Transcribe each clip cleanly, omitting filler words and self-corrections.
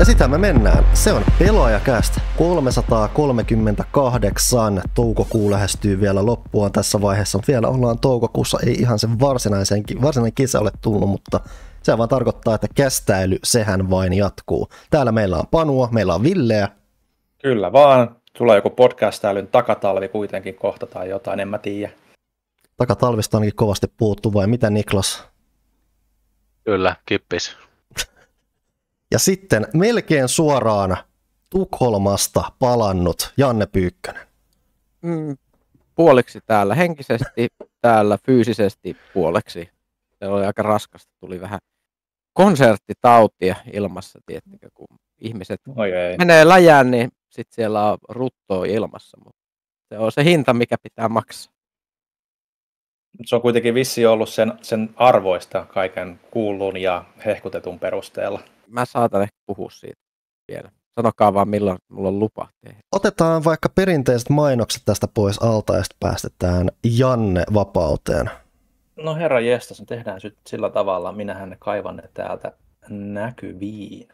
Ja sitä me mennään. Se on Pelaajakäst 338. Toukokuu lähestyy vielä loppuaan tässä vaiheessa. Vielä ollaan toukokuussa, ei ihan se varsinainen kesä ole tullut, mutta se vaan tarkoittaa, että kästäily, sehän vain jatkuu. Täällä meillä on Panua, meillä on Villeä. Kyllä vaan. Sulla on joku podcastailyn takatalvi kuitenkin kohta tai jotain, en mä tiedä. Takatalvista ainakin kovasti puuttu, vai mitä Niklas? Kyllä, kippis. Ja sitten melkein suoraan Tukholmasta palannut Janne Pyykkönen. Puoliksi täällä henkisesti, täällä fyysisesti puoleksi. Se oli aika raskasta, tuli vähän konserttitautia ilmassa, tiettikö, kun ihmiset menee läjään, niin sitten siellä on ruttoa ilmassa, mutta se on se hinta, mikä pitää maksaa. Se on kuitenkin vissiin ollut sen arvoista kaiken kuullun ja hehkutetun perusteella. Mä saatan ehkä puhua siitä vielä. Sanokaa vaan, milloin mulla on lupa tehdä. Otetaan vaikka perinteiset mainokset tästä pois alta ja sitten päästetään Janne vapauteen. No herra jestas, tehdään sillä tavalla. Minähän kaivan ne täältä näkyviin.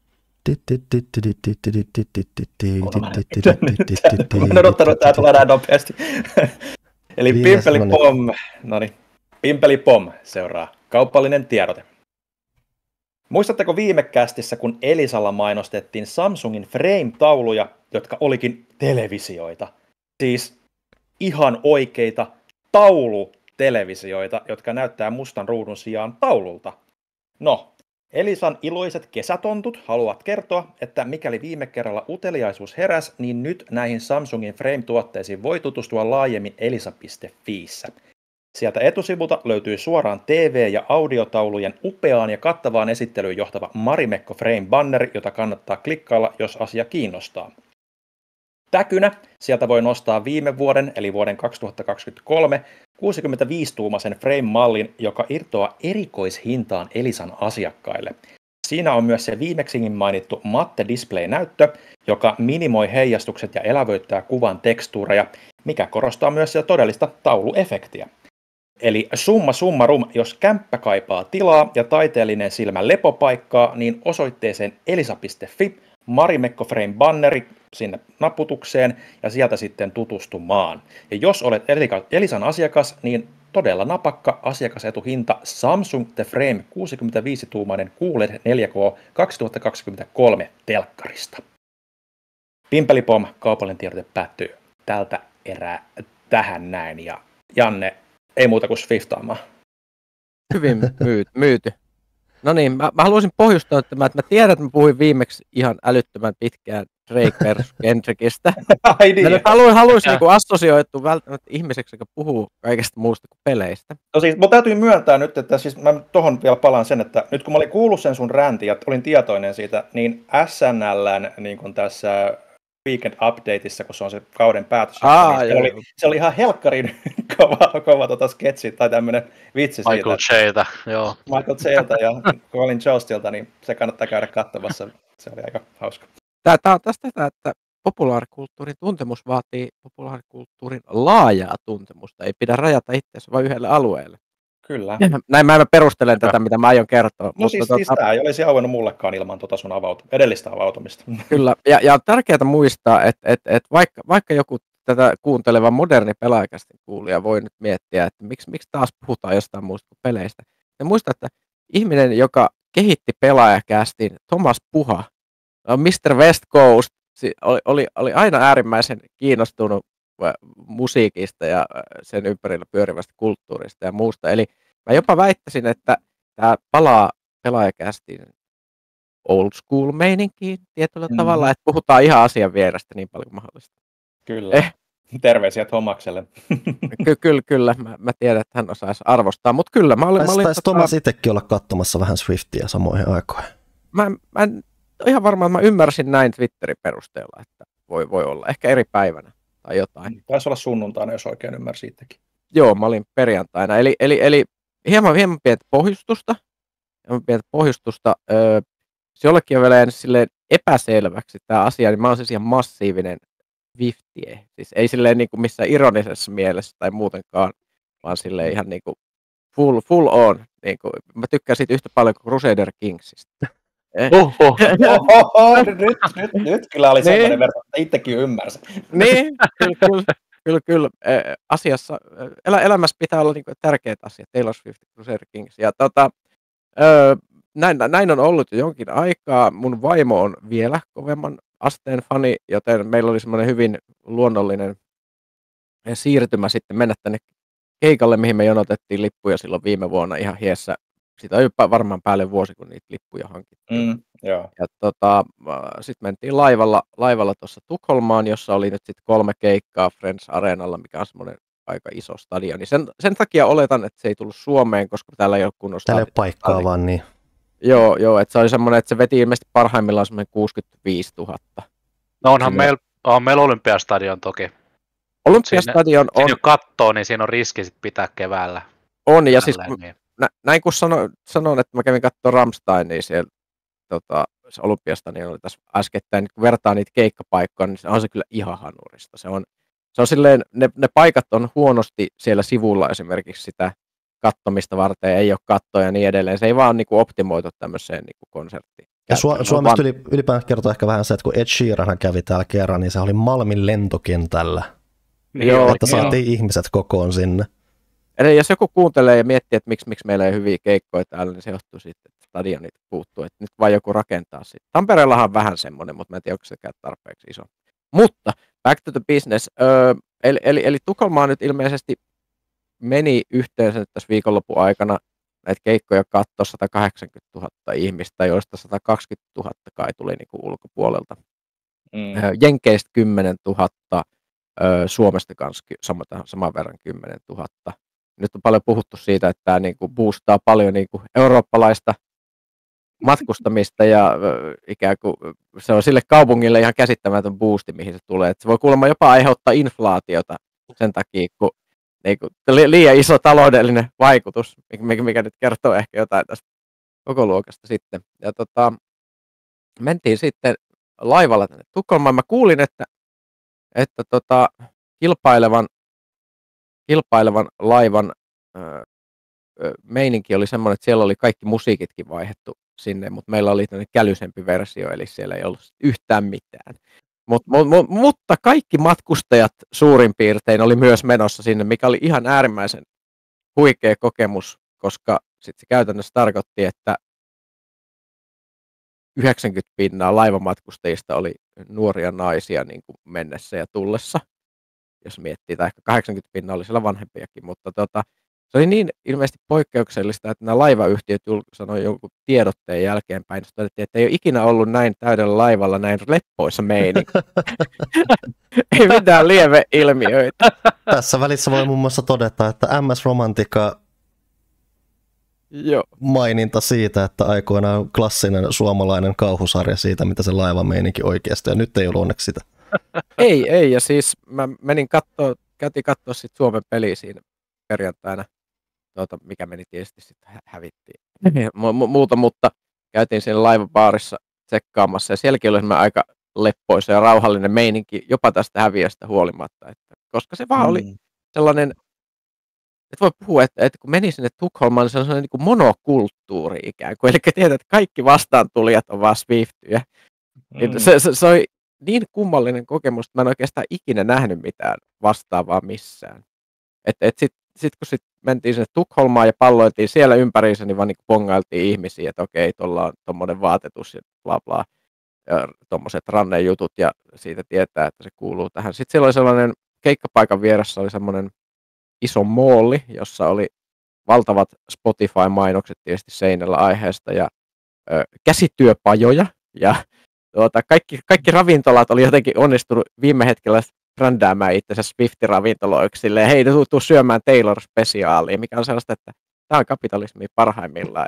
Olen odottanut, että tämä tulee näin nopeasti. Eli Pimpeli Pom, Pimpeli Pom seuraa. Kaupallinen tiedote. Muistatteko viime kästissä, kun Elisalla mainostettiin Samsungin Frame-tauluja, jotka olikin televisioita? Siis ihan oikeita taulutelevisioita, jotka näyttää mustan ruudun sijaan taululta. No, Elisan iloiset kesätontut haluavat kertoa, että mikäli viime kerralla uteliaisuus heräs, niin nyt näihin Samsungin Frame-tuotteisiin voi tutustua laajemmin elisa.fiissä. Sieltä etusivulta löytyy suoraan TV- ja audiotaulujen upeaan ja kattavaan esittelyyn johtava Marimekko Frame-banneri, jota kannattaa klikkailla, jos asia kiinnostaa. Täkynä sieltä voi nostaa viime vuoden, eli vuoden 2023, 65-tuumaisen Frame-mallin, joka irtoaa erikoishintaan Elisan asiakkaille. Siinä on myös se viimeksikin mainittu matte display-näyttö, joka minimoi heijastukset ja elävöittää kuvan tekstuureja, mikä korostaa myös sitä todellista tauluefektiä. Eli summa summarum, jos kämppä kaipaa tilaa ja taiteellinen silmä lepopaikkaa, niin osoitteeseen elisa.fi, Marimekko Frame banneri sinne naputukseen ja sieltä sitten tutustumaan. Ja jos olet Elisan asiakas, niin todella napakka asiakasetuhinta Samsung The Frame 65-tuumainen QLED 4K 2023 telkkarista. Pimpelipom, kaupallinen tiedote päättyy tältä erää tähän näin. Ja Janne, ei muuta kuin swiftaamaan. Hyvin myyty. No niin, mä haluaisin pohjustaa, että mä tiedän, että mä puhuin viimeksi ihan älyttömän pitkään Drake versus Kendrickistä. Mä haluaisin niin assosioitua välttämättä ihmiseksi, joka puhuu kaikesta muusta kuin peleistä. No siis, mun täytyy myöntää nyt, että siis mä tohon vielä palaan sen, että nyt kun mä olin kuullut sen sun räntin ja olin tietoinen siitä, niin SNL:n niin kun tässä Weekend Updateissa, kun se on se kauden päätös, niin se oli ihan helkkarin kova sketsi tai tämmöinen vitsi Michael siitä. Joo. Michael Jlta ja Colin Jostilta, niin se kannattaa käydä katsomassa. Se oli aika hauska. Tämä on tästä, että populaarikulttuurin tuntemus vaatii populaarikulttuurin laajaa tuntemusta. Ei pidä rajata itseänsä vain yhdelle alueelle. Kyllä. Näin mä perustelen tätä, mitä mä aion kertoa. No siis tämä ei olisi auennut mullekaan ilman sun edellistä avautumista. Kyllä, ja on tärkeää muistaa, että vaikka joku tätä kuunteleva moderni pelaajakästi kuulija voi nyt miettiä, että miksi taas puhutaan jostain muusta kuin peleistä. Ja muista, että ihminen, joka kehitti pelaajakästin, Thomas Puha, Mr. West Coast, oli aina äärimmäisen kiinnostunut musiikista ja sen ympärillä pyörivästä kulttuurista ja muusta. Eli mä jopa väittäisin, että tämä palaa pelaajakästiin old school meininkiin tietyllä tavalla, että puhutaan ihan asian vierestä niin paljon kuin mahdollista. Kyllä. Terveisiä Tomakselle. Kyllä. Mä tiedän, että hän osaisi arvostaa, mutta kyllä. Taisi Tomas itsekin olla katsomassa vähän Swiftia samoihin aikoihin. Mä en ihan varmaan, että mä ymmärsin näin Twitterin perusteella, että voi olla. Ehkä eri päivänä tai jotain. Taisi olla sunnuntaina, jos oikein ymmärsin itsekin. Joo, mä olin perjantaina. Eli hieman pientä pohjustusta. Se jollekin on vielä silleen epäselväksi tämä asia, niin mä oon siis ihan massiivinen Swiftie. Siis ei silleen niin kuin missään ironisessa mielessä tai muutenkaan, vaan silleen ihan niin kuin full on. Niin kuin, mä tykkään siitä yhtä paljon kuin Crusader Kingsista. Oho, nyt kyllä oli Niin. semmoinen verran, että itsekin ymmärsin. Niin, kyllä. Asiassa, elämässä pitää olla niinku tärkeät asiat, Taylor Swift, Crusader Kings. Ja näin on ollut jo jonkin aikaa. Mun vaimo on vielä kovemman asteen fani, joten meillä oli semmoinen hyvin luonnollinen siirtymä sitten mennä tänne keikalle, mihin me jonotettiin lippuja silloin viime vuonna ihan hiessä. Siitä on jopa varmaan päälle vuosi, kun niitä lippuja hankittiin. Joo. Ja sitten mentiin laivalla tuossa Tukholmaan, jossa oli nyt sitten 3 keikkaa Friends Arenalla, mikä on semmoinen aika iso stadioni. Sen takia oletan, että se ei tullut Suomeen, koska täällä ei ole kunnon Täällä ei ole paikkaa vaan niin. Joo, että se oli semmoinen, että se veti ilmeisesti parhaimmillaan semmoinen 65 000. No onhan meillä Olympiastadion toki. Olympiastadion on... Siinä kattoo, niin siinä on riski sit pitää keväällä. On, ja siis niin. näin kun sanon, että mä kävin katsomaan Rammsteinia siellä se Olympiastadion oli tässä äskettäin, kun vertaa niitä keikkapaikkoja, niin on se kyllä ihan hanurista. Se on silleen, ne paikat on huonosti siellä sivulla esimerkiksi sitä kattomista varten, ei ole kattoja ja niin edelleen. Se ei vaan niin kuin optimoitu tämmöiseen niin kuin konserttiin. Ja Suomesta ylipäätään kertoo ehkä vähän se, että kun Ed Sheeran kävi täällä kerran, niin se oli Malmin lentokentällä. Joo, että saatiin ihmiset kokoon sinne. Eli jos joku kuuntelee ja miettii, että miksi meillä ei hyviä keikkoja täällä, niin se johtuu siitä, että stadionit puuttuu. Että nyt vaan joku rakentaa sitä. Tampereellahan on vähän semmoinen, mutta mä en tiedä, onko sekään tarpeeksi iso. Mutta back to the business. Eli Tukholmaa nyt ilmeisesti meni yhteensä nyt tässä viikonlopun aikana näitä keikkoja katsoa 180 000 ihmistä, joista 120 000 kai tuli niin kuin ulkopuolelta. Jenkeistä 10 000, Suomesta kanssa saman verran 10 000. Nyt on paljon puhuttu siitä, että tämä niin kuin boostaa paljon niin kuin eurooppalaista matkustamista ja ikään kuin se on sille kaupungille ihan käsittämätön boosti, mihin se tulee. Että se voi kuulemma jopa aiheuttaa inflaatiota sen takia, kun niin kuin liian iso taloudellinen vaikutus, mikä nyt kertoo ehkä jotain tästä koko luokasta sitten. Ja mentiin sitten laivalla tänne Tukholmaan. Mä kuulin, että kilpailevan laivan meininki oli semmoinen, että siellä oli kaikki musiikitkin vaihdettu sinne, mutta meillä oli tämmöinen kälysempi versio, eli siellä ei ollut yhtään mitään. Mutta kaikki matkustajat suurin piirtein oli myös menossa sinne, mikä oli ihan äärimmäisen huikea kokemus, koska sitten se käytännössä tarkoitti, että 90% laivamatkustajista oli nuoria naisia niin kuin mennessä ja tullessa, jos miettii, tai ehkä 80% oli siellä vanhempiakin, mutta se oli niin ilmeisesti poikkeuksellista, että nämä laivayhtiöt sanoi jonkun tiedotteen jälkeenpäin, että ei ole ikinä ollut näin täydellä laivalla näin leppoissa meininki. Ei mitään lieveilmiöitä. Tässä välissä voi muun muassa todeta, että MS Romantica maininta siitä, että aikoinaan klassinen suomalainen kauhusarja siitä, mitä se laivameininki oikeasti, ja nyt ei ollut onneksi sitä. Ei, ja siis mä käytiin katsoa sit Suomen peliä siinä perjantaina, mikä meni tietysti sitten hävittiin muuta, mutta käytiin siellä laivabaarissa tsekkaamassa, ja sielläkin oli aika leppoisa ja rauhallinen meininki, jopa tästä häviöstä huolimatta, koska se vaan oli sellainen, että voi puhua, että kun meni sinne Tukholmaan, niin se on sellainen niin kuin monokulttuuri ikään kuin, eli tiedät, että kaikki vastaantulijat on vaan Swiftyjä. Se oli niin kummallinen kokemus, että mä en oikeastaan ikinä nähnyt mitään vastaavaa missään. Sitten kun mentiin sinne Tukholmaan ja palloiltiin siellä ympäriinsä, niin vaan niin pongailtiin ihmisiä, että okei, tuolla on tuommoinen vaatetus ja bla bla, ja tuommoiset rannejutut, ja siitä tietää, että se kuuluu tähän. Sitten siellä oli sellainen, keikkapaikan vieressä oli semmoinen iso moolli, jossa oli valtavat Spotify-mainokset tietysti seinällä aiheesta, ja käsityöpajoja, ja kaikki ravintolat oli jotenkin onnistunut viime hetkellä brändäämään itsensä Swifti-ravintoloiksi, silleen, hei, tuu syömään Taylor-spesiaalia, mikä on sellaista, että tämä on kapitalismi parhaimmillaan.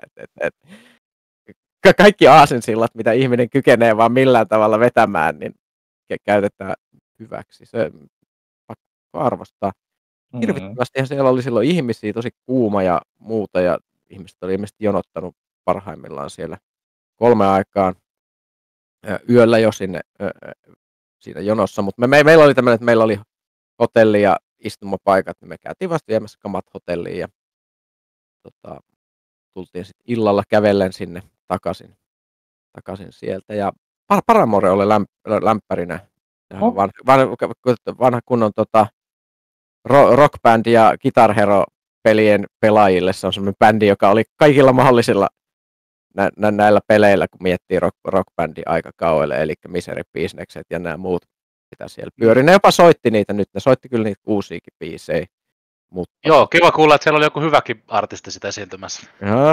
Kaikki aasinsillat, mitä ihminen kykenee vaan millään tavalla vetämään, niin käytetään hyväksi. Se pakko arvostaa. Hirvittävästi siellä oli silloin ihmisiä, tosi kuuma ja muuta, ja ihmiset oli ilmeisesti jonottanut parhaimmillaan siellä 3 aikaan yöllä jo siinä jonossa, mutta meillä oli tämmöinen, että meillä oli hotelli ja istumapaikat, niin me käytiin vasta viemässä kamat hotelliin ja tultiin sitten illalla kävellen sinne takaisin. takaisin sieltä. Ja Paramore oli lämpärinä. Oh. Vanha kunnon Rock Band ja Guitar Hero pelien pelaajille. Se on semmoinen bändi, joka oli kaikilla mahdollisilla näillä peleillä, kun miettii Rock Bandin aikakauelle, eli Misery Businekset ja nämä muut, mitä siellä pyöri. Ne jopa soitti niitä nyt, ne soitti kyllä niitä uusiakin biisejä. Mutta... Joo, kiva kuulla, että siellä oli joku hyväkin artisti sitä esiintymässä.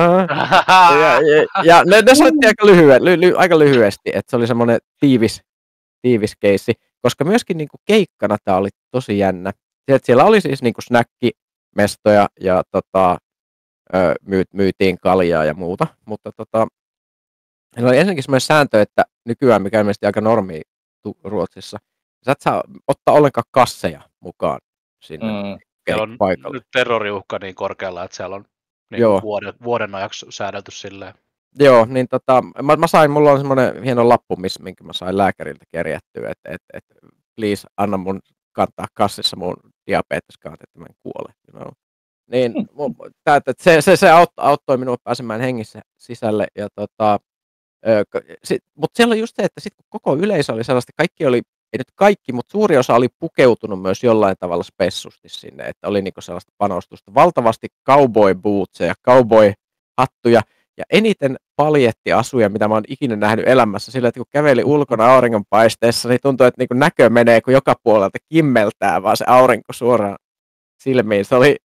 ja ne soitti aika lyhyesti, että se oli semmoinen tiivis keissi, koska myöskin niinku keikkana tämä oli tosi jännä. Siellä oli siis niinku snäkkimestoja ja myytiin kaljaa ja muuta, mutta meillä oli ensinnäkin semmoinen sääntö, että nykyään, mikä on mielestäni aika normia Ruotsissa, sä et saa ottaa ollenkaan kasseja mukaan sinne paikalle. Nyt terroriuhka niin korkealla, että siellä on niin vuoden ajaksi säädelty silleen. Joo, niin mulla on semmoinen hieno lappu, minkä mä sain lääkäriltä kerjättyä, että please anna mun kantaa kassissa mun diabeteskaat, että mä en kuole. You know? Niin, se auttoi minua pääsemään hengissä sisälle. Ja mutta siellä on just se, että sit, kun koko yleisö oli sellaista, kaikki oli, ei nyt kaikki, mutta suuri osa oli pukeutunut myös jollain tavalla spessusti sinne, että oli niinku sellaista panostusta. Valtavasti cowboy bootseja, cowboy hattuja ja eniten paljettiasuja, mitä mä oon ikinä nähnyt elämässä, sillä että kun käveli ulkona auringonpaisteessa, niin tuntuu, että niinku näkö menee, kun joka puolelta kimmeltää vaan se aurinko suoraan silmiin.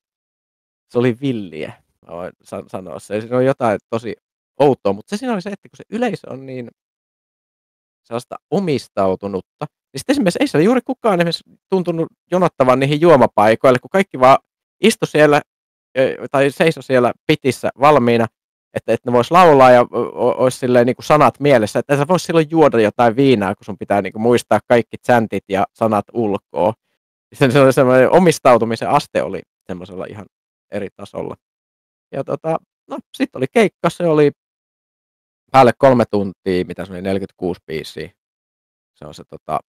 Se oli villiä, mä voin sanoa se. Siinä on jotain tosi outoa, mutta se siinä oli se, että kun se yleisö on niin sellaista omistautunutta, niin sitten esimerkiksi ei siellä juuri kukaan esimerkiksi tuntunut jonottavan niihin juomapaikoille, kun kaikki vaan istui siellä tai seisoi siellä pitissä valmiina, että ne vois laulaa ja olisi silleen niin kuin sanat mielessä, että sä vois silloin juoda jotain viinaa, kun sun pitää niin kuin muistaa kaikki chantit ja sanat ulkoa. Semmoinen omistautumisen aste oli semmoisella ihan eri tasolla. Ja sitten oli keikka, se oli päälle 3 tuntia, mitä se oli 46 biisiä. Se on se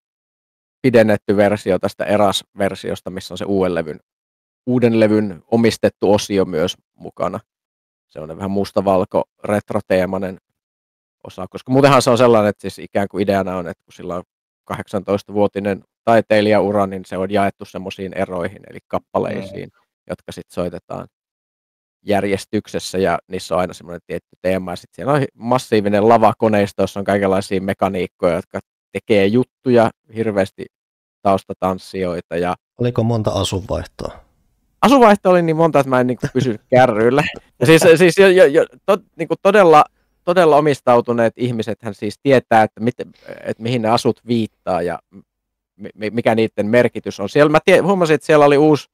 pidennetty versio tästä Eras-versiosta, missä on se uuden levyn omistettu osio myös mukana. Se on vähän mustavalko retroteemainen osa, koska muutenhan se on sellainen, että siis ikään kuin ideana on, että kun sillä on 18-vuotinen taiteilijaura, niin se on jaettu semmoisiin eroihin, eli kappaleisiin, jotka sitten soitetaan järjestyksessä, ja niissä on aina semmoinen tietty teema, ja sitten siellä on massiivinen lavakoneisto, jossa on kaikenlaisia mekaniikkoja, jotka tekee juttuja, hirveästi taustatanssijoita. Ja oliko monta asunvaihtoa? Asunvaihto oli niin monta, että mä en niin pysy kärryillä. Ja siis niin todella omistautuneet ihmisethän siis tietää, että mihin ne asut viittaa ja mikä niiden merkitys on. Siellä huomasin, että siellä oli uusi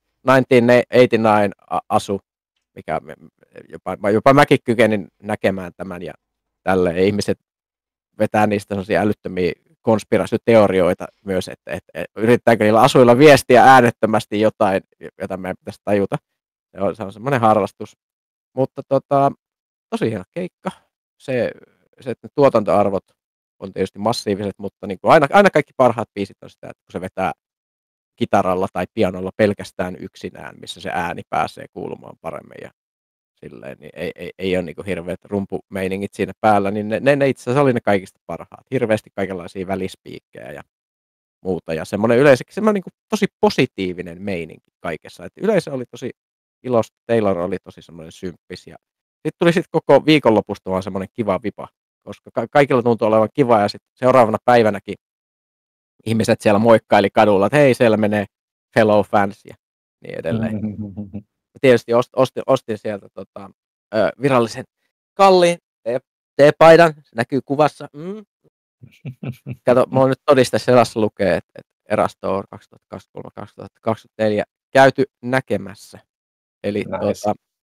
1989 asu, mikä jopa mäkin kykenin näkemään tämän ja tälleen. Ja ihmiset vetää niistä sellaisia älyttömiä konspiraatioteorioita myös, että yrittääkö niillä asuilla viestiä äänettömästi jotain, jota meidän pitäisi tajuta. Se on semmoinen harrastus. Mutta tosi hieno keikka. Se, että ne tuotantoarvot on tietysti massiiviset, mutta niin kuin aina kaikki parhaat biisit on sitä, että kun se vetää kitaralla tai pianolla pelkästään yksinään, missä se ääni pääsee kuulumaan paremmin ja silleen, niin ei ole niin kuin hirveät rumpumeiningit siinä päällä, niin ne itse asiassa oli ne kaikista parhaat. Hirveästi kaikenlaisia välispiikkejä ja muuta. Ja semmoinen semmoinen niin kuin tosi positiivinen meininki kaikessa. Että yleisö oli tosi iloista, Taylor oli tosi semmoinen symppis. Ja sitten tuli koko viikonlopusta vaan semmoinen kiva vipa, koska kaikilla tuntui olevan kiva. Ja sitten seuraavana päivänäkin ihmiset siellä moikkaili kadulla, että hei, siellä menee fellow fans ja niin edelleen. Tietysti ostin sieltä virallisen kalliin teepaidan, se näkyy kuvassa. Kato, mulla on nyt todiste selässä lukee, että Erastore 2023-2024 käyty näkemässä. Eli nice.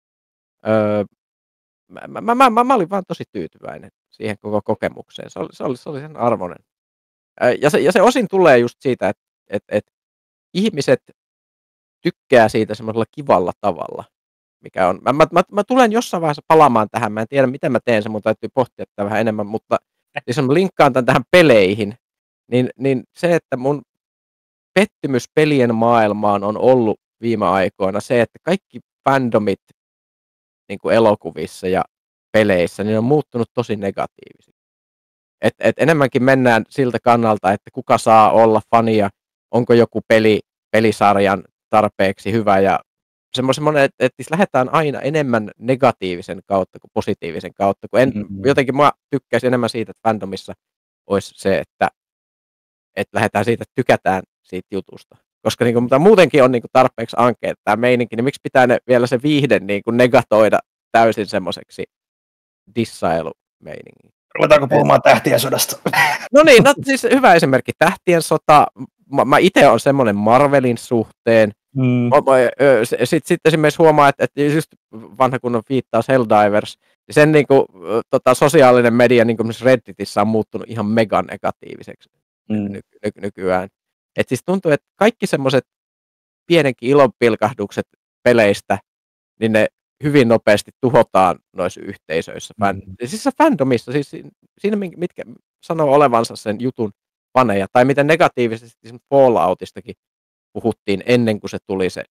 Mä olin vaan tosi tyytyväinen siihen koko kokemukseen. Se oli sen arvoinen. Ja se osin tulee just siitä, että ihmiset tykkää siitä semmoisella kivalla tavalla, mikä on. Mä tulen jossain vaiheessa palaamaan tähän, mä en tiedä miten mä teen sen, mun täytyy pohtia tätä vähän enemmän, mutta siis mä linkkaan tämän tähän peleihin, niin se, että mun pettymys pelien maailmaan on ollut viime aikoina se, että kaikki fandomit niin kuin elokuvissa ja peleissä, niin on muuttunut tosi negatiivisesti. Et enemmänkin mennään siltä kannalta, että kuka saa olla fania, onko joku pelisarjan tarpeeksi hyvä ja semmoinen, että lähdetään aina enemmän negatiivisen kautta kuin positiivisen kautta, kun jotenkin mä tykkäisin enemmän siitä, että fandomissa olisi se, että lähdetään siitä, että tykätään siitä jutusta. Koska niin kuin, mutta muutenkin on niin kuin tarpeeksi ankeet tämä meininki, niin miksi pitää vielä se viihde niin kuin negatoida täysin semmoiseksi dissailu-meiningiin? Ruvetaanko puhumaan Tähtien sodasta? No niin, siis hyvä esimerkki. Tähtien sota. Mä itse olen semmoinen Marvelin suhteen. Sitten esimerkiksi huomaa, että just vanha kunnon viittaus Helldivers, niin sen niin kuin, sosiaalinen media niin kuin Redditissä on muuttunut ihan mega negatiiviseksi nykyään. Et siis tuntuu, että kaikki semmoiset pienenkin ilonpilkahdukset peleistä, niin ne hyvin nopeasti tuhotaan noissa yhteisöissä. Siis fandomissa, siis siinä mitkä sanoo olevansa sen jutun faneja, tai miten negatiivisesti Falloutistakin puhuttiin ennen kuin se tuli se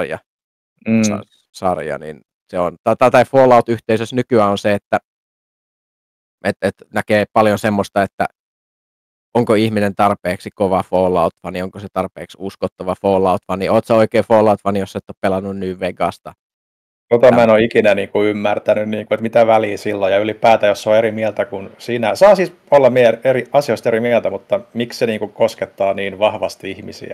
sarja, niin se on, tai Fallout-yhteisössä nykyään on se, että näkee paljon semmoista, että onko ihminen tarpeeksi kova Fallout-fani, onko se tarpeeksi uskottava Fallout-fani, ootko sä oikein Fallout-fani, jos et ole pelannut New Vegasta? Mä en ole ikinä ymmärtänyt, että mitä väliä silloin, ja ylipäätään, jos on eri mieltä kuin sinä. Saa siis olla eri asioista eri mieltä, mutta miksi se koskettaa niin vahvasti ihmisiä?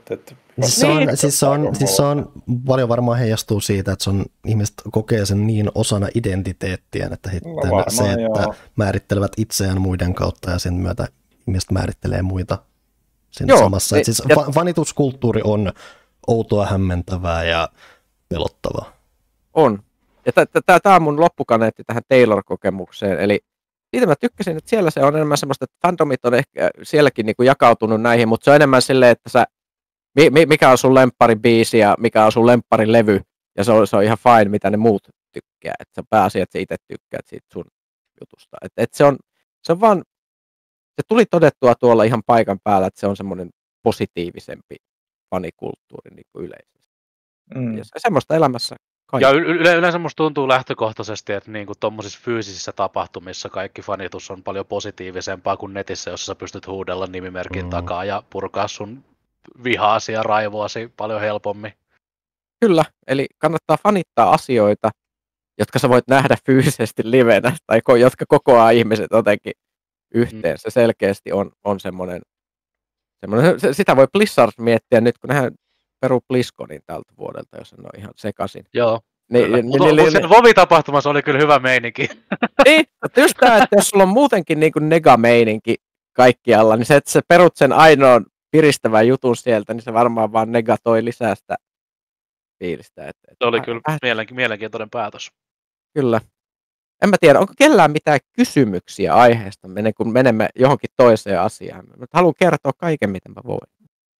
Se on paljon varmaan heijastuu siitä, että ihmiset kokee sen niin osana identiteettiään, että että määrittelevät itseään muiden kautta ja sen myötä ihmiset määrittelee muita siinä samassa. Siis fanituskulttuuri on outoa, hämmentävää ja pelottavaa. On. Ja tämä on mun loppukaneetti tähän Taylor-kokemukseen. Eli siitä mä tykkäsin, että siellä se on enemmän semmoista, että fandomit on ehkä sielläkin niinku jakautunut näihin, mutta se on enemmän silleen, että mikä on sun lempparibiisi ja mikä on sun lempparilevy, ja se on ihan fine, mitä ne muut tykkää. Että se pääasia, että sä itse tykkäät siitä sun jutusta. Se on vaan, se tuli todettua tuolla ihan paikan päällä, että se on semmoinen positiivisempi fanikulttuuri niin kuin yleisesti. Ja semmoista elämässä. Ja yleensä musta tuntuu lähtökohtaisesti, että niinku tuommoisissa fyysisissä tapahtumissa kaikki fanitus on paljon positiivisempaa kuin netissä, jossa sä pystyt huudella nimimerkin takaa ja purkaa sun vihaasi ja raivoasi paljon helpommin. Kyllä, eli kannattaa fanittaa asioita, jotka sä voit nähdä fyysisesti livenä, tai jotka kokoaa ihmiset jotenkin yhteen. Se selkeästi on semmoinen, sitä voi Blizzard miettiä nyt, kun nehän peru BlizzConin tältä vuodelta, jos en ole ihan sekaisin. Joo. Mutta sen Vovi-tapahtumassa oli kyllä hyvä meininki. Niin, mutta just tämä, että jos sulla on muutenkin niin kuin nega-meininki kaikkialla, niin se, että sä perut sen ainoan piristävän jutun sieltä, niin se varmaan vaan negatoi lisää sitä fiilistä. Se oli kyllä mielenkiintoinen päätös. Kyllä. En mä tiedä, onko kellään mitään kysymyksiä aiheesta, kun menemme johonkin toiseen asiaan. Mä haluan kertoa kaiken, miten mä voin.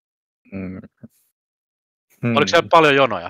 Oliko siellä paljon jonoja?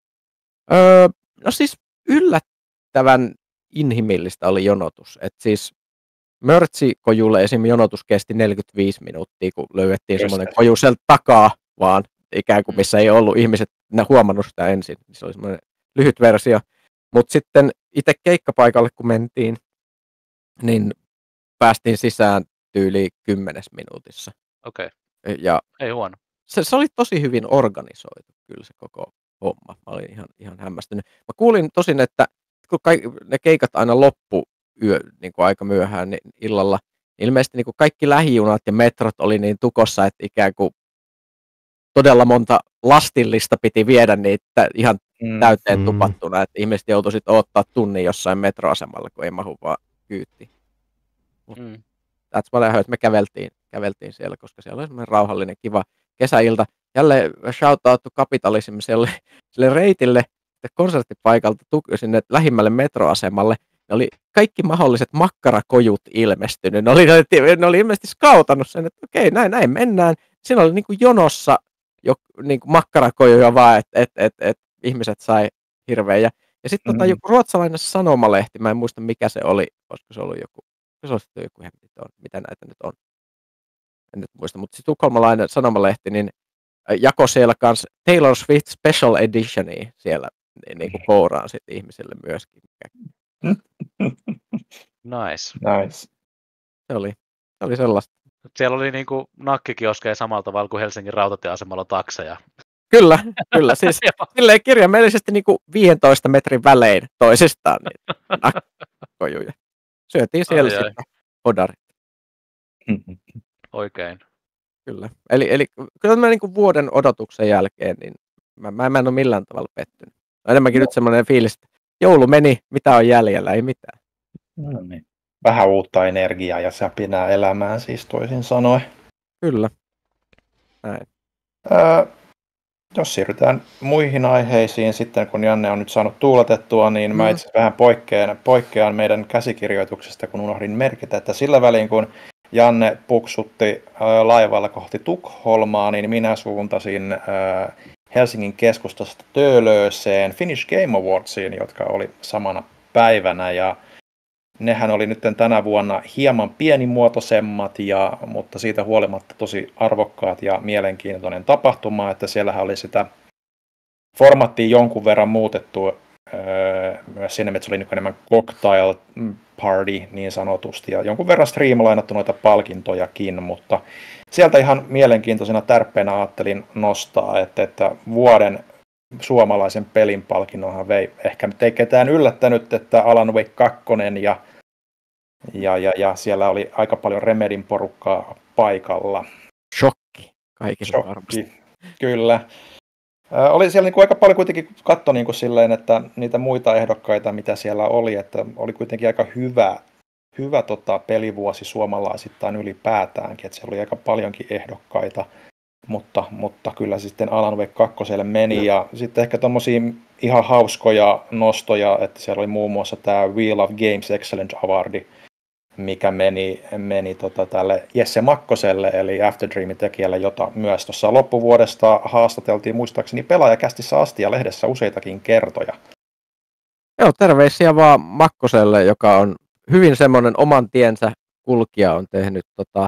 No siis yllättävän inhimillistä oli jonotus. Et siis Mörtsi-kojulle esim. Jonotus kesti 45 minuuttia, kun löydettiin semmoinen koju sieltä takaa vaan, ikään kuin missä ei ollut ihmiset huomannut sitä ensin. Se oli semmoinen lyhyt versio. Mutta sitten itse keikkapaikalle, kun mentiin, niin päästiin sisään tyyliin 10 minuutissa. Okei. Ja ei huono. Se oli tosi hyvin organisoitu kyllä se koko homma. Mä olin ihan hämmästynyt. Mä kuulin tosin, että kun ne keikat aina loppu niin kuin aika myöhään niin illalla, niin ilmeisesti niin kuin kaikki lähijunat ja metrot oli niin tukossa, että ikään kuin todella monta lastillista piti viedä niitä ihan täyteen tupattuna, että ihmiset joutui sitten odottaa tunnin jossain metroasemalla, kun ei mahu vaan kyytti. That's what I heard. Me käveltiin siellä, koska siellä oli semmoinen rauhallinen, kiva kesäilta. Jälleen shout out to Capitalism sille reitille konserttipaikalta sinne lähimmälle metroasemalle. Ne oli kaikki mahdolliset makkarakojut ilmestynyt. Ne oli ilmeisesti skautannut sen, että okei, näin mennään. Siinä oli niin kuin jonossa niin kuin makkarakojuja vaan, että ihmiset sai hirveän. Ja sitten joku ruotsalainen sanomalehti, mä en muista mikä se oli, koska se oli joku mitä näitä nyt on. En nyt muista, mutta tukholmalainen sanomalehti, niin jako siellä kanssa Taylor Swift Special Editionia siellä niin kuin kouraan sitten ihmisille myöskin. Nice. Se oli. Se oli sellaista. Siellä oli niinku nakkikioskeja samalla tavalla kuin Helsingin rautatieasemalla takseja. Kyllä. Siis silleen kirjaimellisesti niin kuin 15 metrin välein toisistaan niitä nakkojuja. Syötiin siellä sitten odarit. Oikein. Kyllä. Eli kyllä mä niin kuin vuoden odotuksen jälkeen, niin mä en ole millään tavalla pettynyt. Enemmänkin nyt semmoinen fiilis, että joulu meni, mitä on jäljellä, ei mitään. No niin. Vähän uutta energiaa ja säpinää elämään siis toisin sanoen. Kyllä. Näin. Jos siirrytään muihin aiheisiin sitten, kun Janne on nyt saanut tuuletettua, niin mä itse vähän poikkean meidän käsikirjoituksesta, kun unohdin merkitä, että sillä välin kun Janne puksutti laivalla kohti Tukholmaa, niin minä suuntasin Helsingin keskustasta Töölöseen Finnish Game Awardsiin, jotka oli samana päivänä, ja nehän oli nyt tänä vuonna hieman pienimuotoisemmat, mutta siitä huolimatta tosi arvokkaat ja mielenkiintoinen tapahtuma, että siellähän oli sitä formaattia jonkun verran muutettu myös siinä, että se oli enemmän cocktail party niin sanotusti, ja jonkun verran streamlainattu noita palkintojakin, mutta sieltä ihan mielenkiintoisena tärppeenä ajattelin nostaa, että vuoden suomalaisen pelin palkinnonhan vei, ehkä nyt ei ketään yllättänyt, että Alan Wake 2 ja siellä oli aika paljon Remedin porukkaa paikalla. Shokki kaikille varmasti. Kyllä. Oli siellä aika paljon kuitenkin katto silleen, että niitä muita ehdokkaita, mitä siellä oli, että oli kuitenkin aika hyvä pelivuosi suomalaisittain ylipäätäänkin, että siellä oli aika paljonkin ehdokkaita, mutta kyllä sitten Alan Wake 2 meni, ja sitten ehkä tommosia ihan hauskoja nostoja, että siellä oli muun muassa tämä Wheel of Games Excellence Awardi, mikä meni tälle Jesse Makkoselle, eli After Dreamin tekijälle, jota myös tuossa loppuvuodesta haastateltiin muistaakseni Pelaajakästissä asti ja lehdessä useitakin kertoja. Joo, terveisiä vaan Makkoselle, joka on hyvin semmoinen oman tiensä kulkija, on tehnyt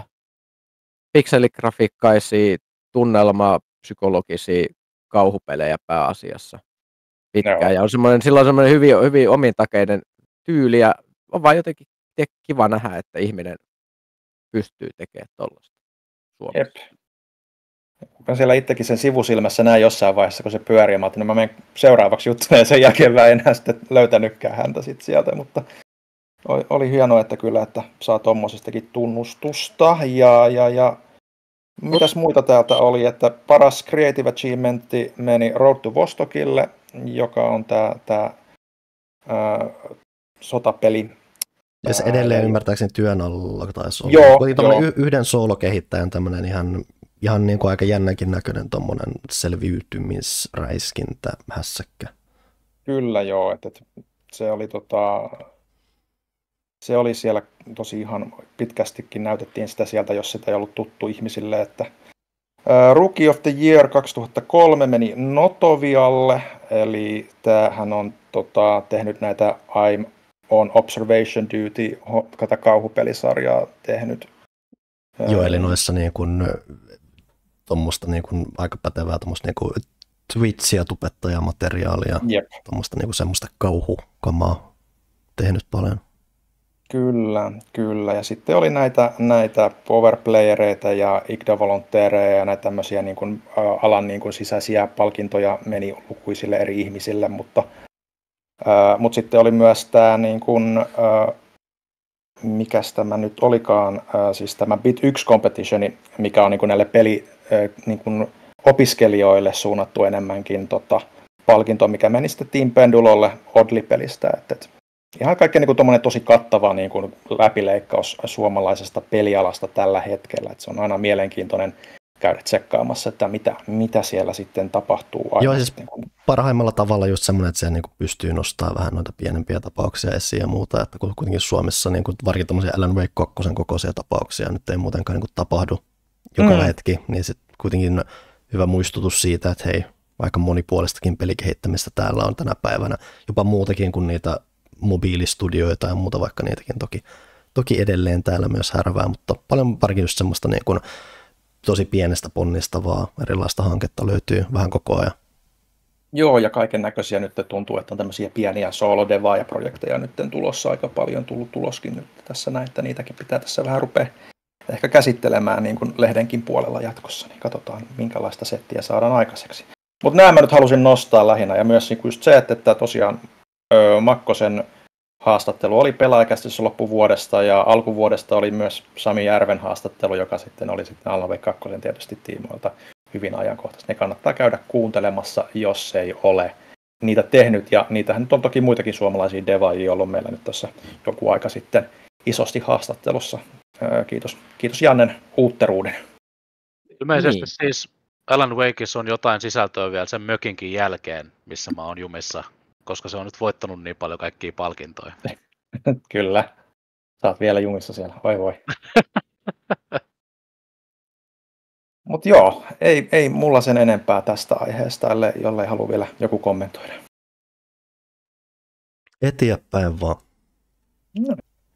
pikseligrafiikkaisia, tunnelmapsykologisia kauhupelejä pääasiassa pitkään. Ja on sillä on semmoinen hyvin omintakeinen tyyli, ja on vaan jotenkin kiva nähdä, että ihminen pystyy tekemään tollaista Suomessa. Jep. Mä siellä itsekin sen sivusilmässä näin jossain vaiheessa, kun se pyörii, mä ajattelin, mä menen seuraavaksi juttuun, ja sen jälkeen mä en enää sitten löytänytkään häntä sit sieltä, mutta oli hienoa, että kyllä, että saa tommosestakin tunnustusta, ja mitäs muita täältä oli, että paras Creative Achievementti meni Road to Vostokille, joka on tää sotapeli. Ja se edelleen ymmärtääkseni työn alla taisi olla. Joo. Yhden soolokehittäjän tämmöinen ihan niin kuin aika jännänkin näköinen tommonen selviytymisräiskintä hässäkkä. Kyllä joo, että se oli siellä tosi ihan pitkästikin näytettiin sitä sieltä, jos sitä ei ollut tuttu ihmisille, että Rookie of the Year 2003 meni Notovialle, eli tämähän on tehnyt näitä I'm on Observation Duty kauhupelisarjaa tehnyt. Joo, eli noissa niin kuin tuommoista niin kuin aika pätevää tuommoista niin kuin Twitchiä tubettajamateriaalia, tuommoista niin kuin semmoista kauhukamaa tehnyt paljon. Kyllä. Ja sitten oli näitä powerplayereita ja IGDA-volonteereja ja näitä tämmöisiä niin kuin alan niin kuin sisäisiä palkintoja meni lukuisille eri ihmisille, mutta sitten oli myös tämä, niin kuin, mikäs tämä nyt olikaan, siis tämä Bit 1 Competitioni, mikä on niin kuin näille niin kuin opiskelijoille suunnattu enemmänkin palkinto, mikä meni sitten Team Pendulolle Oddly-pelistä. Et ihan kaikki niin kuin tommoinen tosi kattava niin kuin läpileikkaus suomalaisesta pelialasta tällä hetkellä. Et se on aina mielenkiintoinen käydä tsekkaamassa, että mitä siellä sitten tapahtuu. Joo, siis parhaimmalla tavalla just semmoinen, että se niin kuin pystyy nostamaan vähän noita pienempiä tapauksia esiin ja muuta, että kuitenkin Suomessa niin kuin varsinkin tämmöisiä Alan Wake 2 kokoisia tapauksia nyt ei muutenkaan niin kuin tapahdu joka hetki, niin sitten kuitenkin hyvä muistutus siitä, että hei, aika monipuolistakin pelikehittämistä täällä on tänä päivänä, jopa muutakin kuin niitä mobiilistudioita ja muuta, vaikka niitäkin toki edelleen täällä myös härvää, mutta paljon parkin just semmoista niin kuin tosi pienestä ponnistavaa erilaista hanketta löytyy vähän koko ajan. Joo, ja kaiken näköisiä nyt tuntuu, että on tämmöisiä pieniä solo-devaa-projekteja nyt tulossa aika paljon tullut tuloskin nyt tässä näin, että niitäkin pitää tässä vähän rupea ehkä käsittelemään niin kuin lehdenkin puolella jatkossa, niin katsotaan minkälaista settiä saadaan aikaiseksi. Mutta nämä mä nyt halusin nostaa lähinnä, ja myös just se, että tosiaan Makkosen haastattelu oli Pelaajakästissä loppuvuodesta, ja alkuvuodesta oli myös Sami Järven haastattelu, joka sitten oli sitten Alan Wake 2 tietysti tiimoilta hyvin ajankohtaisesti. Ne kannattaa käydä kuuntelemassa, jos ei ole niitä tehnyt, ja niitähän nyt on toki muitakin suomalaisia devaajia ollut meillä nyt tuossa joku aika sitten isosti haastattelussa. Kiitos Jannen uutteruuden. Ilmeisesti siis Alan Wakeissa on jotain sisältöä vielä sen mökinkin jälkeen, missä mä oon jumissa, koska se on nyt voittanut niin paljon kaikkia palkintoja. Kyllä. Sä oot vielä jumissa siellä, voi. Mutta joo, ei mulla sen enempää tästä aiheesta, jollei halua vielä joku kommentoida. Eteenpäin vaan. No.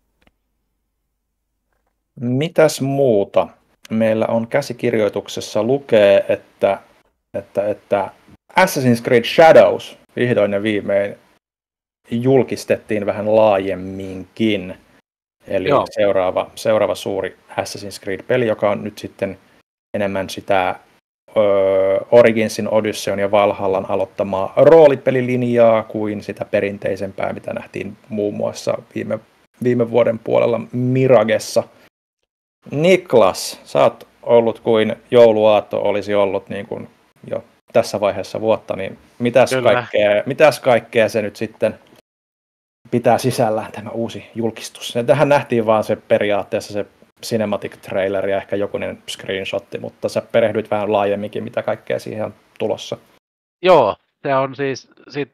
Mitäs muuta? Meillä on käsikirjoituksessa lukee, että Assassin's Creed Shadows vihdoin ja viimein julkistettiin vähän laajemminkin. Eli seuraava suuri Assassin's Creed-peli, joka on nyt sitten enemmän sitä Originsin, Odysseyn ja Valhallan aloittamaa roolipelilinjaa kuin sitä perinteisempää, mitä nähtiin muun muassa viime vuoden puolella Miragessa. Niklas, sä oot ollut kuin jouluaatto olisi ollut niin kuin jo tässä vaiheessa vuotta, niin mitäs kaikkea se nyt sitten pitää sisällään tämä uusi julkistus? Tähän nähtiin vaan se periaatteessa se cinematic trailer ja ehkä jokunen screenshotti, mutta sä perehdyit vähän laajemminkin, mitä kaikkea siihen on tulossa. Joo, se on siis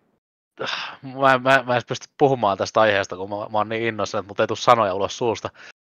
mä en edes pysty puhumaan tästä aiheesta, kun mä oon niin innoissani, että mut ei tule sanoja ulos suusta.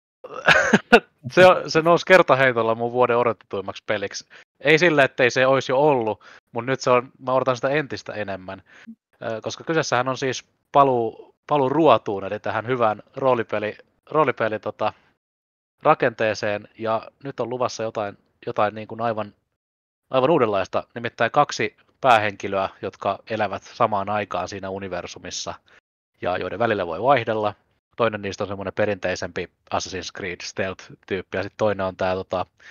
se nousi kertaheitolla mun vuoden odotetuimmaksi peliksi. Ei sillä, ettei se olisi jo ollut, mutta nyt mä odotan sitä entistä enemmän. Koska kyseessähän on siis paluu ruotuun, eli tähän hyvään roolipeli rakenteeseen, ja nyt on luvassa jotain niin kuin aivan uudenlaista, nimittäin 2 päähenkilöä, jotka elävät samaan aikaan siinä universumissa, ja joiden välillä voi vaihdella. Toinen niistä on semmoinen perinteisempi Assassin's Creed stealth-tyyppi, ja sitten toinen on tämä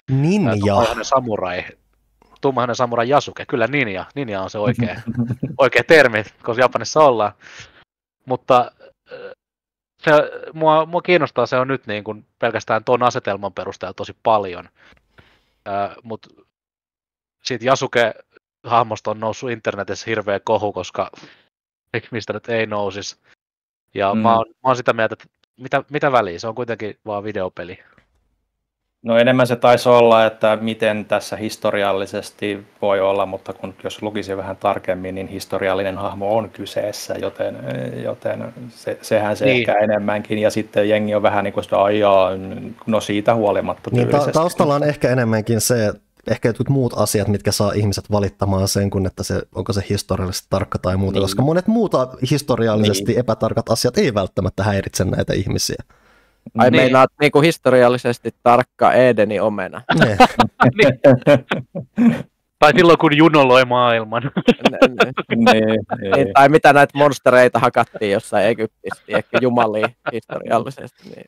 tummahainen samurai Yasuke. Kyllä ninja. Ninja on se oikea termi, koska Japanissa ollaan. Mutta mua kiinnostaa, se on nyt niin kuin pelkästään ton asetelman perusteella tosi paljon. Mutta siitä Yasuke-hahmosta on noussut internetissä hirveä kohu, koska mistä nyt ei nousisi. Ja mä oon sitä mieltä, että mitä väliä, se on kuitenkin vaan videopeli. No enemmän se taisi olla, että miten tässä historiallisesti voi olla, mutta jos lukisi vähän tarkemmin, niin historiallinen hahmo on kyseessä, joten sehän se niin. Ehkä enemmänkin. Ja sitten jengi on vähän niin kuin sitä no siitä huolimatta tyylisesti. Niin, taustalla on ehkä enemmänkin se, ehkä jotkut muut asiat, mitkä saa ihmiset valittamaan sen, kun että onko se historiallisesti tarkka tai muuta, koska monet muuta historiallisesti epätarkat asiat ei välttämättä häiritse näitä ihmisiä. Ai meinaat niinku historiallisesti tarkka Edeni omena. Tai silloin kun Juno loi maailman. Tai mitä näitä monstereita hakattiin jossain Egyptissä, ehkä jumalia historiallisesti. Niin.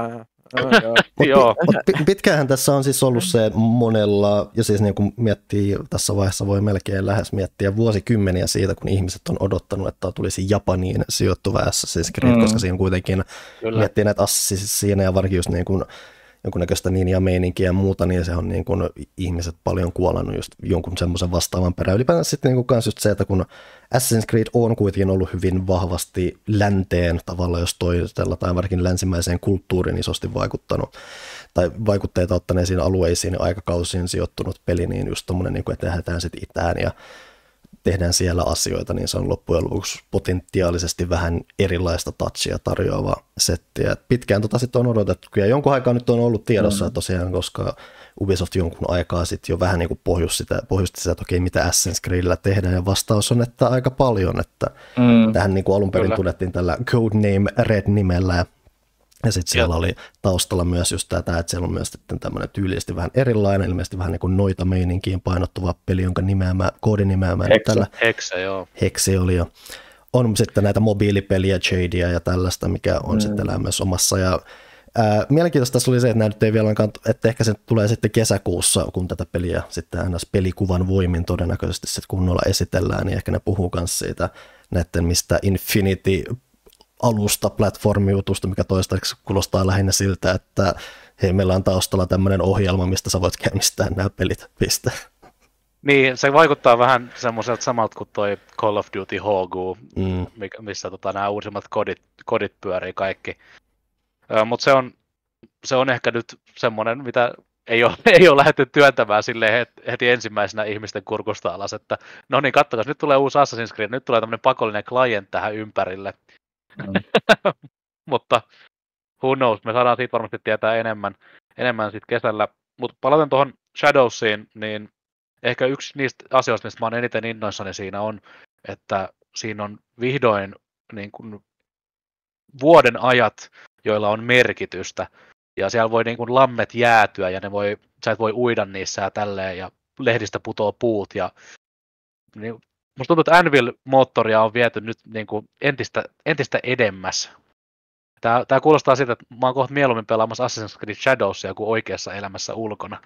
Pitkäänhän tässä on siis ollut se monella, ja siis niin kuin miettii, tässä vaiheessa voi melkein lähes miettiä vuosikymmeniä siitä, kun ihmiset on odottanut, että tulisi Japaniin sijoittuva Assassin's Creed, koska siinä kuitenkin miettii näitä Assassin's ja varsinkin just niin kuin jonkunnäköistä ninja-meininkiä ja muuta, niin se on niin kuin ihmiset paljon kuolannut just jonkun semmoisen vastaavan perään. Ylipäätään sitten niin kuin kans just se, että kun Assassin's Creed on kuitenkin ollut hyvin vahvasti länteen tavalla, jos toisella tai varsinkin länsimäiseen kulttuuriin isosti vaikuttanut tai vaikutteita ottaneisiin alueisiin ja aikakausiin sijoittunut peli, niin just tommoinen, niin kuin, että lähdetään sitten itään ja tehdään siellä asioita, niin se on loppujen lopuksi potentiaalisesti vähän erilaista touchia tarjoava settiä. Pitkään sitten on odotettu, ja jonkun aikaa nyt on ollut tiedossa tosiaan, koska Ubisoft jonkun aikaa sitten jo vähän niin kuin pohjusti sitä, että okei, mitä Assassin's Creedillä tehdään, ja vastaus on, että aika paljon, että tähän niin kuin alun perin tunnettiin tällä Codename Red-nimellä, ja sitten siellä oli taustalla myös just tätä, että siellä on myös sitten tämmöinen tyylisesti vähän erilainen, ilmeisesti vähän niin kuin noita meininkiin painottuva peli, jonka koodinimeämä Hexe oli. Ja on sitten näitä mobiilipeliä, Jadia ja tällaista, mikä on sitten myös omassa. Ja Mielenkiintoista tässä oli se, että nämä nyt ei vielä ainakaan, että ehkä se tulee sitten kesäkuussa, kun tätä peliä sitten pelikuvan voimin todennäköisesti sitten kunnolla esitellään, niin ehkä ne puhuu myös siitä näiden mistä Infinity alusta, platform-jutusta, mikä toistaiseksi kuulostaa lähinnä siltä, että hei, meillä on taustalla tämmöinen ohjelma, mistä sä voit käynnistää nämä pelit, piste. Niin, se vaikuttaa vähän semmoiselta samalta kuin toi Call of Duty HG, missä nämä uusimmat kodit pyörii kaikki. Mutta se on ehkä nyt semmoinen, mitä ei ole lähdetty työntämään silleen heti ensimmäisenä ihmisten kurkusta alas, että no niin, katsokaa, nyt tulee uusi Assassin's Creed, nyt tulee tämmöinen pakollinen client tähän ympärille. Mutta who knows, me saadaan siitä varmasti tietää enemmän sitten kesällä. Mutta palaten tuohon Shadowsiin, niin ehkä yksi niistä asioista, mistä mä oon eniten innoissani siinä on, että siinä on vihdoin niin kuin vuoden ajat, joilla on merkitystä. Ja siellä voi niin kuin lammet jäätyä ja sä et voi uida niissä ja tälleen ja lehdistä putoo puut. Ja, niin, musta tuntuu, että Anvil-moottoria on viety nyt niin kuin entistä edemmäs. Tää kuulostaa siltä, että mä oon kohta mieluummin pelaamassa Assassin's Creed Shadowsia kuin oikeassa elämässä ulkona.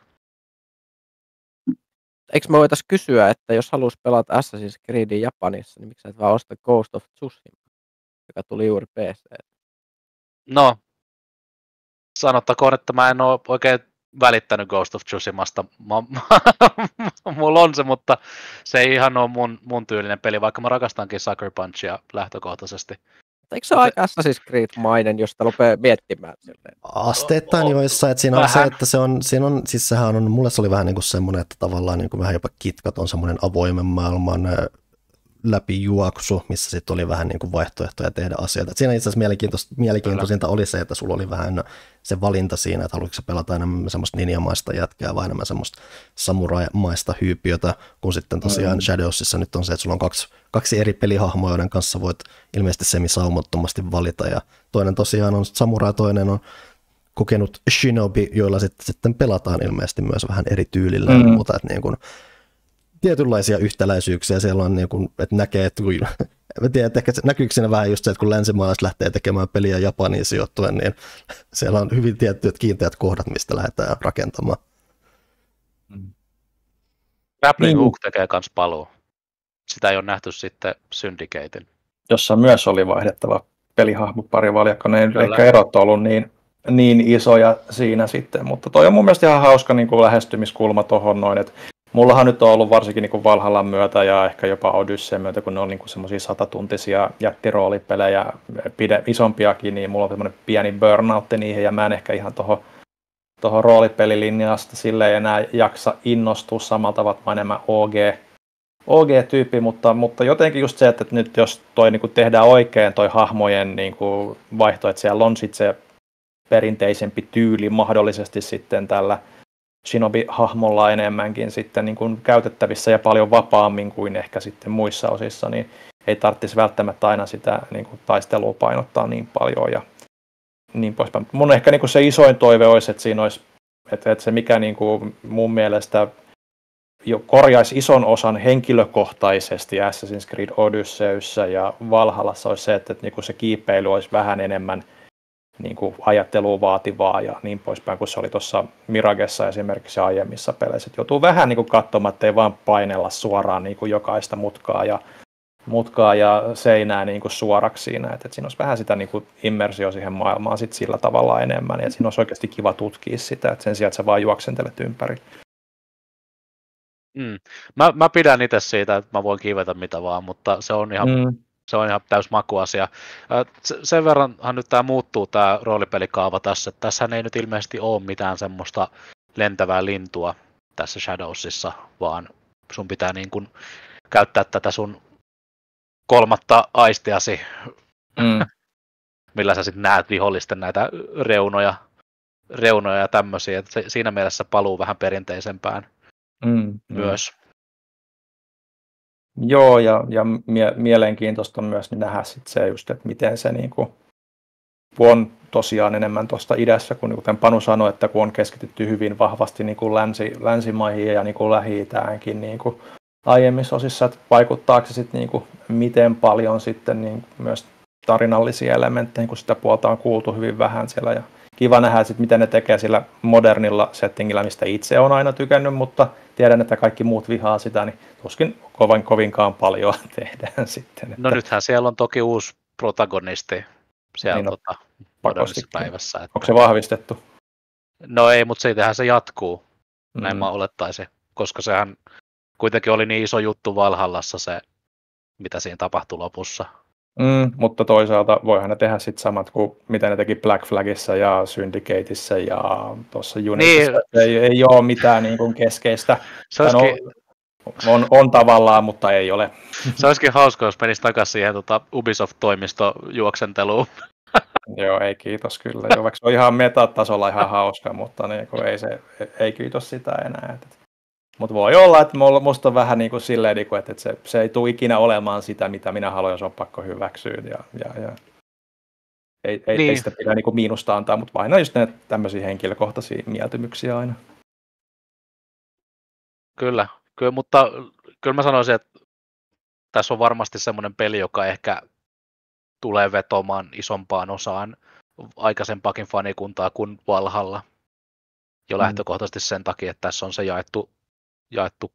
Eikö me voitaisiin kysyä, että jos haluaisi pelata Assassin's Creedin Japanissa, niin miksi et vaan osta Ghost of Tsushima, joka tuli juuri PC? No, sanottakoon, että mä en ole oikein välittänyt Ghost of Tsushimasta. Mulla on se, mutta se ei ihan ole mun tyylinen peli, vaikka mä rakastankin Sucker Punchia lähtökohtaisesti. Eikö se ole aika Assassin's Creed-mainen, jos sitä rupeaa miettimään silleen? Asteittain joissa, että siinä on se, että siis sehän on, mulle se oli vähän niin kuin semmoinen, että tavallaan niin kuin vähän jopa kitkat on semmoinen avoimen maailman läpijuoksu, missä sitten oli vähän niin kuin vaihtoehtoja tehdä asioita. Et siinä itse asiassa mielenkiintoisinta oli se, että sulla oli vähän se valinta siinä, että haluatko pelata enemmän semmoista ninjamaista jätkää vai enemmän semmoista samurai-maista hyypiötä, kun sitten tosiaan Shadowsissa nyt on se, että sulla on kaksi eri pelihahmoa, joiden kanssa voit ilmeisesti semisaumattomasti valita, ja toinen tosiaan on samurai, toinen on kokenut shinobi, joilla sitten pelataan ilmeisesti myös vähän eri tyylillä ja muuta, että niin kuin tietynlaisia yhtäläisyyksiä siellä on, niin kuin, että näkee, että kun, en tiedä, että ehkä näkyykö siinä vähän just se, että kun länsimaalaiset lähtee tekemään peliä Japaniin sijoittuen, niin siellä on hyvin tiettyjät kiinteät kohdat, mistä lähdetään rakentamaan. Grappling Hook tekee kans paluu. Sitä ei ole nähty sitten Syndicatein. Jossa myös oli vaihdettava pelihahmopari valjakkoinen, ehkä erot on ollut niin isoja siinä sitten, mutta toi on mun mielestä ihan hauska niin kuin lähestymiskulma tuohon noin, että mullahan nyt on ollut varsinkin niin kuin Valhallan myötä ja ehkä jopa Odysseen myötä, kun ne on niin kuin semmoisia 100-tuntisia jättiroolipelejä, isompiakin, niin mulla on semmoinen pieni burnoutti niihin, ja mä en ehkä ihan tuohon roolipelilinjasta silleen enää jaksa innostua samalla tavalla, että mä enemmän OG-tyyppi, mutta jotenkin just se, että nyt jos toi niin kuin tehdään oikein toi hahmojen niin kuin vaihto, että siellä on sitten se perinteisempi tyyli mahdollisesti sitten tällä Shinobi-hahmolla enemmänkin sitten niin kuin käytettävissä ja paljon vapaammin kuin ehkä sitten muissa osissa, niin ei tarvitsisi välttämättä aina sitä niin kuin taistelua painottaa niin paljon ja niin poispäin. Mun ehkä niin kuin se isoin toive olisi, että siinä olisi, että se mikä niin kuin mun mielestä jo korjaisi ison osan henkilökohtaisesti Assassin's Creed Odysseyssä ja Valhallassa olisi se, että niin kuin se kiipeily olisi vähän enemmän niin kuin ajattelua vaativaa ja niin poispäin, kun se oli tuossa Miragessa esimerkiksi aiemmissa peleissä. Et joutuu vähän niin kuin katsomaan, ettei vaan painella suoraan niin kuin jokaista mutkaa ja seinää niin kuin suoraksi siinä. Et siinä olisi vähän sitä niin kuin immersio siihen maailmaan sit sillä tavalla enemmän. Ja siinä olisi oikeasti kiva tutkia sitä, että sen sijaan, että sä vaan juoksentelet ympäri. Mä pidän itse siitä, että mä voin kiivetä mitä vaan, mutta se on ihan... Se on ihan täys makuasia. Sen verranhan nyt tämä muuttuu, tämä roolipelikaava tässä. Että tässähän ei nyt ilmeisesti ole mitään semmoista lentävää lintua tässä Shadowsissa, vaan sun pitää niin kuin käyttää tätä sun kolmatta aistiasi, millä sä sitten näet vihollisten näitä reunoja ja tämmöisiä. Että siinä mielessä paluu vähän perinteisempään myös. Joo, ja mielenkiintoista on myös nähdä sit se just, että miten se niinku, on tosiaan enemmän tuosta idässä, kuten Panu sanoi, että kun on keskitytty hyvin vahvasti niinku länsimaihin ja niinku Lähi-itäänkin niinku aiemmissa osissa, että vaikuttaako se sitten niinku, miten paljon sitten niinku myös tarinallisia elementtejä, kun sitä puolta on kuultu hyvin vähän siellä ja kiva nähdä sitten, miten ne tekee sillä modernilla settingillä, mistä itse on aina tykännyt, mutta tiedän, että kaikki muut vihaa sitä, niin tuskin kovinkaan paljon tehdään sitten. Että... No nythän siellä on toki uusi protagonisti siellä Niin, modernissa päivässä. Että... Onko se vahvistettu? No ei, mutta siitähän se jatkuu, näin mä olettaisin, koska sehän kuitenkin oli niin iso juttu Valhallassa se, mitä siinä tapahtui lopussa. Mutta toisaalta voihan ne tehdä sitten samat kuin mitä ne teki Black Flagissa ja Syndicateissa ja tuossa Unitissa. Niin. Ei ole mitään niin kuin keskeistä. Se olisikin... on tavallaan, mutta ei ole. Se olisikin hauska, jos menisi takaisin siihen Ubisoft-toimistojuoksenteluun. Joo, ei kiitos kyllä. Joo, vaikka se on ihan metatasolla ihan hauska, mutta niin kuin ei kiitos sitä enää. Mutta voi olla, että musta on vähän niin kuin silleen, että se ei tule ikinä olemaan sitä, mitä minä haluan, jos on pakko hyväksyä. Ja ei sitä pidä niin kuin miinusta antaa, mutta vain on just ne tämmöisiä henkilökohtaisia mieltymyksiä aina. Kyllä, mutta kyllä mä sanoisin, että tässä on varmasti semmoinen peli, joka ehkä tulee vetomaan isompaan osaan aikaisempaakin fanikuntaa kuin Valhalla. Jo lähtökohtaisesti sen takia, että tässä on se jaettu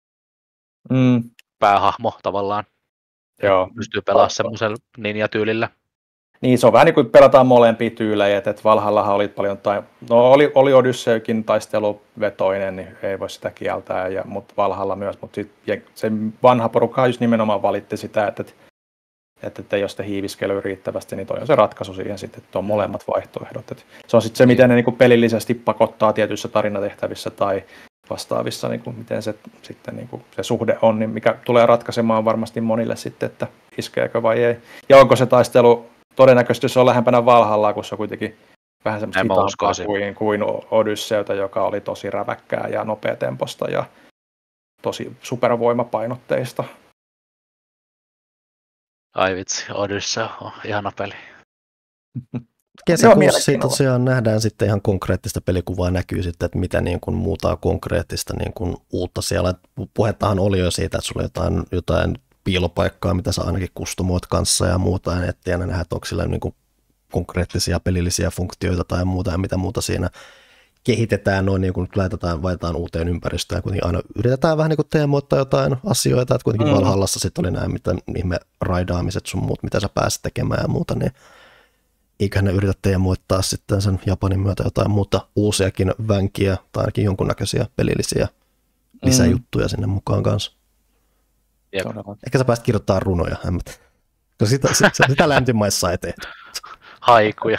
päähahmo tavallaan. Joo. Pystyy pelaamaan semmoisella ninja-tyylillä. Niin, se on vähän niin kuin pelataan molempia tyylejä, että Valhallahan oli paljon, oli Odysseykin taisteluvetoinen, niin ei voi sitä kieltää, mutta Valhalla myös, mutta se vanha porukka just nimenomaan valitti sitä, että ei ole sitä hiiviskelyä riittävästi, niin toi on se ratkaisu siihen sitten, että on molemmat vaihtoehdot. Että se on sitten se, miten ne niin kuin pelillisesti pakottaa tietyissä tarinatehtävissä tai vastaavissa, niin kuin miten se sitten niin kuin se suhde on, niin mikä tulee ratkaisemaan varmasti monille sitten, että iskeekö vai ei. Ja onko se taistelu, todennäköisesti se on lähempänä Valhallaa, kun se on kuitenkin vähän semmoista hitaampaa kuin Odysseyta, joka oli tosi räväkkää ja nopeatemposta ja tosi supervoimapainotteista. Ai vitsi, Odyssey on ihana peli. Kesäkuussa tosiaan nähdään sitten ihan konkreettista pelikuvaa, näkyy sitten, että mitä niin kuin muuta konkreettista niin kuin uutta siellä. Puhettahan oli jo siitä, että sulla on jotain piilopaikkaa, mitä sä ainakin kustomoit kanssa ja muuta, ja nettiä nähdään, että onko sillä niin kuin konkreettisia pelillisiä funktioita tai muuta, ja mitä muuta siinä kehitetään noin, niin kun vaihdetaan uuteen ympäristöön, kun aina yritetään vähän niin kuin teemoittaa jotain asioita, että kuitenkin Valhallassa sitten oli nämä ihme raidaamiset sun muut, mitä sä pääset tekemään ja muuta, niin eiköhän ne yritä teemoittaa sitten sen Japanin myötä jotain muuta uusiakin vänkiä tai ainakin jonkunnäköisiä pelillisiä lisäjuttuja sinne mukaan kanssa. Ehkä sä pääsit kirjoittamaan runoja, sitä läntimaissa ei tehdä. Haikuja.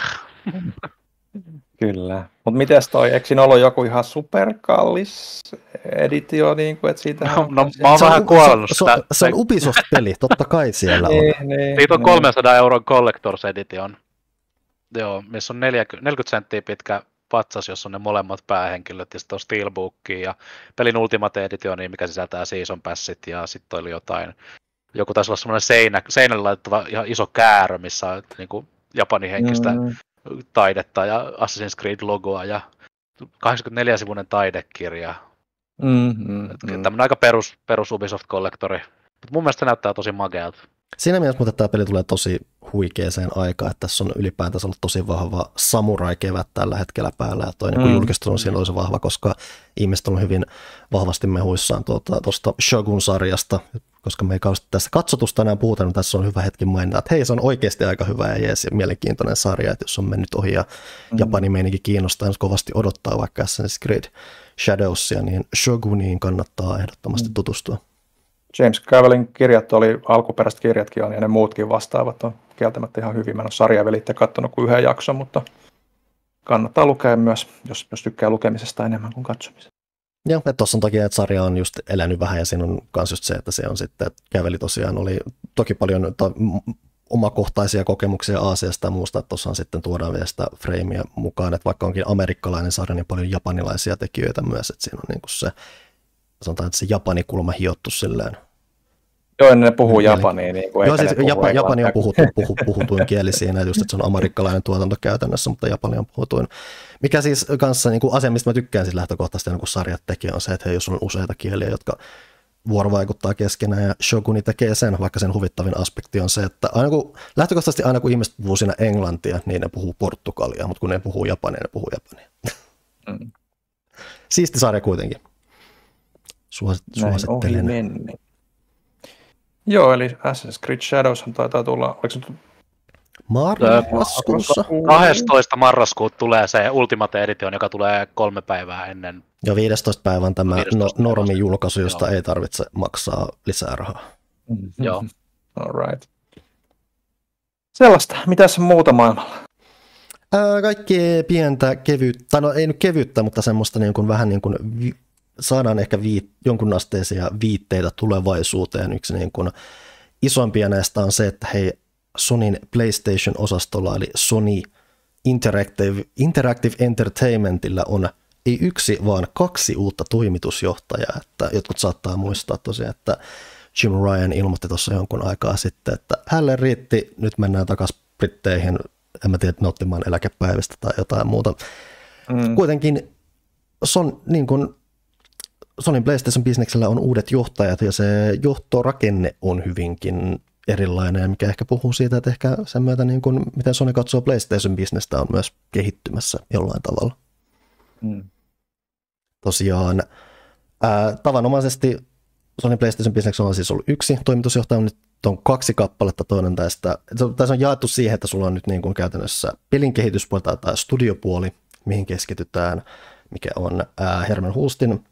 Kyllä. Mutta mites toi, eikö siinä ollut joku ihan superkallis editio? Niin kuin, että siitä no mä oon vähän kuollut sitä. Se on Ubisoft-peli, totta kai siellä on. Siitä on 300 euron Collector's Edition. Joo, missä on 40 senttiä pitkä patsas, jossa on ne molemmat päähenkilöt, ja sitten on Steelbookia ja pelin Ultimate Editioni, mikä sisältää Season Passit, ja sitten oli joku taisi olla semmoinen seinälle laittava ihan iso käärö, missä on niin kuin japanihenkistä taidetta ja Assassin's Creed-logoa ja 84-sivuinen taidekirja. Tämmöinen aika perus Ubisoft-kollektori. Mutta mun mielestä se näyttää tosi makealta. Siinä mielessä, mutta tämä peli tulee tosi huikeeseen aikaan, että tässä on ylipäätänsä ollut tosi vahva samurai-kevät tällä hetkellä päällä, ja toi niin julkistelu on siinä tosi vahva, koska ihmiset on hyvin vahvasti mehuissaan tuosta Shogun-sarjasta, koska me ei kauheasti tästä katsotusta enää puhuta, niin tässä on hyvä hetki mainita, että hei, se on oikeasti aika hyvä ja jees ja mielenkiintoinen sarja, että jos on mennyt ohi ja Japanin meininki kiinnostaa, jos kovasti odottaa vaikka Assassin's Creed Shadowsia, niin Shoguniin kannattaa ehdottomasti tutustua. James Cavellin kirjat alkuperäiset kirjatkin on, ja ne muutkin vastaavat on kieltämättä ihan hyvin. Mä en ole sarjavelitte katsonut kuin yhden jakson, mutta kannattaa lukea myös, jos tykkää lukemisesta enemmän kuin katsomisesta. Joo, että tuossa on toki, että sarja on just elänyt vähän, ja siinä on myös just se, että se on sitten, että Cavell tosiaan oli toki paljon omakohtaisia kokemuksia Aasiasta ja muusta, että tuossa sitten tuodaan vielä sitä freimiä mukaan, että vaikka onkin amerikkalainen sarja, niin paljon japanilaisia tekijöitä myös, että siinä on niin kuin se, sanotaan, että se Japani-kulma hiottu silleen. Joo, ne puhuu japania. Niin kuin joo, siis Japani on puhutuin kieli siinä, just, että se on amerikkalainen tuotanto käytännössä, mutta Japani on puhutuin. Mikä siis kanssa niin kuin asia, mistä mä tykkään siis lähtökohtaisesti, kun sarjat tekee, on se, että hei, jos on useita kieliä, jotka vuorovaikuttaa keskenään, ja Shoguni tekee sen, vaikka sen huvittavin aspekti on se, että lähtökohtaisesti aina kun ihmiset puhuu siinä englantia, niin ne puhuu portugalia, mutta kun ne puhuu japania, ne puhuu japania. Siisti sarja kuitenkin. Suosittelen. Joo, eli Assassin's Creed Shadows taitaa tulla, oliko se marraskuussa? 12. marraskuuta tulee se Ultimate Edition, joka tulee 3 päivää ennen. Jo 15 päivän tämä 15. normijulkaisu, josta ei tarvitse maksaa lisää rahaa. Joo. All right. Sellaista. Mitäs muuta maailmalla? Kaikki pientä kevyttä, no ei nyt kevyttä, mutta semmoista niin kuin vähän niin kuin saadaan ehkä jonkun asteisia viitteitä tulevaisuuteen. Yksi niin kuin isoimpia näistä on se, että hei, Sonyn PlayStation-osastolla, eli Sony Interactive Entertainmentillä on ei 1, vaan 2 uutta toimitusjohtajaa, että jotkut saattaa muistaa tosiaan, että Jim Ryan ilmoitti tuossa jonkun aikaa sitten, että hänelle riitti, nyt mennään takaisin Britteihin, en mä tiedä, nauttimaan eläkepäivistä tai jotain muuta. Kuitenkin niin kuin Sonyn PlayStation-bisneksellä on uudet johtajat ja se johtorakenne on hyvinkin erilainen, mikä ehkä puhuu siitä, että ehkä sen myötä niin kuin, miten Sony katsoo PlayStation-bisnestä on myös kehittymässä jollain tavalla. Tosiaan tavanomaisesti Sony PlayStation-bisneksellä on siis ollut 1 toimitusjohtaja, nyt on 2 kappaletta, toinen tässä on jaettu siihen, että sulla on nyt niin kuin käytännössä pelin kehityspuoli tai studiopuoli, mihin keskitytään, mikä on Herman Hulstin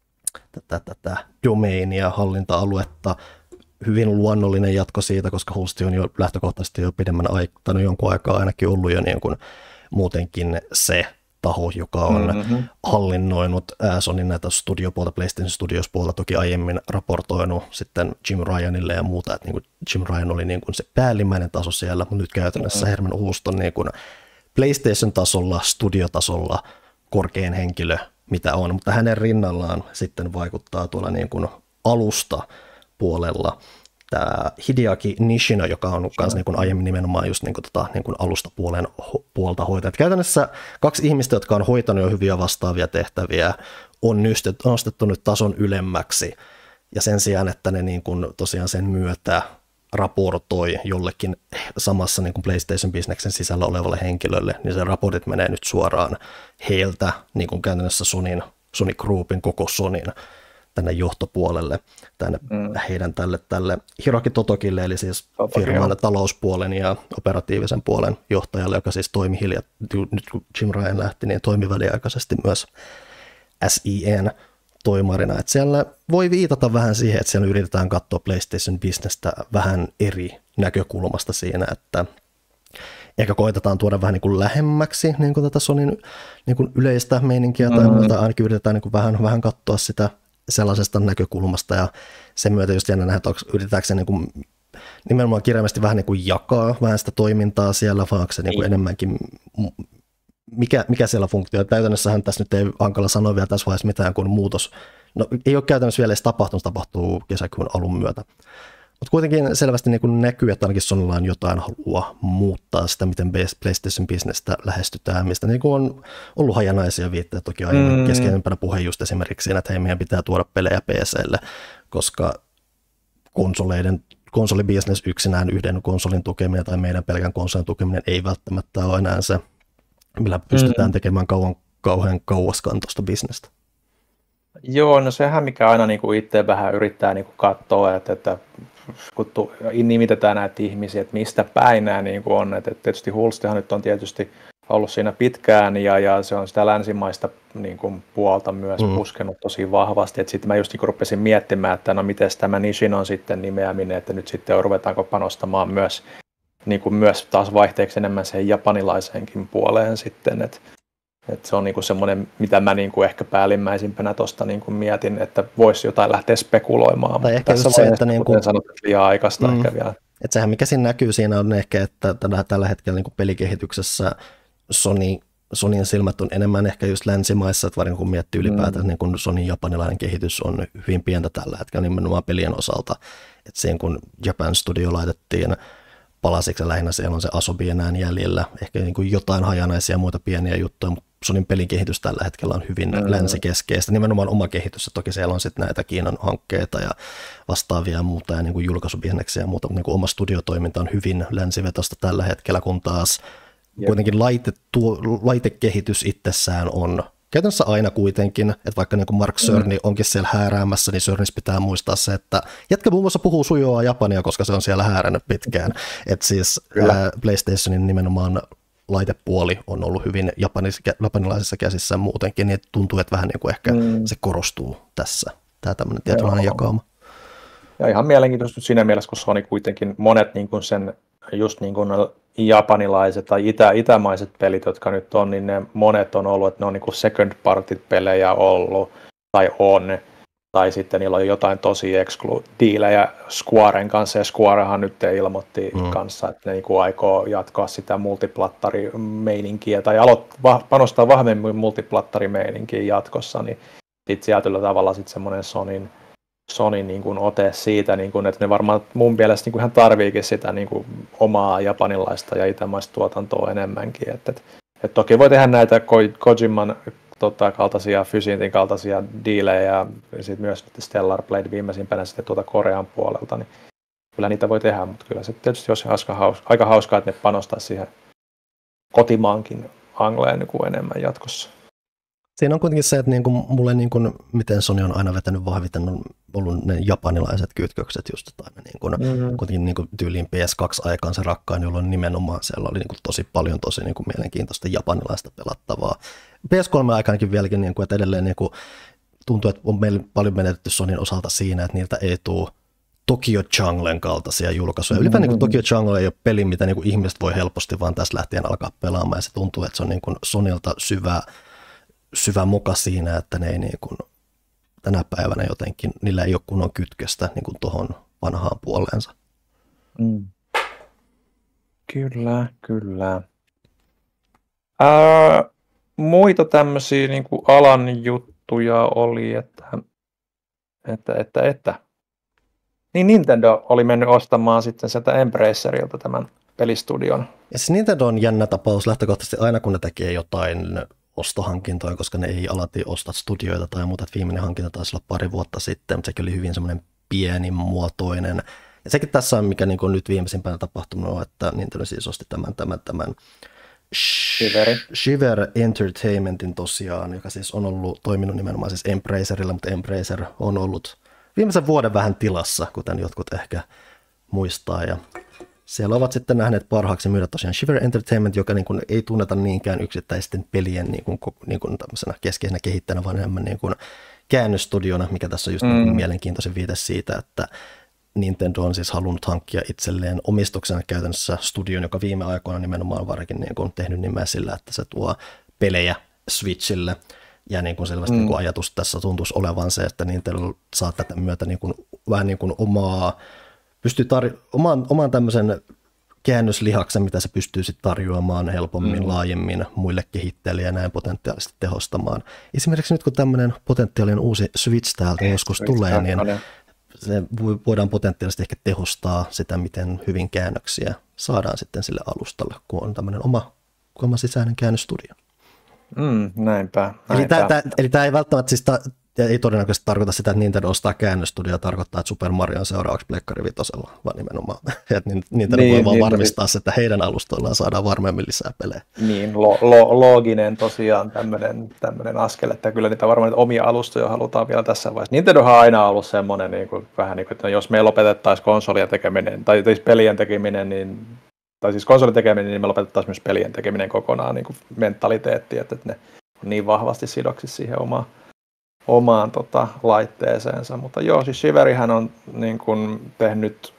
tätä domainia, hallinta-aluetta, hyvin luonnollinen jatko siitä, koska Hulsti on jo lähtökohtaisesti jo pidemmän aikaa, jonkun aikaa ainakin ollut jo niin kuin muutenkin se taho, joka on hallinnoinut Sonyn näitä studiopuolta, PlayStation Studios puolta, toki aiemmin raportoinut sitten Jim Ryanille ja muuta, että niin kuin Jim Ryan oli niin kuin se päällimmäinen taso siellä, mutta nyt käytännössä Herman Hulst on niin kuin PlayStation-tasolla, studiotasolla korkein henkilö, mitä on, mutta hänen rinnallaan sitten vaikuttaa tuolla niin kuin alusta puolella tämä Hideaki Nishino, joka on myös niin kuin aiemmin nimenomaan just niin kuin alustapuolen puolta hoitanut. Käytännössä 2 ihmistä, jotka on hoitanut jo hyviä vastaavia tehtäviä, on nostettu nyt tason ylemmäksi, ja sen sijaan, että ne niin kuin tosiaan sen myötä raportoi jollekin samassa niin kuin PlayStation-bisneksen sisällä olevalle henkilölle, niin se raportit menee nyt suoraan heiltä, niin kuin käytännössä Sony Groupin, koko Sonyn tänne johtopuolelle, tänne heidän tälle Hiroki Totokille, eli siis firman talouspuolen ja operatiivisen puolen johtajalle, joka siis toimi nyt kun Jim Ryan lähti, niin toimi väliaikaisesti myös SIN toimarina. Että siellä voi viitata vähän siihen, että siellä yritetään katsoa PlayStation-bisnestä vähän eri näkökulmasta siinä, että ehkä koitetaan tuoda vähän niin kuin lähemmäksi niin kuin tätä Sonyn niin kuin yleistä meininkiä, tai ainakin yritetään niin kuin vähän katsoa sitä sellaisesta näkökulmasta, ja sen myötä just jännä nähdä, että yritetäänkö se niin kuin, nimenomaan kirjaimesti vähän niin kuin jakaa vähän sitä toimintaa siellä, vaan onko se niin kuin enemmänkin, mikä siellä funktio. Käytännössähän tässä nyt ei hankala sanoa vielä tässä vaiheessa mitään kuin muutos. No ei ole käytännössä vielä edes tapahtunut, tapahtuu kesäkuun alun myötä. Mutta kuitenkin selvästi niin kuin näkyy, että ainakin Sonylla on jotain halua muuttaa sitä, miten PlayStation-bisnestä lähestytään, mistä niin kuin on ollut hajanaisia viitteitä toki aiemmin keskeisempänä puhe just esimerkiksi siinä, että hei, meidän pitää tuoda pelejä PC:lle, koska konsolibisnes yksinään yhden konsolin tukeminen tai meidän pelkän konsolin tukeminen ei välttämättä ole enää se, millä pystytään tekemään kauhean kauaskantoista bisnestä. Joo, no sehän mikä aina niin kuin itse vähän yrittää niin kuin katsoa, että kun nimitetään näitä ihmisiä, että mistä päin nämä niin kuin on. Että tietysti Hulstihan nyt on tietysti ollut siinä pitkään ja se on sitä länsimaista niin kuin puolta myös puskenut tosi vahvasti. Sitten mä just niin kuin rupesin miettimään, että no miten tämä Nishinon sitten nimeäminen, että nyt sitten ruvetaanko panostamaan myös, niin kuin myös taas vaihteeksi enemmän siihen japanilaiseenkin puoleen sitten, että se on niinku semmoinen, mitä mä niinku ehkä päällimmäisimpänä tuosta niinku mietin, että voisi jotain lähteä spekuloimaan. Tai ehkä tässä vaiheessa, niin kuten sanot, liian aikaista ehkä vielä. Että sehän mikä siinä näkyy siinä on ehkä, että tällä hetkellä niinku pelikehityksessä Sonyn silmät on enemmän ehkä just länsimaissa, että varsinkin kun miettii ylipäätään, niin kun Sonyn japanilainen kehitys on hyvin pientä tällä hetkellä nimenomaan pelien osalta. Että siinä kun Japan Studio laitettiin palasiksi, lähinnä siellä on se Asobi enää jäljellä, ehkä niin kuin jotain hajanaisia muita pieniä juttuja, mutta Sonyn pelikehitys tällä hetkellä on hyvin länsikeskeistä, nimenomaan oma kehitys, ja toki siellä on sitten näitä Kiinan hankkeita ja vastaavia ja muuta, ja niin kuin julkaisubisneksiä ja muuta, mutta niin kuin oma studiotoiminta on hyvin länsivetosta tällä hetkellä, kun taas kuitenkin laitekehitys itsessään on käytännössä aina kuitenkin, että vaikka niin kuin Mark Cerny onkin siellä hääräämässä, niin Cernis pitää muistaa se, että jätkä muun muassa puhuu sujuvaa japania, koska se on siellä häärännyt pitkään. Että siis PlayStationin nimenomaan laitepuoli on ollut hyvin japanilaisissa käsissä muutenkin, niin tuntuu, että vähän niin kuin ehkä se korostuu tässä, tämä tämmöinen tietynlainen jakauma. Ja ihan mielenkiintoista siinä mielessä, kun Sony kuitenkin monet niin kuin sen just niin kuin japanilaiset tai itämaiset pelit, jotka nyt on, niin ne monet on ollut, että ne on niin kuin second party pelejä ollut tai on, tai sitten niillä on jotain tosi diilejä Squaren kanssa, ja Squarehan nyt ilmoitti kanssa, että ne niin kuin aikoo jatkaa sitä multiplattarimeininkiä tai panostaa vahvemmin multiplattarimeininkiä jatkossa, niin sitten tietyllä tavalla sitten semmoinen Sonyn niin kuin ote siitä, niin kuin, että ne varmaan mun mielestä niin kuin ihan tarviikin sitä niin kuin omaa japanilaista ja itämaista tuotantoa enemmänkin. Et toki voi tehdä näitä Kojiman kaltaisia, Fysintin kaltaisia diilejä ja sitten myös Stellar Blade viimeisimpänä sitten Korean puolelta, niin kyllä niitä voi tehdä, mutta kyllä se tietysti olisi aika hauskaa, että ne panostaa siihen kotimaankin angleen niin kuin enemmän jatkossa. Siinä on kuitenkin se, että niinku, mulle niinku, miten Sony on aina vetänyt vahviten, on ollut ne japanilaiset kytkökset just aina kuitenkin niinku, tyyliin PS2-aikaan se rakkain, jolloin nimenomaan siellä oli niinku, tosi paljon tosi niinku, mielenkiintoista japanilaista pelattavaa. PS3-aikanakin vieläkin, niinku, että edelleen niinku, tuntuu, että on meillä paljon menetetty Sonyn osalta siinä, että niiltä ei tule Tokyo Junglen kaltaisia julkaisuja. Ylipäätään niin Tokyo Jungle ei ole peli, mitä niin ihmiset voi helposti vaan tästä lähtien alkaa pelaamaan, ja se tuntuu, että se on niin Sonylta syvä moka siinä, että ne ei niin kuin, tänä päivänä jotenkin, niillä ei ole kunnon kytköstä niin kuin tuohon vanhaan puoleensa. Kyllä. Muita tämmöisiä niin kuin alan juttuja oli, että niin Nintendo oli mennyt ostamaan sitten sieltä Embracerilta tämän pelistudion. Ja siis Nintendo on jännä tapaus lähtökohtaisesti aina, kun ne tekee jotain ostohankintoja, koska ne ei alati osta studioita tai muuta. Viimeinen hankinta taisi olla pari vuotta sitten, mutta sekin oli hyvin semmoinen pienimuotoinen. Ja sekin tässä on, mikä niin kuin nyt viimeisimpänä tapahtunut on, että Nintendo siis osti tämän Shiver Entertainmentin tosiaan, joka siis on ollut toiminut nimenomaan siis Embracerilla, mutta Embracer on ollut viimeisen vuoden vähän tilassa, kuten jotkut ehkä muistaa. Ja siellä ovat sitten nähneet parhaaksi myydä tosiaan Shiver Entertainment, joka niin kuin ei tunneta niinkään yksittäisten pelien niin kuin tämmöisenä keskeisenä kehittäjänä, vaan enemmän niin kuin käännösstudiona, mikä tässä on just niin mielenkiintoisen viite siitä, että Nintendo on siis halunnut hankkia itselleen omistuksena käytännössä studion, joka viime aikoina nimenomaan varsinkin niin kuin tehnyt nimeä sillä, että se tuo pelejä Switchille. Ja niin kuin selvästi niin kuin ajatus tässä tuntuisi olevan se, että Nintendo saa tätä myötä niin kuin, vähän niin kuin pystyy omaan tämmöisen käännöslihaksen, mitä se pystyy sitten tarjoamaan helpommin, laajemmin muille kehittäjille ja näin potentiaalisesti tehostamaan. Esimerkiksi nyt kun tämmöinen potentiaalinen uusi Switch täältä joskus tulee, niin se voidaan potentiaalisesti ehkä tehostaa sitä, miten hyvin käännöksiä saadaan sitten sille alustalle, kun on tämmöinen oma sisäinen käännösstudio. Näinpä. Eli tämä ei välttämättä siis ei todennäköisesti tarkoita sitä, että Nintendo ostaa käännöstudio, tarkoittaa, että Super Mario on seuraavaksi Pleikkari Vitosella, vaan nimenomaan, että Nintendo voi vaan varmistaa se, että heidän alustoillaan saadaan varmemmin lisää pelejä. Niin, looginen tosiaan tämmöinen askel, että kyllä niitä varmaan omia alustoja halutaan vielä tässä vaiheessa. Nintendohan on aina ollut semmoinen, niin kuin, vähän niin kuin, että jos me lopetettaisiin konsolien tekeminen, tai pelien tekeminen, niin tai siis konsolin tekeminen, niin me lopetettaisiin myös pelien tekeminen kokonaan niin kuin mentaliteetti, että ne on niin vahvasti sidoksissa siihen omaan laitteeseensa. Mutta joo, siis Shiverihän on niin kuin tehnyt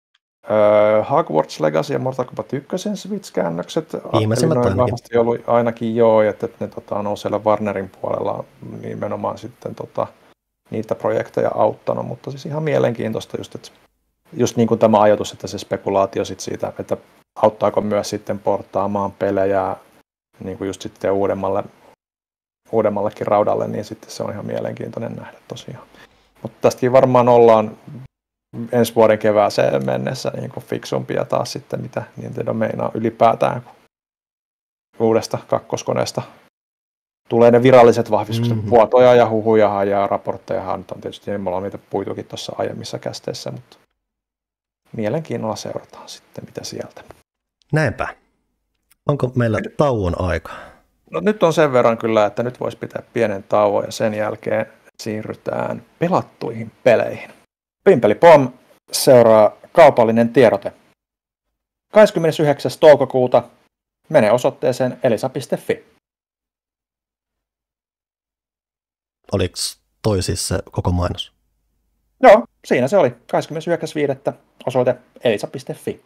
Hogwarts Legacy ja Mortal Kombat 1 Switch-käännökset. Viimeisimmät ainakin. Vahvasti ollut ainakin joo, että ne on siellä Warnerin puolella nimenomaan sitten niitä projekteja auttanut, mutta siis ihan mielenkiintoista just niin kuin tämä ajatus, että se spekulaatio sit siitä, että auttaako myös sitten porttaamaan pelejä niin kuin just sitten uudemmallekin raudalle, niin sitten se on ihan mielenkiintoinen nähdä tosiaan. Mutta tästäkin varmaan ollaan ensi vuoden kevääseen mennessä niin kuin fiksumpia taas sitten, mitä Nintendo meinaa ylipäätään uudesta kakkoskoneesta tulee ne viralliset vahvistukset. Vuotoja ja huhuja ja raporttejahan on tietysti, me ollaan niitä puitukin tuossa aiemmissa kästeissä, mutta mielenkiinnolla seurataan sitten, mitä sieltä. Näinpä. Onko meillä tauon aika? No, nyt on sen verran kyllä, että nyt voisi pitää pienen tauon ja sen jälkeen siirrytään pelattuihin peleihin. Pimpeli Pom seuraa kaupallinen tiedote. 29. toukokuuta mene osoitteeseen elisa.fi. Oliko toi siis se koko mainos? Joo, siinä se oli. 29.5. osoite elisa.fi.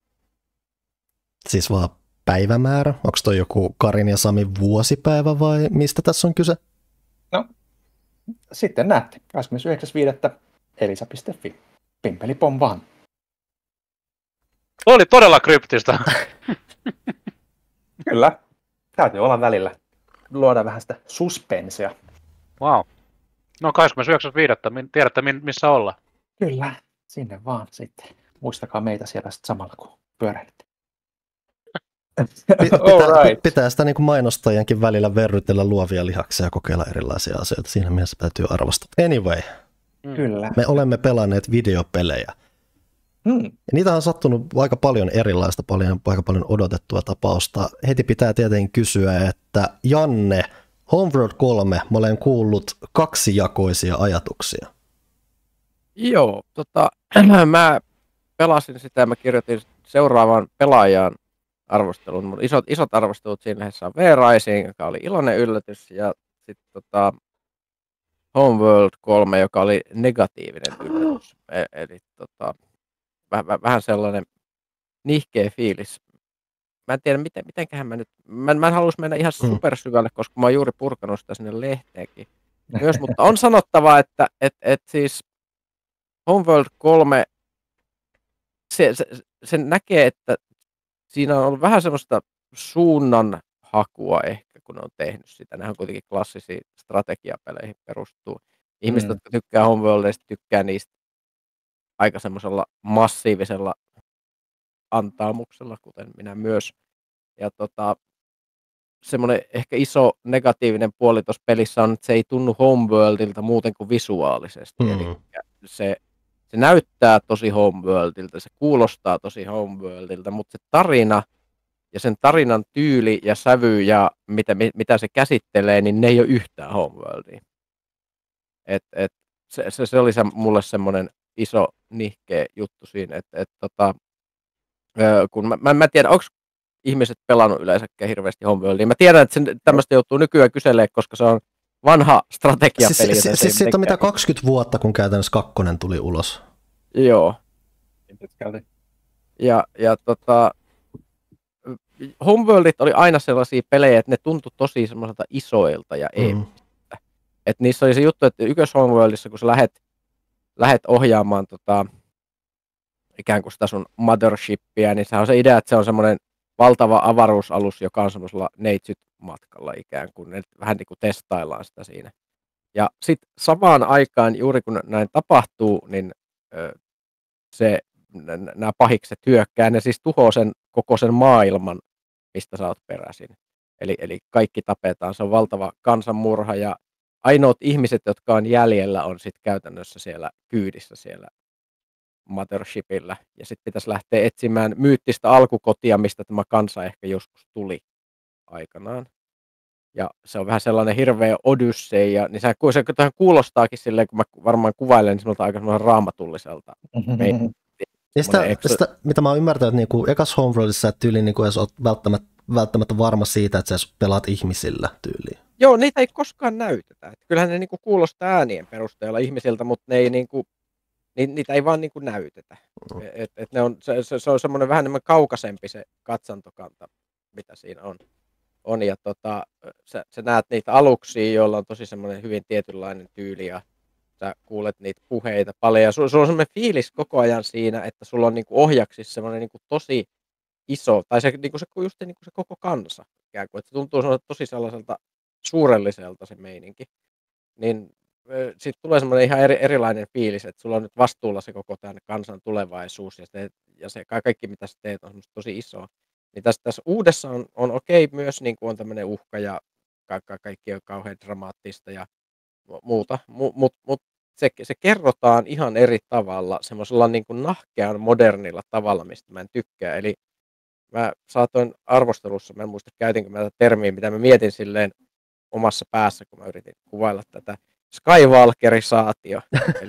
Siis vaan päivämäärä? Onko toi joku Karin ja Samin vuosipäivä vai mistä tässä on kyse? No, sitten näette. 29.5. elisa.fi. Pimpeli Pom vaan. Tuo oli todella kryptistä. Kyllä. Täytyy olla välillä. Luoda vähän sitä suspensia. Wow. No 29.5. Tiedätte missä olla. Kyllä. Sinne vaan sitten. Muistakaa meitä siellä sitten samalla, kun pyöräilytte. Pitää sitä niin kuin mainostajienkin välillä verrytellä luovia lihaksia ja kokeilla erilaisia asioita. Siinä mielessä täytyy arvostaa. Anyway. Kyllä. Me olemme pelanneet videopelejä. Ja niitä on sattunut aika paljon erilaista, aika paljon odotettua tapausta. Heti pitää tietenkin kysyä, että Janne, Homeworld 3, mä olen kuullut kaksijakoisia ajatuksia. Joo, mä pelasin sitä ja mä kirjoitin seuraavan pelaajan arvostelun. Mun isot arvostelut siinä lehdessä on V-Rising, joka oli iloinen yllätys, ja sitten Homeworld 3, joka oli negatiivinen yllätys. Eli vähän sellainen nihkeä fiilis. Mä en tiedä, mitenköhän mä nyt... Mä en haluaisi mennä ihan supersyvälle, koska mä oon juuri purkanut sitä sinne lehteenkin. Myös, mutta on sanottava, että siis Homeworld 3, se näkee, että siinä on ollut vähän semmoista suunnan hakua ehkä, kun on tehnyt sitä. Nämä on kuitenkin klassisia strategiapeleihin perustuu. Ihmiset, jotka tykkää Homeworldista, tykkää niistä aika semmoisella massiivisella antaamuksella, kuten minä myös. Ja semmoinen ehkä iso negatiivinen puoli tuossa pelissä on, että se ei tunnu Homeworldilta muuten kuin visuaalisesti. Eli se näyttää tosi Homeworldilta, se kuulostaa tosi Homeworldilta, mutta se tarina ja sen tarinan tyyli ja sävy ja mitä se käsittelee, niin ne ei ole yhtään Homeworldia. Se oli mulle semmoinen iso nihkeä juttu siinä, kun mä en tiedä, onko ihmiset pelannut yleensäkään hirveästi Homeworldia. Mä tiedän, että tämmöistä joutuu nykyään kyselemään, koska se on vanha strategiapeli. Siis siitä on mitä 20 vuotta, kun käytännössä 2 tuli ulos. Joo. Ja Homeworldit oli aina sellaisia pelejä, että ne tuntui tosi semmoiselta isoilta ja eeppisiltä. Että niissä oli se juttu, että Homeworldissa, kun sä lähet ohjaamaan ikään kuin sitä sun mothershipia, niin se on se idea, että se on semmoinen valtava avaruusalus, joka on semmoisella neitsyt-matkalla ikään kuin, vähän niin kuin testaillaan sitä siinä. Ja sitten samaan aikaan, juuri kun näin tapahtuu, niin nämä pahikset hyökkää, ne siis tuhoaa koko sen maailman, mistä sä oot peräisin. Eli kaikki tapetaan, se on valtava kansanmurha, ja ainoat ihmiset, jotka on jäljellä, on sitten käytännössä siellä kyydissä siellä mothershipillä, ja sitten pitäisi lähteä etsimään myyttistä alkukotia, mistä tämä kansa ehkä joskus tuli aikanaan. Ja se on vähän sellainen hirveä odysseja, niin se kuulostaakin silleen, kun mä varmaan kuvailen, niin aika semmoinen raamatulliselta. Mitä mä oon ymmärtänyt, että niinku ekas Homeworldissa tyyliin niinku edes oot välttämättä varma siitä, että sä pelaat ihmisillä tyyliin. Joo, niitä ei koskaan näytetä. Kyllähän ne niinku kuulostaa äänien perusteella ihmisiltä, mutta ne ei niinku, niitä ei vaan niinku näytetä. Se on semmoinen vähän enemmän kaukaisempi se katsantokanta, mitä siinä on. Ja sä näet niitä aluksia, joilla on tosi semmoinen hyvin tietynlainen tyyli, ja sä kuulet niitä puheita paljon, ja sulla on semmoinen fiilis koko ajan siinä, että sulla on niinku ohjaksissa semmoinen niinku tosi iso, tai se koko kansa ikään kuin, että se tuntuu tosi sellaiselta suurelliselta se meininki. Niin sitten tulee semmoinen ihan erilainen fiilis, että sulla on nyt vastuulla se koko tämän kansan tulevaisuus, ja se kaikki mitä sä teet on tosi isoa. Niin tässä uudessa on okei myös, niin kuin on tämmöinen uhka ja kaikki on kauhean dramaattista ja muuta, mutta se kerrotaan ihan eri tavalla, semmoisella niin kuin nahkean modernilla tavalla, mistä mä en tykkää. Eli mä saatoin arvostelussa, mä en muista käytinkö mä tätä termiä, mitä mä mietin silleen omassa päässä, kun mä yritin kuvailla tätä Skywalkerisaatio.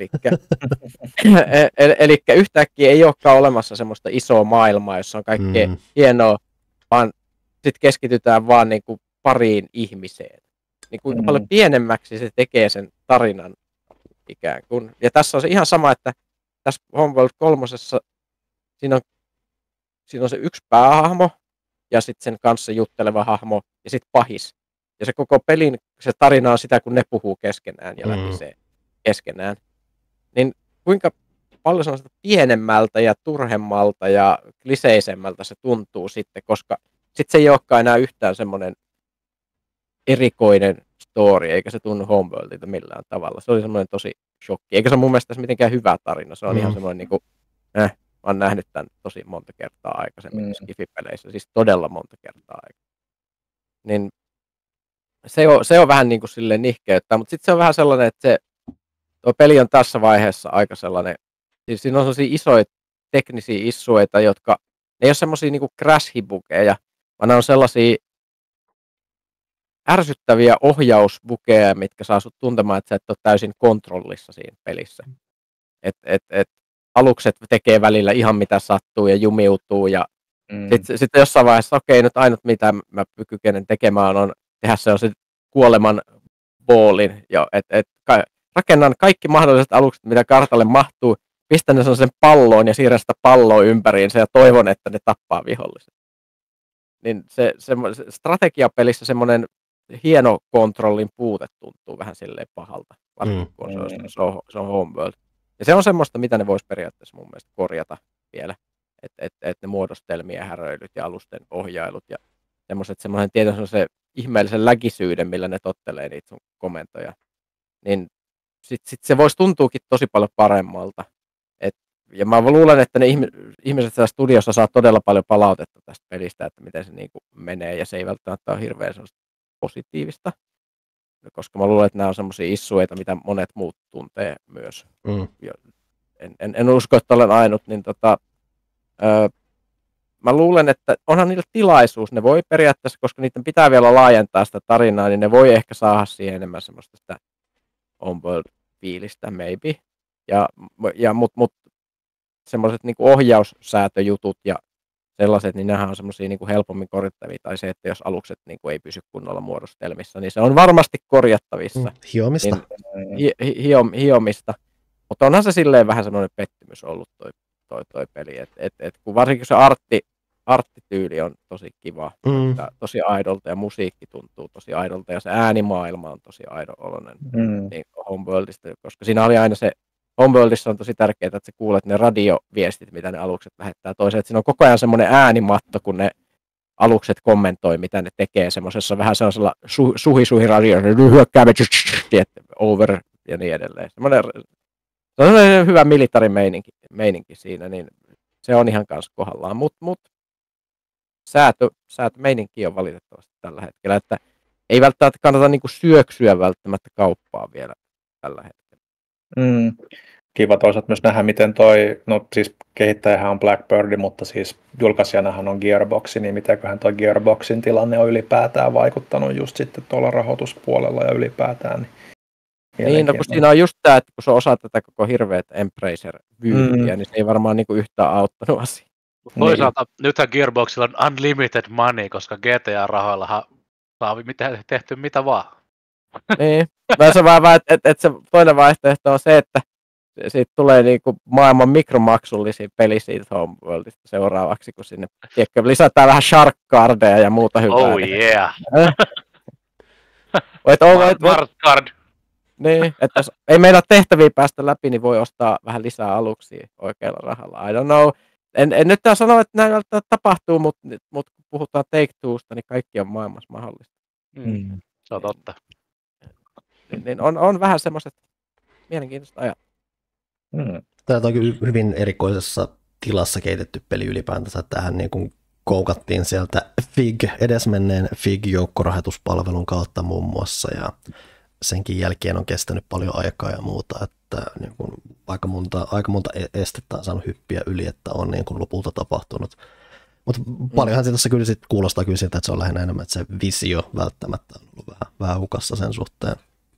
Eli yhtäkkiä ei olekaan olemassa semmoista isoa maailmaa, jossa on kaikkea hienoa, vaan sitten keskitytään vaan niin kuin pariin ihmiseen. Niin kuinka paljon pienemmäksi se tekee sen tarinan ikään kuin. Ja tässä on se ihan sama, että tässä Homeworld 3. Siinä on se yksi päähahmo ja sitten sen kanssa jutteleva hahmo ja sitten pahis. Ja se koko pelin se tarina on sitä, kun ne puhuu keskenään ja läpisee keskenään. Niin kuinka paljon sellaista pienemmältä ja turhemmalta ja kliseisemmältä se tuntuu sitten, koska sitten se ei olekaan enää yhtään semmoinen erikoinen story, eikä se tunnu Homeworldilta millään tavalla. Se oli semmoinen tosi shokki. Eikä se mun mielestä mitenkään hyvä tarina. Se on ihan semmoinen niin kuin, mä oon nähnyt tämän tosi monta kertaa aikaisemmin Skifi-peleissä, siis todella monta kertaa aikaisemmin. Niin se on vähän niin kuin silleen nihkeyttä, mutta sitten se on vähän sellainen, että tuo peli on tässä vaiheessa aika sellainen, siis siinä on sellaisia isoja teknisiä issueita, jotka ne ei ole semmoisia niin kuin crash-bugeja, vaan ne on sellaisia ärsyttäviä ohjausbugeja, mitkä saa sut tuntemaan, että sä et ole täysin kontrollissa siinä pelissä. Et alukset tekee välillä ihan mitä sattuu ja jumiutuu ja sitten jossain vaiheessa, okei, nyt ainut mitä mä kykenen tekemään on tehdä se kuoleman boolin, rakennan kaikki mahdolliset alukset, mitä kartalle mahtuu, pistän ne sen palloon ja siirrän sitä palloa ympäriinsä ja toivon, että ne tappaa viholliset. Niin se strategiapelissä semmoinen hieno kontrollin puute tuntuu vähän silleen pahalta, varsinkin kun se on Homeworld. Ja se on semmoista, mitä ne vois periaatteessa mun mielestä korjata vielä, että ne muodostelmien häröilyt ja alusten ohjailut ja semmoinen tietysti se ihmeellisen lägisyyden, millä ne tottelee niitä sun komentoja, niin sit se voisi tuntuukin tosi paljon paremmalta. Ja mä luulen, että ne ihmiset siellä studiossa saa todella paljon palautetta tästä pelistä, että miten se niinku menee, ja se ei välttämättä ole hirveän positiivista, koska mä luulen, että nämä on semmoisia issueita, mitä monet muut tuntee myös. En usko, että olen ainut, niin mä luulen, että onhan niillä tilaisuus, ne voi periaatteessa, koska niiden pitää vielä laajentaa sitä tarinaa, niin ne voi ehkä saada siihen enemmän semmoista sitä on-world-fiilistä, maybe. Mut semmoiset niinku ohjaussäätöjutut ja sellaiset, niin nehän on semmoisia niinku helpommin korjattavia, tai se, että jos alukset niinku ei pysy kunnolla muodostelmissa, niin se on varmasti korjattavissa. Hiomista. Hiomista. Mutta onhan se silleen vähän semmoinen pettymys ollut toi peli, kun varsinkin se arttityyli on tosi kiva, tosi aidolta ja musiikki tuntuu tosi aidolta ja se äänimaailma on tosi aidoloinen niin Homeworldista, koska siinä oli aina se, Homeworldissa on tosi tärkeää, että sä kuulet ne radioviestit, mitä ne alukset lähettää toiseen, että siinä on koko ajan semmoinen äänimatto, kun ne alukset kommentoi, mitä ne tekee semmoisessa vähän sellaisella suhi radio, hyökkäämme, over ja niin edelleen. Se on hyvä militarimeininki siinä, niin se on ihan kanssa kohdallaan, mutta säätömeininki on valitettavasti tällä hetkellä, että ei välttämättä kannata niinku syöksyä välttämättä kauppaa vielä tällä hetkellä. Kiva toisaalta myös nähdä, miten siis kehittäjähän on Blackbird, mutta siis julkaisijanahan on Gearbox, niin mitenköhän toi Gearboxin tilanne on ylipäätään vaikuttanut just sitten tuolla rahoituspuolella ja ylipäätään. Niin, kun siinä on just tämä, että kun se osaa tätä koko hirveät Embracer-vyyhtiä, niin se ei varmaan niinku yhtään auttanut asiaa. Toisaalta nythän Gearboxilla on unlimited money, koska GTA-rahoillahan saa tehty mitä vaan. Niin, se vaan, että se toinen vaihtoehto on se, että siitä tulee niinku maailman mikromaksullisia peli siitä Homeworldista seuraavaksi, kun sinne lisätään vähän shark cardeja ja muuta hyvää. Oh yeah! Smart card! Niin, että jos ei meidän tehtäviä päästä läpi, niin voi ostaa vähän lisää aluksia oikealla rahalla. I don't know. En nyt sano, että näin välttämättä tapahtuu, mutta kun puhutaan Take-Twosta, niin kaikki on maailmassa mahdollista. Se on totta. Niin on vähän semmoiset mielenkiintoiset ajat. Tämä on kyllä hyvin erikoisessa tilassa kehitetty peli ylipäätänsä. Tähän niin kuin koukattiin sieltä edesmenneen FIG-joukkorahoituspalvelun kautta muun muassa, ja senkin jälkeen on kestänyt paljon aikaa ja muuta, että niin kuin aika monta estettä on saanut hyppiä yli, että on niin kuin lopulta tapahtunut. Mutta paljonhan se tässä kyllä sit kuulostaa kyllä siltä, että se on lähinnä enemmän, että se visio välttämättä on ollut vähän hukassa sen suhteen.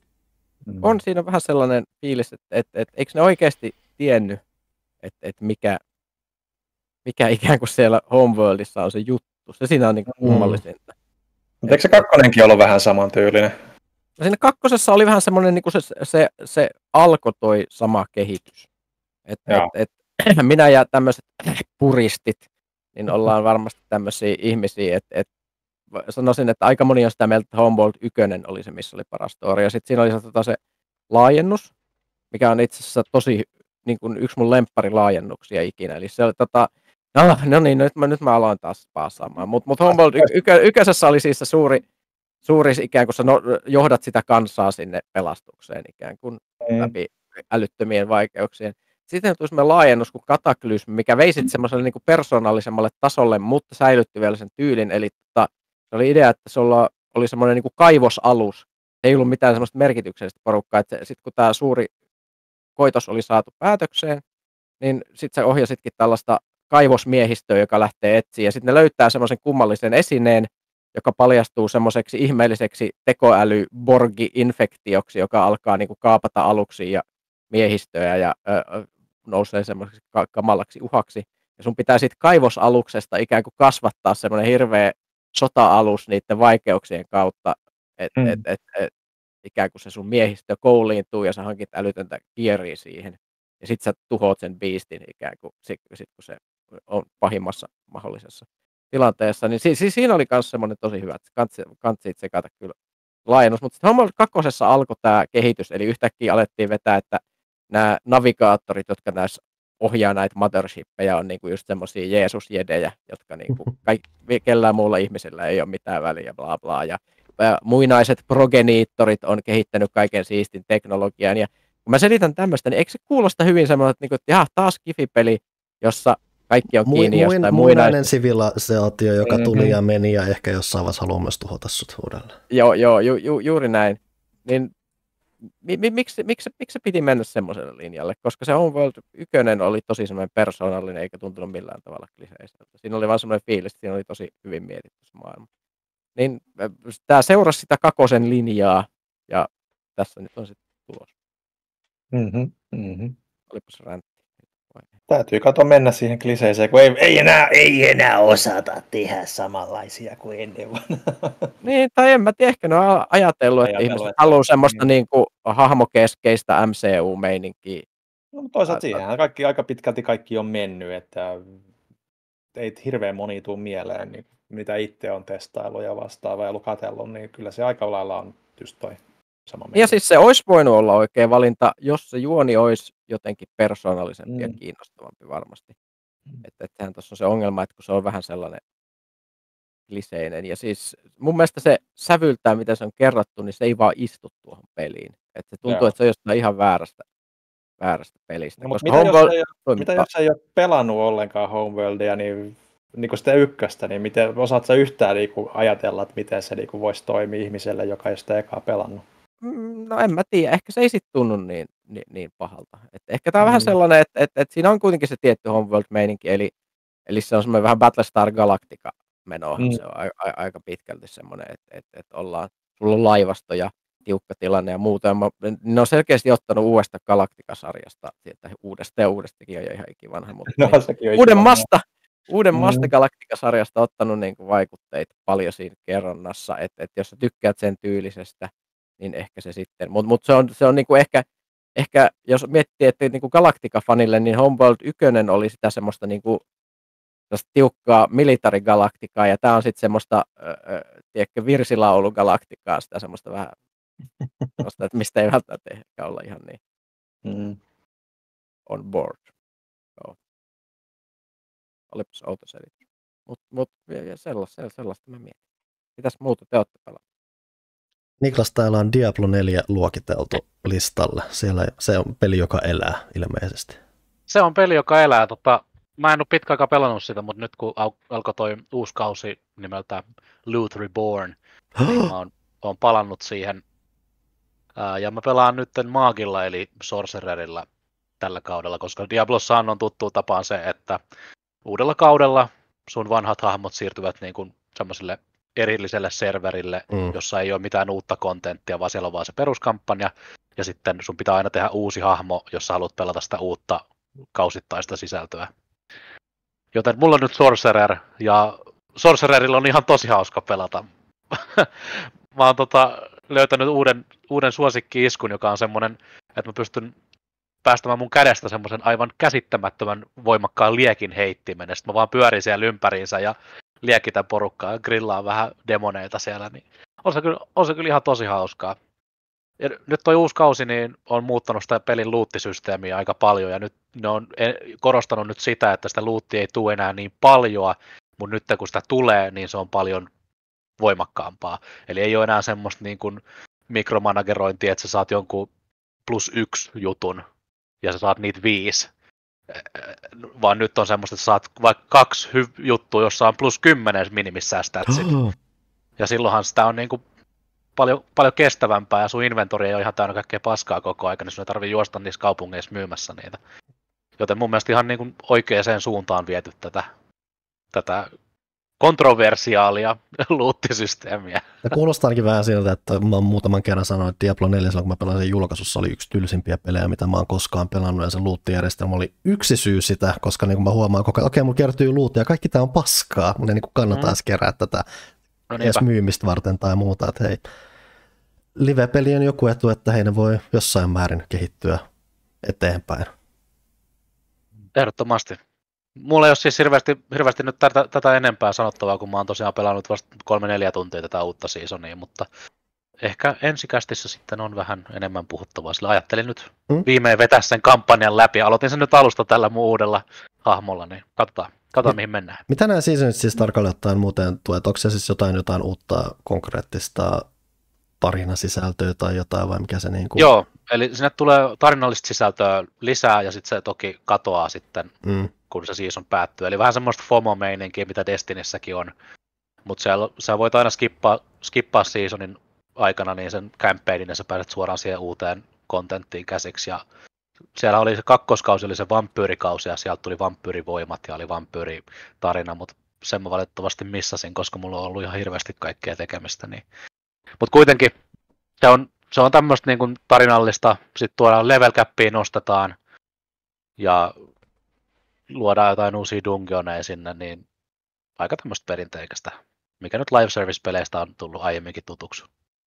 On siinä vähän sellainen fiilis, että eikö ne oikeasti tiennyt, että mikä ikään kuin siellä Homeworldissa on se juttu. Se siinä on niin kummallisinta. Mutta eikö se kakkonenkin ollut vähän samantyylinen? No siinä kakkosessa oli vähän semmoinen, niin kuin se alkoi toi sama kehitys. Minä ja tämmöiset puristit, niin ollaan varmasti tämmöisiä ihmisiä, että sanoisin, että aika moni on sitä mieltä, että Homeworld 1 oli se, missä oli paras story. Ja sitten siinä oli se laajennus, mikä on itse asiassa tosi niin kuin yksi mun lempparilaajennuksia ikinä. Eli se oli no niin, nyt mä aloin taas paasaamaan. Mutta Homeworld 1 oli siis se suuri ikään kuin sä johdat sitä kansaa sinne pelastukseen ikään kuin läpi älyttömien vaikeuksien. Sitten tuli semmoinen laajennus kuin Cataclysm, mikä vei sitten semmoiselle niin kuin persoonallisemmalle tasolle, mutta säilytti vielä sen tyylin. Eli se oli idea, että se oli semmoinen niin kuin kaivosalus. Ei ollut mitään semmoista merkityksellistä porukkaa. Sitten kun tämä suuri koitos oli saatu päätökseen, niin sitten sä ohjasitkin tällaista kaivosmiehistöä, joka lähtee etsiä. Ja sitten ne löytää semmoisen kummallisen esineen, joka paljastuu semmoiseksi ihmeelliseksi tekoäly-borgi-infektioksi, joka alkaa niin kuin kaapata aluksia ja miehistöä ja nousee semmoiseksi kamalaksi uhaksi. Ja sun pitää sitten kaivosaluksesta ikään kuin kasvattaa semmoinen hirveä sota-alus niiden vaikeuksien kautta, että ikään kuin se sun miehistö kouliintuu ja sä hankit älytöntä gearia siihen. Ja sit sä tuhoat sen beastin ikään kuin, sit kun se on pahimmassa mahdollisessa tilanteessa. Niin siinä oli myös semmoinen tosi hyvä, että kantsi tsekata kyllä laajennus. Mutta sitten Homeworld 2 alkoi tämä kehitys, eli yhtäkkiä alettiin vetää, että nämä navigaattorit, jotka näissä ohjaa näitä mothershippeja, on niinku just semmoisia Jeesus-jedejä, jotka niinku kellään muulla ihmisellä ei ole mitään väliä, bla bla. Ja muinaiset progeniittorit on kehittänyt kaiken siistin teknologian. Ja kun mä selitän tämmöistä, niin eikö se kuulosta hyvin semmoinen, että taas kifipeli, jossa kaikki on kiinni jostain muinainen sivilisaatio, joka tuli ja meni ja ehkä jossain vaiheessa haluaa myös tuhota sut uudelleen. Joo, juuri näin. Niin miksi se piti mennä semmoiselle linjalle? Koska se Homeworld 1 oli tosi semmoinen persoonallinen eikä tuntunut millään tavalla kliseiseltä. Siinä oli vaan semmoinen fiilis, että siinä oli tosi hyvin mietitty se maailma. Niin tämä seurasi sitä kakosen linjaa ja tässä nyt on sitten tulos. Olipas räntti. Täytyy mennä siihen kliseeseen, kun ei enää osata tehdä samanlaisia kuin ennen. Niin, tai en mä tiedä, ehkä ne on ajatellut, että ihmiset haluaa semmoista niin kuin hahmokeskeistä MCU-meininkiä. No, toisaalta siihen aika pitkälti kaikki on mennyt, että ei hirveän moni tule mieleen, niin mitä itse on testaillut ja vastaava ja katsellut, niin kyllä se aika lailla on just toi sama meininki. Ja siis se olisi voinut olla oikea valinta, jos se juoni olisi jotenkin persoonallisempi ja kiinnostavampi varmasti. Ettehän tuossa on se ongelma, että kun se on vähän sellainen kliseinen. Ja siis mun mielestä se sävyltää, mitä se on kerrottu, niin se ei vaan istu tuohon peliin. Että se tuntuu, että se on jostain ihan väärästä pelistä. No, mitä jos ei ole pelannut ollenkaan Homeworldia, niin kuin sitä ykköstä, niin osaat sä yhtään ajatella, että miten se voisi toimia ihmiselle, joka ei sitä ekaa pelannut? No en mä tiedä, ehkä se ei sitten tunnu niin pahalta. Ehkä tämä on vähän sellainen, että siinä on kuitenkin se tietty Homeworld-meininki, eli se on semmoinen vähän Battlestar Galactica-menoa. Se on aika pitkälti semmoinen, että sulla on laivasto ja tiukka tilanne ja muuta. Ne on selkeästi ottanut uudesta Galactica-sarjasta, että uudesta ja uudestakin on jo ihan ikivanha. Mutta uuden Masta Galactica-sarjasta ottanut niin kuin vaikutteita paljon siinä kerronnassa, että jos sä tykkäät sen tyylisestä, niin ehkä se sitten. Mutta se on niin kuin ehkä, jos miettii, että niin kuin Galactica-fanille, niin Homeworld 1 oli sitä semmoista niin kuin tiukkaa military Galacticaa, ja tämä on sitten semmoista, tiedätkö, virsilaulu Galacticaa, sitä semmoista vähän, semmoista, että mistä ei välttämättä ehkä olla ihan niin on board. Joo. Olipas outo selitys. Mutta sellaista mä mietin. Mitäs muuta te olette pelannut? Niklas, täällä on Diablo 4 luokiteltu listalle. Siellä se on peli, joka elää ilmeisesti. Se on peli, joka elää. mä en ole pitkä aikaa pelannut sitä, mutta nyt kun alkoi toi uusi kausi nimeltä Loot Reborn, niin mä oon palannut siihen. Ja mä pelaan nyt Maagilla eli Sorcererilla tällä kaudella, koska Diablossahan on tuttu tapaan se, että uudella kaudella sun vanhat hahmot siirtyvät niin kuin semmoiselle erilliselle serverille, jossa ei ole mitään uutta kontenttia, vaan siellä on vaan se peruskampanja, ja sitten sun pitää aina tehdä uusi hahmo, jos sä haluat pelata sitä uutta kausittaista sisältöä. Joten mulla on nyt Sorcerer, ja Sorcererilla on ihan tosi hauska pelata. Mä oon löytänyt uuden suosikki-iskun, joka on semmoinen, että mä pystyn päästämään mun kädestä semmoisen aivan käsittämättömän voimakkaan liekin heittimen, ja sitten mä vaan pyörin siellä ympäriinsä ja liekitän porukkaa ja grillaan vähän demoneita siellä, niin on se kyllä ihan tosi hauskaa. Ja nyt toi uusi kausi niin on muuttanut sitä pelin luuttisysteemiä aika paljon, ja nyt ne on korostanut nyt sitä, että sitä luuttia ei tule enää niin paljon, mutta nyt kun sitä tulee, niin se on paljon voimakkaampaa. Eli ei ole enää semmoista niin kuin mikromanagerointia, että sä saat jonkun +1 jutun, ja sä saat niitä 5. Vaan nyt on semmoista, että saat vaikka 2 juttua, jossa on +10 minimissään statsit. Ja silloinhan sitä on niinku paljon kestävämpää, ja sun inventori ei ole ihan täynnä kaikkea paskaa koko ajan, niin sun ei tarvitse juosta niissä kaupungeissa myymässä niitä. Joten mun mielestä ihan niinku oikeaan suuntaan viety tätä kontroversiaalia luuttisysteemiä. Ja kuulostaa ainakin vähän siltä, että mä oon muutaman kerran sanonut, että Diablo 4, kun mä pelasin julkaisussa, oli yksi tylsimpiä pelejä, mitä mä oon koskaan pelannut, ja se luuttijärjestelmä oli yksi syy sitä, koska niin mä huomaan koko ajan, okei, mulla kertyy luuttia, ja kaikki tää on paskaa, mun ei niin kannata edes kerää tätä edes myymistä varten tai muuta, että hei, live-peli on joku etu, että heidän voi jossain määrin kehittyä eteenpäin. Ehdottomasti. Mulla ei ole siis hirveästi nyt tätä enempää sanottavaa, kun mä oon tosiaan pelannut vasta 3-4 tuntia tätä uutta seasonia, mutta ehkä ensikästissä sitten on vähän enemmän puhuttavaa, sillä ajattelin nyt viimein vetää sen kampanjan läpi. Aloitin sen nyt alusta tällä mun uudella hahmolla, niin katsotaan mihin mennään. Mitä nämä seasonit siis tarkalleen ottaen muuten tuet? Onko se siis jotain uutta konkreettista tarinasisältöä tai jotain vai mikä se niin kuin... Joo, eli sinne tulee tarinallista sisältöä lisää ja sitten se toki katoaa sitten, kun se season päättyy. Eli vähän semmoista FOMO-meininkiä, mitä Destinissäkin on. Mutta sä voit aina skippaa seasonin aikana niin sen campaignin ja sä pääset suoraan siihen uuteen kontenttiin käsiksi. Ja siellä oli se kakkoskausi, oli se vampyyrikausi ja sieltä tuli vampyyrivoimat ja oli vampyyritarina, mutta sen mä valitettavasti missasin, koska mulla on ollut ihan hirveästi kaikkea tekemistä. Niin. Mutta kuitenkin se on tämmöistä niin kuin tarinallista, sitten tuodaan level capia, nostetaan ja luodaan jotain uusia dungeoneja sinne, niin aika tämmöistä perinteikästä, mikä nyt live service-peleistä on tullut aiemminkin tutuksi.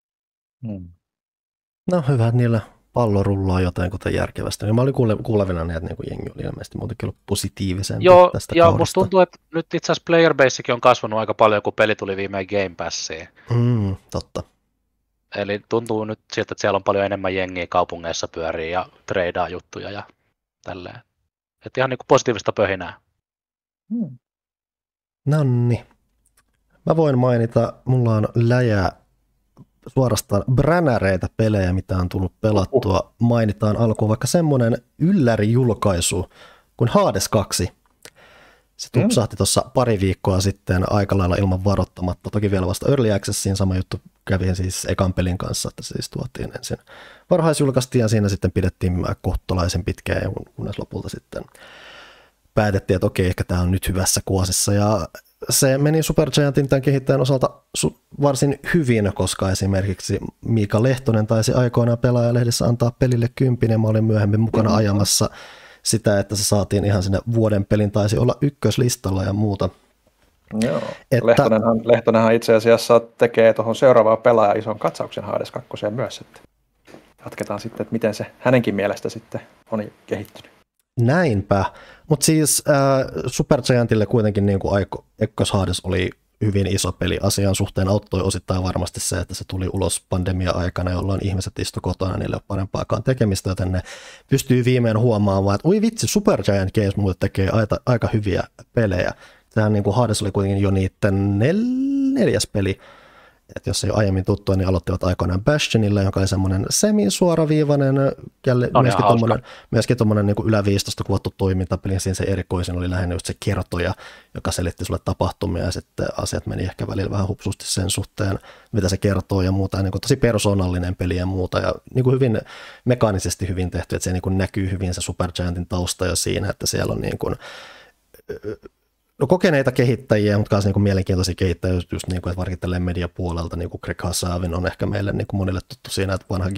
No hyvä, että niillä pallo rullaa jotain kuten järkevästi. Mä olin kuulevina, että niin jengi oli ilmeisesti muutenkin ollut positiivisempi tästä kaudesta. Musta tuntuu, että nyt itse asiassa player basekin on kasvanut aika paljon, kun peli tuli viimein Game Passiin. Totta. Eli tuntuu nyt siltä, että siellä on paljon enemmän jengiä kaupungeissa pyörii ja treidaa juttuja ja tälleen. Että ihan niin kuin positiivista pöhinää. Nonni. Mä voin mainita, mulla on läjä suorastaan bränäreitä pelejä, mitä on tullut pelattua. Mainitaan alkuun vaikka semmoinen yllärijulkaisu kuin Hades 2. Se tupsahti tuossa pari viikkoa sitten aika lailla ilman varoittamatta. Toki vielä vasta Early Accessiin sama juttu kävi siis ekan pelin kanssa, että se siis tuotiin ensin. Varhaisjulkaistiin ja siinä sitten pidettiin kohtalaisen pitkään, kunnes lopulta sitten päätettiin, että okei, ehkä tämä on nyt hyvässä kuosissa. Ja se meni Supergiantin tämän kehittäjän osalta varsin hyvin, koska esimerkiksi Miika Lehtonen taisi aikoinaan Pelaajalehdessä antaa pelille 10, ja mä olin myöhemmin mukana ajamassa sitä, että se saatiin ihan sinne vuoden pelin, taisi olla ykköslistalla ja muuta. Joo, Lehtonenhan itse asiassa tekee tuohon seuraavaan pelaajan ison katsauksen Hades 2 myös. Että jatketaan sitten, että miten se hänenkin mielestä sitten on kehittynyt. Näinpä, mutta siis Supergiantille kuitenkin niin kuin Ekkos Hades oli hyvin iso peli. Asian suhteen auttoi osittain varmasti se, että se tuli ulos pandemia-aikana, jolloin ihmiset istu kotona, niille ei ole parempaakaan tekemistä, joten ne pystyy viimein huomaamaan, että oi vitsi, Supergiant Games mulle tekee aika hyviä pelejä. Tähän niin kuin Hades oli kuitenkin jo niiden 4. peli, että jos ei ole aiemmin tuttua, niin aloittivat aikoinaan Bastionilla, joka oli semmoinen semisuoraviivainen, myöskin tuommoinen niin yläviistosta kuvattu toimintapeli. Siinä se erikoisin oli lähinnä just se kertoja, joka selitti sulle tapahtumia, ja sitten asiat meni ehkä välillä vähän hupsusti sen suhteen, mitä se kertoo ja muuta. Ja niin kuin tosi persoonallinen peli ja muuta, ja niin kuin hyvin mekaanisesti hyvin tehty, että se niin kuin näkyy hyvin se Supergiantin tausta jo siinä, että siellä on niin kuin kokeneita kehittäjiä, mutta myös niin kuin mielenkiintoisia kehittäjiä, just niin kuin, että varsinkin tälleen mediapuolelta, niin kuin Greg Hasavin on ehkä meille niin kuin monille tuttu siinä, että vanha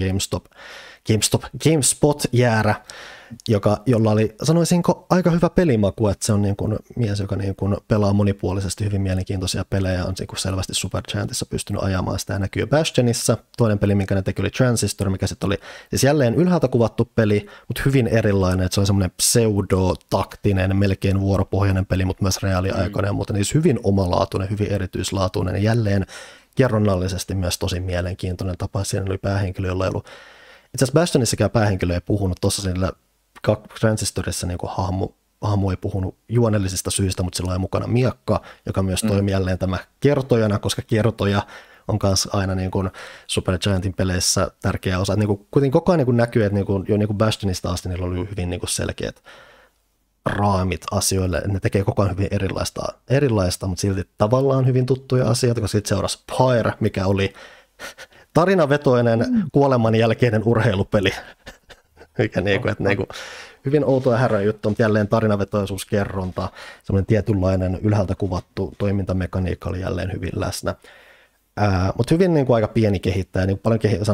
GameSpot-jäärä, jolla oli, sanoisinko, aika hyvä pelimaku, että se on niin kuin mies, joka niin kuin pelaa monipuolisesti hyvin mielenkiintoisia pelejä, on niin kuin selvästi Supergiantissa pystynyt ajamaan sitä, näkyy Bastionissa. Toinen peli, minkä ne teki, oli Transistor, mikä sitten oli siis jälleen ylhäältä kuvattu peli, mutta hyvin erilainen, että se on semmoinen pseudo-taktinen, melkein vuoropohjainen peli, mutta myös reaaliaikainen ja muuta, niin siis hyvin omalaatuinen, hyvin erityislaatuinen ja jälleen kerronnallisesti myös tosi mielenkiintoinen tapa. Siinä oli päähenkilö, jolla ei ollut, itse asiassa Bastionissakaan päähenkilö ei puhunut, tuossa sillä Transistorissa niin hahmo ei puhunut juonellisista syistä, mutta sillä on mukana miakka, joka myös toimii jälleen tämä kertojana, koska kertoja on myös aina niin kuin Supergiantin peleissä tärkeä osa. Niin kuin, kuitenkin koko ajan niin kuin näkyy, että niin kuin, jo niin kuin Bastionista asti niillä oli hyvin niin kuin selkeät raamit asioille. Ne tekee koko ajan hyvin erilaista, mutta silti tavallaan hyvin tuttuja asioita, koska sitten seurasi Pyre, mikä oli tarinavetoinen kuoleman jälkeinen urheilupeli. Mikä niinku, että niinku, hyvin outo ja härä juttu, mutta jälleen tarinavetoisuus, kerronta, semmoinen tietynlainen ylhäältä kuvattu toimintamekaniikka oli jälleen hyvin läsnä. Mutta hyvin niinku aika pieni kehittäjä, niin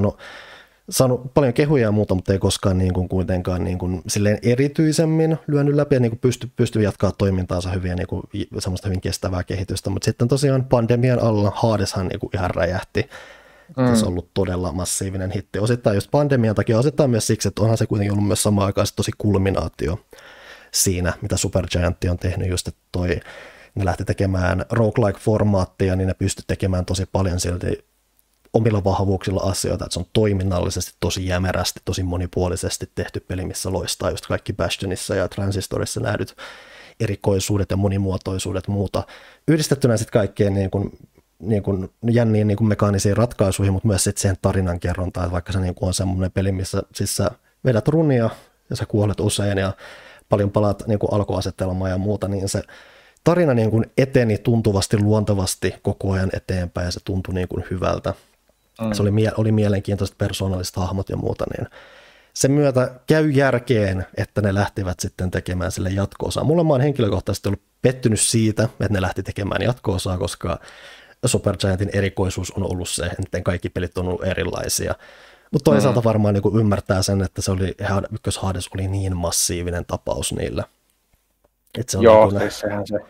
saanut paljon kehuja ja muuta, mutta ei koskaan niinku kuitenkaan niinku silleen erityisemmin lyönyt läpi ja niinku pystyy jatkaa toimintaansa hyvin ja niinku semmoista hyvin kestävää kehitystä, mutta sitten tosiaan pandemian alla Hadeshan niinku ihan räjähti. Se on ollut todella massiivinen hitti. Osittain just pandemian takia, osittain myös siksi, että onhan se kuitenkin ollut myös samaan aikaan tosi kulminaatio siinä, mitä Supergiant on tehnyt, just että ne lähti tekemään roguelike-formaattia, niin ne pystyi tekemään tosi paljon silti omilla vahvuuksilla asioita, että se on toiminnallisesti tosi jämerästi, tosi monipuolisesti tehty peli, missä loistaa just kaikki Bastionissa ja Transistorissa nähdyt erikoisuudet ja monimuotoisuudet muuta. Yhdistettynä sitten kaikkeen niin kuin jänniin niin kuin mekaanisiin ratkaisuihin, mutta myös sitten siihen tarinan kerrontaan, että vaikka se niin kuin on semmoinen peli, missä siis sä vedät runia ja sä kuolet usein ja paljon palaat niin kuin alkuasetelmaa ja muuta, niin se tarina niin kuin eteni tuntuvasti, luontevasti koko ajan eteenpäin ja se tuntui niin kuin hyvältä. Se oli mielenkiintoiset persoonalliset hahmot ja muuta, niin sen myötä käy järkeen, että ne lähtivät sitten tekemään sille jatko-osaa. Mulla mä oon henkilökohtaisesti ollut pettynyt siitä, että ne lähti tekemään jatko-osaa, koska Supergiantin erikoisuus on ollut se, että kaikki pelit on ollut erilaisia. Mutta toisaalta varmaan niin ymmärtää sen, että se oli, ykkös Hades oli niin massiivinen tapaus niillä. Se on joo, niin siis sehän se.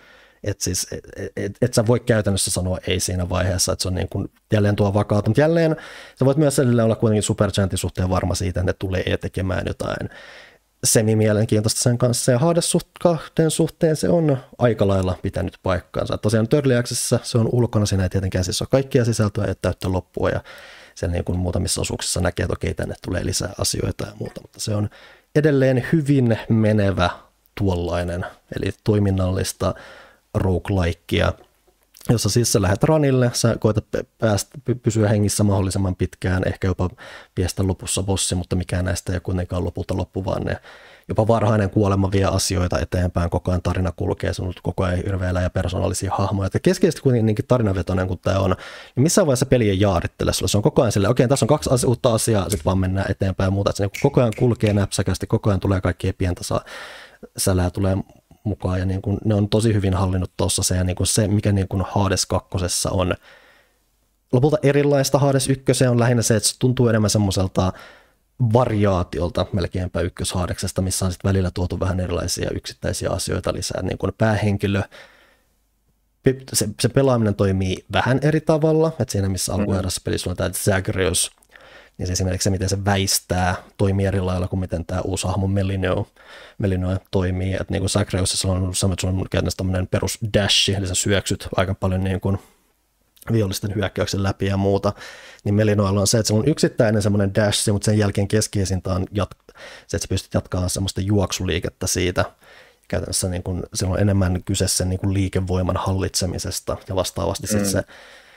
Et sä voi käytännössä sanoa ei siinä vaiheessa, että se on niin kuin jälleen tuo vakaata, mutta jälleen sä voit myös olla kuitenkin Supergiantin suhteen varma siitä, että ne tulee tekemään jotain semi-mielenkiintoista sen kanssa, ja Hades kahden suhteen se on aika lailla pitänyt paikkaansa. Tosiaan Early Accessissa se on ulkona, siinä ei tietenkään siis ole kaikkia sisältöä ja täyttä loppua, ja sen niin kuin muutamissa osuuksissa näkee, että okei, tänne tulee lisää asioita ja muuta, mutta se on edelleen hyvin menevä tuollainen, eli toiminnallista roguelikea, jossa siis sä lähdet ranille, sä koetat pysyä hengissä mahdollisimman pitkään, ehkä jopa piestä lopussa bossi, mutta mikään näistä ei kuitenkaan lopulta loppu, vaan ne jopa varhainen kuolema vie asioita eteenpäin, koko ajan tarina kulkee, se on koko ajan hirveellä ja persoonallisia hahmoja. Ja keskeisesti kuitenkin niinkin tarinavetoinen kuin tämä on, niin missään vaiheessa peli ei jaarittele sulle, se on koko ajan silleen, okei, tässä on 2 uutta asiaa, sitten vaan mennään eteenpäin ja muuta, että se niin koko ajan kulkee näpsäkästi, koko ajan tulee kaikkia pientä sälää tulee mukaan, ja niin kuin ne on tosi hyvin hallinnut tuossa se, ja niin kuin se, mikä niin kuin Hades 2 on lopulta erilaista Hades 1 on lähinnä se, että se tuntuu enemmän semmoiselta variaatiolta melkeinpä ykköshadeksesta, missä on sitten välillä tuotu vähän erilaisia yksittäisiä asioita lisää, niin kuin päähenkilö, se pelaaminen toimii vähän eri tavalla, että siinä missä alkuerässä pelissä on tämä Zagreus, niin se esimerkiksi se, miten se väistää, toimii eri lailla kuin miten tämä uusi hahmo Melinoe toimii. Että niin kuin Zagreusissa on käytännössä tämmöinen perus dashi, eli sä syöksyt aika paljon niin kuin vihollisten hyökkäyksen läpi ja muuta. Niin Melinoella on se, että se on yksittäinen semmoinen dash, mutta sen jälkeen keskeisintä on se, että sä pystyt jatkamaan semmoista juoksuliikettä siitä. Käytännössä niin kuin, se on enemmän kyse sen niin kuin liikevoiman hallitsemisesta ja vastaavasti sitten se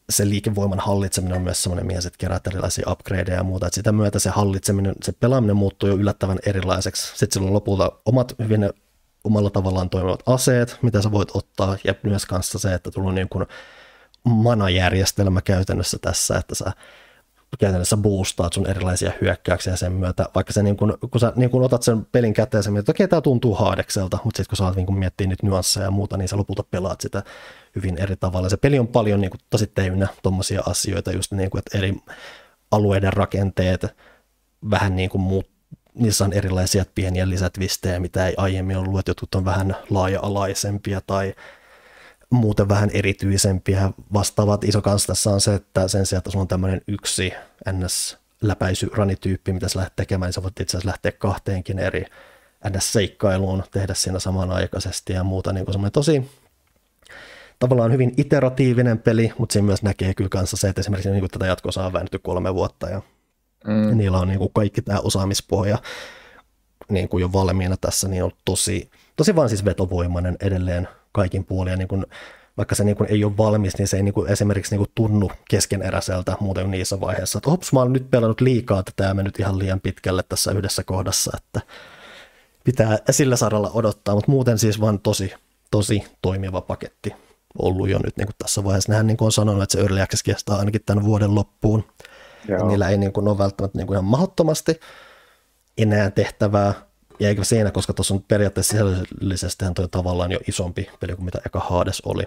se liikevoiman hallitseminen on myös semmoinen, mihin sitten keräät erilaisia upgradeja ja muuta, että sitä myötä se hallitseminen, se pelaaminen muuttuu jo yllättävän erilaiseksi. Sitten sillä on lopulta omat hyvin omalla tavallaan toimivat aseet, mitä sä voit ottaa, ja myös kanssa se, että tullut niin kuin mana-järjestelmä käytännössä tässä, että sä käytännössä boostaat sun erilaisia hyökkäyksiä sen myötä, vaikka se kun sä otat sen pelin käteen ja sä mietit, että okei, tää tuntuu haadekselta, mutta sitten kun sä alat miettiä niitä nyansseja ja muuta, niin sä lopulta pelaat sitä hyvin eri tavalla. Se peli on paljon tosi täynnä tommosia asioita, just että eri alueiden rakenteet vähän niissä on erilaisia pieniä lisätvistejä, mitä ei aiemmin ollut, että jotkut on vähän laaja-alaisempia tai muuten vähän erityisempiä. Vastaavat iso kanssa tässä on se, että sen sijaan, että sulla on tämmöinen yksi NS-läpäisyranityyppi, mitä sä lähdet tekemään, niin sä voit itse asiassa lähteä 2 eri NS-seikkailuun, tehdä siinä samanaikaisesti ja muuta. Niin semmoinen tosi tavallaan hyvin iteratiivinen peli, mutta siinä myös näkee kyllä kanssa se, että esimerkiksi tätä jatkoa on väännetty 3 vuotta ja niillä on kaikki tämä osaamispohja jo valmiina tässä, niin on tosi vaan siis vetovoimainen edelleen kaikin puolin. Ja vaikka se ei ole valmis, niin se ei esimerkiksi tunnu keskeneräiseltä muuten kuin niissä vaiheissa, että hops, mä oon nyt pelannut liikaa tätä ja mennyt ihan liian pitkälle tässä yhdessä kohdassa, että pitää sillä saralla odottaa, mutta muuten siis vaan tosi toimiva paketti ollut jo nyt tässä vaiheessa. Nehän on sanonut, että se Early Access kestää ainakin tämän vuoden loppuun. Niillä ei ole välttämättä ihan mahdottomasti enää tehtävää, ja eikä siinä, koska tuossa on periaatteessa sisällöllisesti toi tavallaan jo isompi peli kuin mitä eka Hades oli.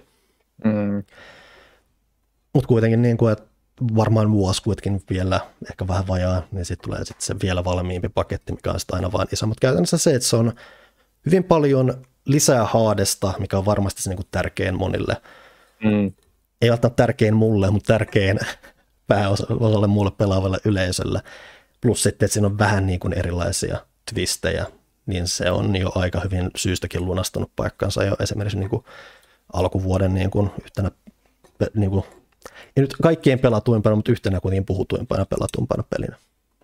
Mutta kuitenkin, että varmaan vuosi kuitenkin vielä ehkä vähän vajaa, niin sitten tulee sitten se vielä valmiimpi paketti, mikä on sitten aina vaan iso. Mutta käytännössä se, että se on hyvin paljon lisää Hadesta, mikä on varmasti se tärkein monille. Ei välttämättä tärkein mulle, mutta tärkein pääosalle muulle pelaavalle yleisölle. Plus sitten, että siinä on vähän erilaisia twistejä, niin se on jo aika hyvin syystäkin lunastanut paikkansa jo esimerkiksi alkuvuoden yhtenä, ei nyt kaikkien pelatuimpana, mutta yhtenä kuitenkin puhutuimpana pelatuimpana pelinä.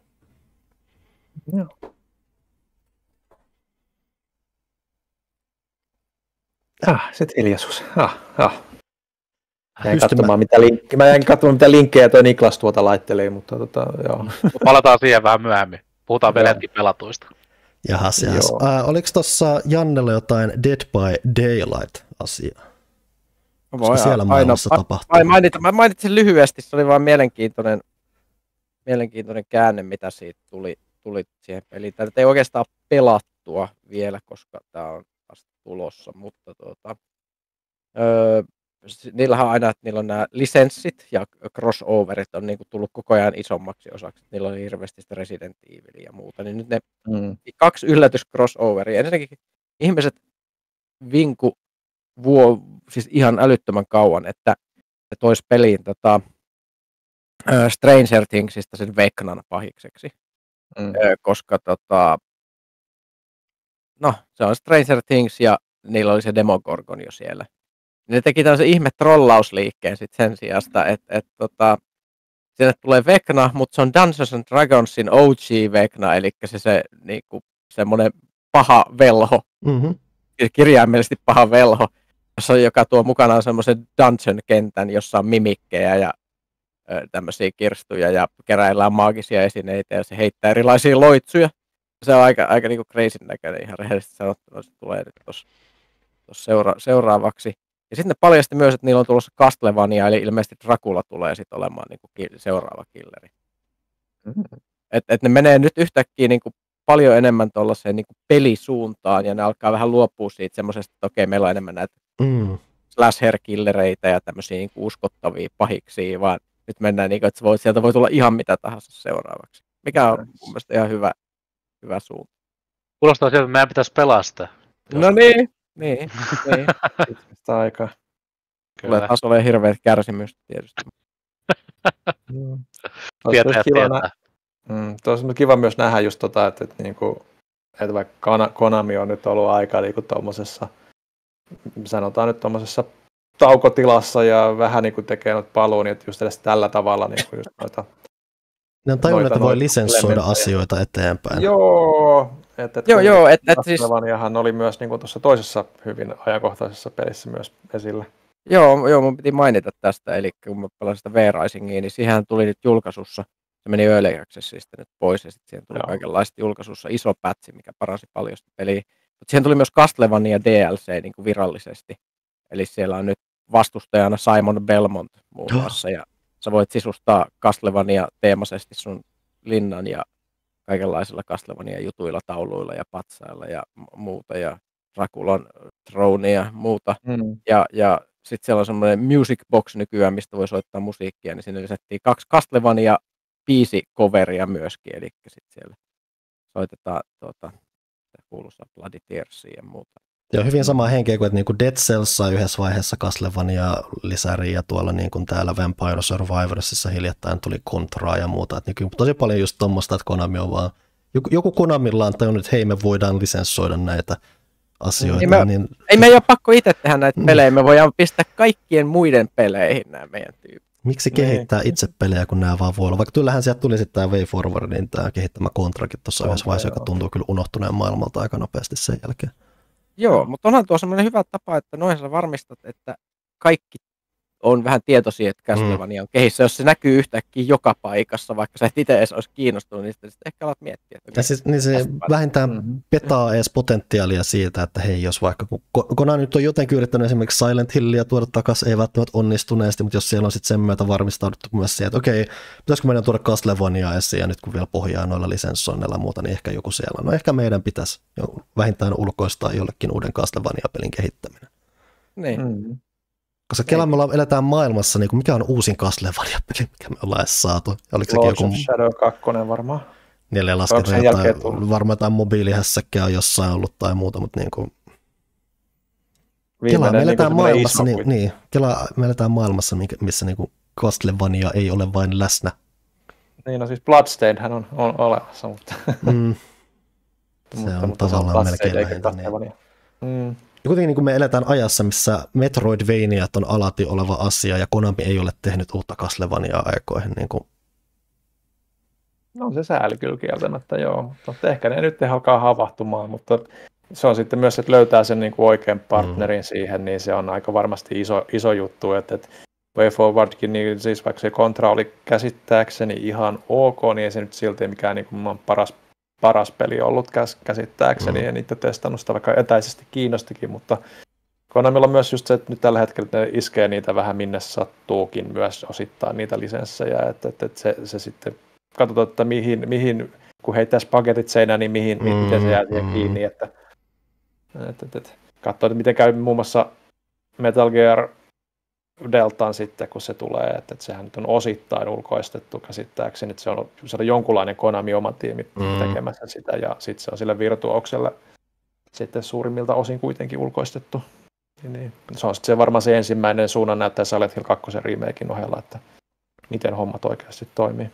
Joo. Sitten hiljaisuus. Mä jäin katsomaan, mitä linkkejä toi Niklas tuota laittelee, mutta joo. Palataan siihen vähän myöhemmin. Puhutaan veletkin pelatuista. Jahas. Oliko tuossa Jannella jotain Dead by Daylight-asiaa? Koska siellä maailmassa tapahtuu. Mä mainitsin lyhyesti, se oli vaan mielenkiintoinen käänne, mitä siitä tuli siihen peliin. Tätä ei oikeastaan pelattua vielä, koska tämä on vasta tulossa, mutta niillähän on aina, että niillä on nämä lisenssit ja crossoverit on tullut koko ajan isommaksi osaksi. Niillä oli hirveästi sitä Resident Evilia ja muuta. Niin nyt ne 2 yllätys-crossoveria. Ensinnäkin ihmiset siis ihan älyttömän kauan, että se toisi peliin Stranger Thingsista sen Vecnan pahikseksi. Koska se on Stranger Things ja niillä oli se Demogorgon jo siellä. Ne teki tämmöisen ihme trollausliikkeen sit sen sijasta, että sinne tulee Vecna, mutta se on Dungeons and Dragonsin OG Vecna, eli se semmoinen paha velho, kirjaimellisesti paha velho, joka tuo mukanaan semmoisen dungeon-kentän, jossa on mimikkejä ja tämmöisiä kirstuja ja keräillään maagisia esineitä ja se heittää erilaisia loitsuja. Se on aika crazyn näköinen ihan rehellisesti sanottuna, se tulee nyt tuossa seuraavaksi. Ja sitten ne paljasti myös, että niillä on tulossa Castlevania, eli ilmeisesti Dracula tulee sitten olemaan seuraava killeri. Et ne menee nyt yhtäkkiä paljon enemmän tuollaiseen pelisuuntaan, ja ne alkaa vähän luopua siitä semmoisesta, että okei, meillä on enemmän näitä slasher-killereitä ja tämmöisiä uskottavia pahiksia, vaan nyt mennään, että sieltä voi tulla ihan mitä tahansa seuraavaksi. Mikä on mun mielestä ihan hyvä suunta. Kuulostaa sieltä, että meidän pitäisi pelaa sitä. No niin. Sitä aikaa. Tulee taas olemaan hirveät kärsimystä tietysti. Tuossa on kiva myös nähdä just että vaikka Konami on nyt ollut aika tuommoisessa, sanotaan nyt tuommoisessa taukotilassa ja vähän tekee noita paluun, niin just edes tällä tavalla just noita. Ne on tajunnut, että voi lisenssoida asioita eteenpäin. Joo. Siis Castlevaniahan oli myös tuossa toisessa hyvin ajankohtaisessa pelissä myös esillä. Joo, mun piti mainita tästä, eli kun mä pelasin sitä V-Risingia, niin siihen tuli nyt julkaisussa, se meni Early Accessista nyt pois, ja sitten siihen tuli kaikenlaista julkaisussa iso pätsi, mikä paransi paljon sitä peliä. Mutta siihen tuli myös Castlevania DLC niin kuin virallisesti, eli siellä on nyt vastustajana Simon Belmont muun muassa, ja sä voit sisustaa Castlevania teemaisesti sun linnan ja kaikenlaisilla Castlevania jutuilla, tauluilla ja patsailla ja muuta, ja Draculan Throne ja muuta, ja sitten siellä on semmoinen music box nykyään, mistä voi soittaa musiikkia, niin sinne lisättiin 2 Castlevania biisikoveria myöskin, eli sitten siellä soitetaan kuuluisaa Bloody Tearsia ja muuta. Ja hyvin sama henkeä kuin, että niinku Dead Cells sai yhdessä vaiheessa Castlevania-lisäriä ja tuolla niin kuin täällä Vampire Survivorsissa hiljattain tuli Contraa ja muuta. Että niin tosi paljon just tuommoista, että Konami on vaan, joku Konamilla on tajunnut, että hei, me voidaan lisenssoida näitä asioita. Ei me ei ole pakko itse tehdä näitä pelejä, me voidaan pistää kaikkien muiden peleihin nämä meidän tyypit. Miksi kehittää itse pelejä, kun nämä vaan voi olla? Vaikka kyllähän sieltä tuli sitten tämä Way Forwardin tämä kehittämä Contrakin tuossa yhdessä vaiheessa, joka tuntuu kyllä unohtuneen maailmalta aika nopeasti sen jälkeen. Joo, mutta onhan tuo semmoinen hyvä tapa, että noin sä varmistat, että kaikki on vähän tietoisia, että Castlevania on kehissä. Jos se näkyy yhtäkkiä joka paikassa, vaikka sä et itse edes olisi kiinnostunut, niin sitten ehkä alat miettiä. Että niin se vähintään petaa edes potentiaalia siitä, että hei, jos vaikka, kun nyt on jotenkin yrittänyt esimerkiksi Silent Hillia tuoda takaisin, ei välttämättä onnistuneesti, mutta jos siellä on sitten sen myötä varmistauduttu myös siihen, että okei, pitäisikö meidän tuoda Castlevania esiin, ja nyt kun vielä pohjaa noilla lisenssoinneilla ja muuta, niin ehkä joku siellä. No ehkä meidän pitäisi vähintään ulkoistaa jollekin uuden Castlevania-pelin kehittäminen. Niin. Koska Kelan me eletään maailmassa, niin kuin mikä on uusin Castlevania-peli, mikä me ollaan edes saatu. Oliko sekin joku Shadow 2 varmaan? Neljä laskenut varmaan jotain mobiilihässäkkää on jossain ollut tai muuta, mutta niin kuin Kela me eletään maailmassa, me eletään maailmassa, missä niin kuin Castlevania ei ole vain läsnä. Niin, no siis Bloodstainedhän on olemassa, mutta se on tavallaan melkein lähintä. Ja kuitenkin niin kuin me eletään ajassa, missä Metroidvaniat on alati oleva asia, ja Konami ei ole tehnyt uutta Castlevaniaa aikoihin. Niin kuin. No se sääli kyllä kieltämättä, joo. Mutta ehkä ne nyt alkaa havahtumaan, mutta se on sitten myös, että löytää sen niin kuin oikean partnerin siihen, niin se on aika varmasti iso juttu. Että Way Forwardkin, niin siis vaikka se Contra oli käsittääkseni ihan ok, niin ei se nyt silti mikään niin kuin paras peli ollut käsittääkseni, ja niitä testannut sitä vaikka etäisesti kiinnostikin, mutta Konamilla on myös just se, että nyt tällä hetkellä ne iskee niitä vähän minne sattuukin myös osittain niitä lisenssejä, että se sitten katsotaan, että mihin kun heittää spagetit seinään, niin miten se jää siihen kiinni, että katsoo, että miten käy muun muassa Metal Gear Deltaan sitten, kun se tulee, että sehän nyt on osittain ulkoistettu käsittääkseni, että se on jonkunlainen Konami oma tiimi tekemässä sitä, ja sitten se on sille Virtuokselle sitten suurimmilta osin kuitenkin ulkoistettu. Niin. Se on sitten varmaan se ensimmäinen suunnan näyttää Silent Hill 2 remakein ohella, että miten hommat oikeasti toimii.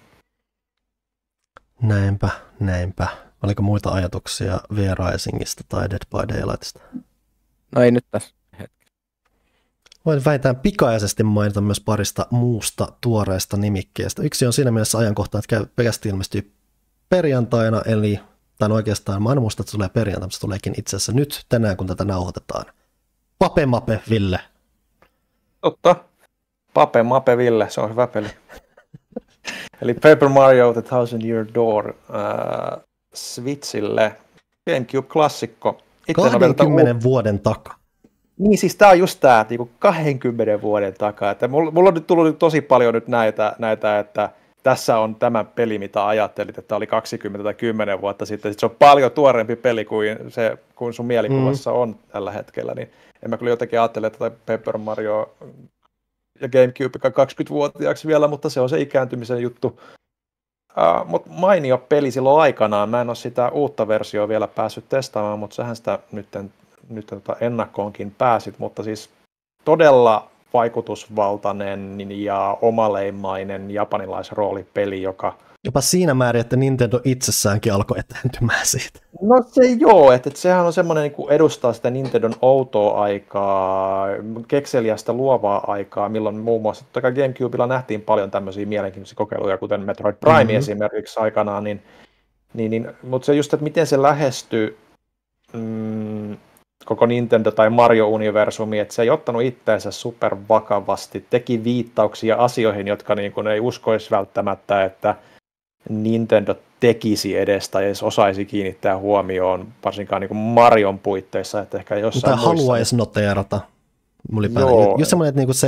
Näinpä. Oliko muita ajatuksia V-Risingista tai Dead by Daylightista? No ei nyt tässä. Voin vähintään pikaisesti mainita myös parista muusta tuoreesta nimikkeestä. Yksi on siinä mielessä ajankohta, että pelkästään ilmestyy perjantaina, tai oikeastaan mä en muista, että se tulee perjantaina, mutta se tuleekin itse asiassa nyt tänään, kun tätä nauhoitetaan. Pape Mape Ville. Totta. Pape Mape Ville, se on hyvä peli. Eli Paper Mario The Thousand Year Door Switchille. GameCube-klassikko. 20 vuoden takaa. Niin, siis tämä on just tämä, niinku 20 vuoden takaa. Että mulla on nyt tullut tosi paljon nyt näitä, että tässä on tämä peli, mitä ajattelit, että oli 20 tai 10 vuotta sitten. Sitten se on paljon tuorempi peli kuin sun mielikuvassa on tällä hetkellä. Niin en mä kyllä jotenkin ajattele, että Paper Mario ja GameCube 20-vuotiaaksi vielä, mutta se on se ikääntymisen juttu. Mutta mainio peli silloin aikanaan. Mä en ole sitä uutta versioa vielä päässyt testaamaan, mutta sähän sitä nyt ennakkoonkin pääsit, mutta siis todella vaikutusvaltainen ja omaleimainen japanilaisroolipeli, joka jopa siinä määrin, että Nintendo itsessäänkin alkoi etääntymään siitä. No se joo, että sehän on semmoinen, niin kuin edustaa sitä Nintendon outoa aikaa, kekseliästä luovaa aikaa, milloin muun muassa GameCubella nähtiin paljon tämmöisiä mielenkiintoisia kokeiluja, kuten Metroid Prime esimerkiksi aikanaan, mutta se just, että miten se lähestyy koko Nintendo tai Mario-universumi, että se ei ottanut itseensä super vakavasti, teki viittauksia asioihin, jotka niin kuin ei uskoisi välttämättä, että Nintendo tekisi edes tai edes osaisi kiinnittää huomioon, varsinkaan niin kuin Marion puitteissa, että ehkä jossain tai haluaisi noteerata. Just semmoinen, että niinku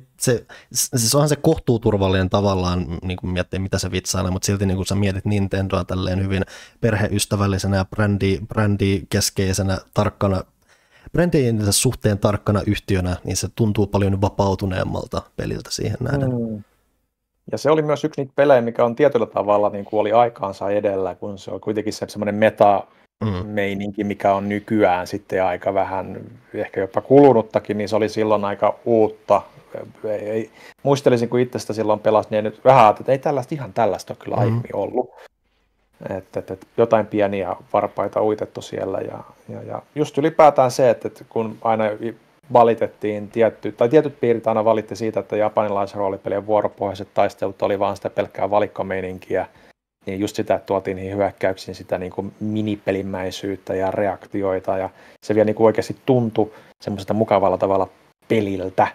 siis onhan se kohtuuturvallinen tavallaan niinku miettiä, mitä se vitsailee, mutta silti niinku sä mietit Nintendoa tälleen hyvin perheystävällisenä ja brändikeskeisenä brändiensä suhteen tarkkana yhtiönä, niin se tuntuu paljon vapautuneemmalta peliltä siihen nähden. Ja se oli myös yksi niitä pelejä, mikä on tietyllä tavalla niin kuin oli aikaansa edellä, kun se on kuitenkin semmoinen meta-meininki, mikä on nykyään sitten aika vähän ehkä jopa kulunuttakin, niin se oli silloin aika uutta. Muistelisin, kun itse sitä silloin pelasin, niin nyt vähän ajattelin, että ei ihan tällaista ole kyllä aiemmin ollut. Että jotain pieniä varpaita uitettu siellä. Ja just ylipäätään se, että kun aina valitettiin tietyt piirit aina valitti siitä, että japanilaisroolipelien vuoropohjaiset taistelut oli vaan sitä pelkkää valikkomeininkiä, niin just sitä, että tuotiin niihin hyökkäyksiin sitä niin kuin minipelimäisyyttä ja reaktioita, ja se vielä niin kuin oikeasti tuntui semmoiselta mukavalla tavalla peliltä,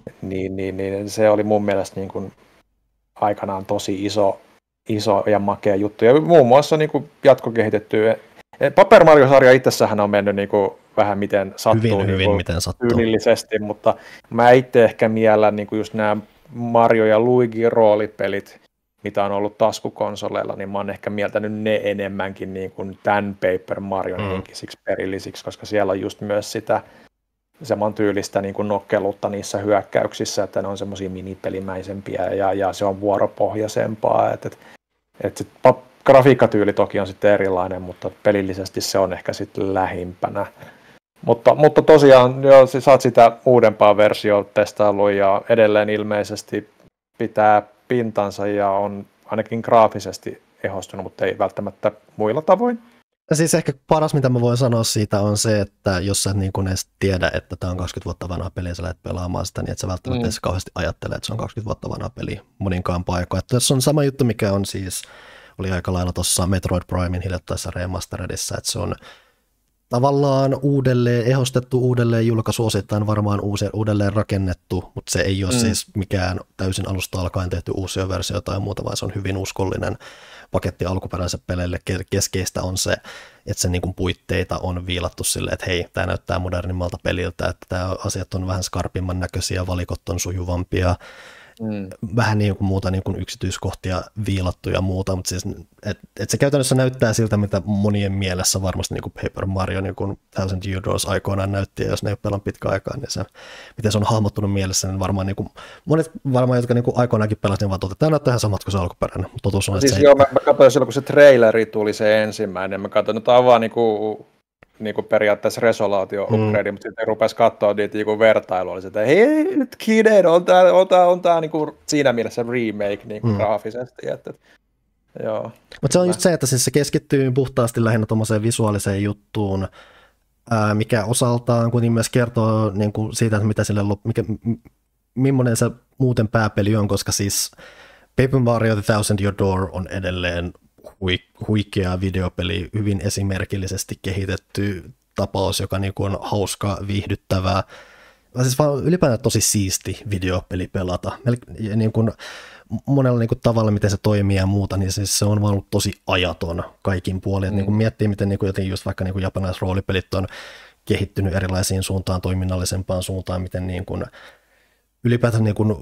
niin se oli mun mielestä niin kuin aikanaan tosi iso ja makea juttu, ja muun muassa niin kuin jatkokehitetty. Paper Mario-sarja itsessähän on mennyt niin kuin vähän miten sattuu, hyvin miten sattuu. Tyylillisesti, mutta mä itse ehkä miellän niin kuin just nämä Mario ja Luigi roolipelit, mitä on ollut taskukonsoleilla, niin mä oon ehkä mieltänyt ne enemmänkin niin kuin tämän Paper Marion henkisiksi perillisiksi, koska siellä on just myös sitä saman tyylistä niin kuin nokkeluutta niissä hyökkäyksissä, että ne on semmoisia minipelimäisempiä ja se on vuoropohjaisempaa, että grafiikkatyyli toki on sitten erilainen, mutta pelillisesti se on ehkä sitten lähimpänä. Mutta tosiaan sä oot sitä uudempaa versiota testaillut ja edelleen ilmeisesti pitää pintansa ja on ainakin graafisesti ehostunut, mutta ei välttämättä muilla tavoin. Ja siis ehkä paras, mitä mä voin sanoa siitä, on se, että jos sä niin kun edes tiedä, että tämä on 20 vuotta vanha peli ja sä lähdet pelaamaan sitä, niin et sä välttämättä edes kauheasti ajattele, että se on 20 vuotta vanha peli moninkaan paikoin. Että jos on sama juttu, mikä on siis, oli aika lailla tuossa Metroid Primein hiljattaisessa remasteredissa, että se on tavallaan uudelleen ehostettu, uudelleen julkaisu, osittain varmaan uudelleen rakennettu, mutta se ei ole siis mikään täysin alusta alkaen tehty uusia versio tai muuta, vaan se on hyvin uskollinen paketti alkuperäiselle peleille. Keskeistä on se, että sen niin kuin puitteita on viilattu silleen, että hei, tämä näyttää modernimmalta peliltä, että tämä asiat on vähän skarpimman näköisiä, valikot on sujuvampia, vähän niin kuin muuta niin kuin yksityiskohtia viilattu ja muuta, mutta siis, et se käytännössä näyttää siltä, mitä monien mielessä varmasti niin kuin Paper Mario niin kuin Thousand Year Doors aikoinaan näytti, ja jos ne ei ole pelannut pitkään aikaa, niin se, miten se on hahmottunut mielessä, niin varmaan niin kuin, monet varmaan, jotka niin kuin aikoinaankin pelasivat, niin vaan tämä näyttää ihan samat kuin se alkuperäinen. Totuus on, siis joo, mä katsoin silloin, kun se traileri tuli se ensimmäinen, mä katsoin, että tämä on vaan niin kuin periaatteessa resolaatio-upgrade, mutta sitten rupesi katsoa niitä niin vertailua, oli se, että hei nyt kiden, on tämä niin kuin siinä mielessä remake niin kuin graafisesti. Joo. Mutta se on just se, että siis se keskittyy puhtaasti lähinnä tuommoiseen visuaaliseen juttuun, mikä osaltaan kuitenkin myös kertoo niin kuin siitä, että mitä sille millainen se muuten pääpeli on, koska siis Paper Mario The Thousand Year Door on edelleen huikea videopeli, hyvin esimerkillisesti kehitetty tapaus, joka niin kuin on hauska, viihdyttävää. Siis vaan ylipäätään tosi siisti videopeli pelata. Niin kuin monella niin kuin tavalla, miten se toimii ja muuta, niin siis se on vaan ollut tosi ajaton kaikin puolin. Niin kuin miettii, miten niin kuin jotenkin just vaikka niin kuin japanilaiset roolipelit on kehittynyt erilaisiin suuntaan, toiminnallisempaan suuntaan, miten niin kuin ylipäätään niin kuin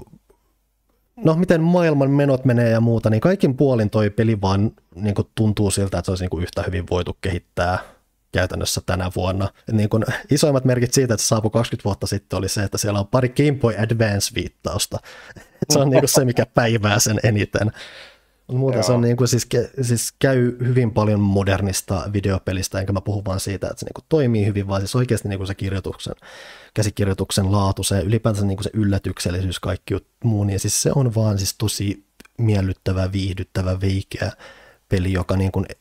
miten maailman menot menee ja muuta, niin kaikin puolin toi peli vaan niin kuin tuntuu siltä, että se olisi niin kuin yhtä hyvin voitu kehittää käytännössä tänä vuonna. Niin kuin isoimmat merkit siitä, että se saapui 20 vuotta sitten, oli se, että siellä on pari Game Boy Advance-viittausta. Se on niin kuin se, mikä päivää sen eniten. Muuten se on niin kuin, siis käy hyvin paljon modernista videopelistä, enkä mä puhu vaan siitä, että se niin kuin toimii hyvin, vaan siis oikeasti niin kuin se käsikirjoituksen laatu, se ylipäätänsä niin kuin se yllätyksellisyys, kaikki muu, niin siis se on vaan siis tosi miellyttävä, viihdyttävä, veikeä peli, joka niin kuin,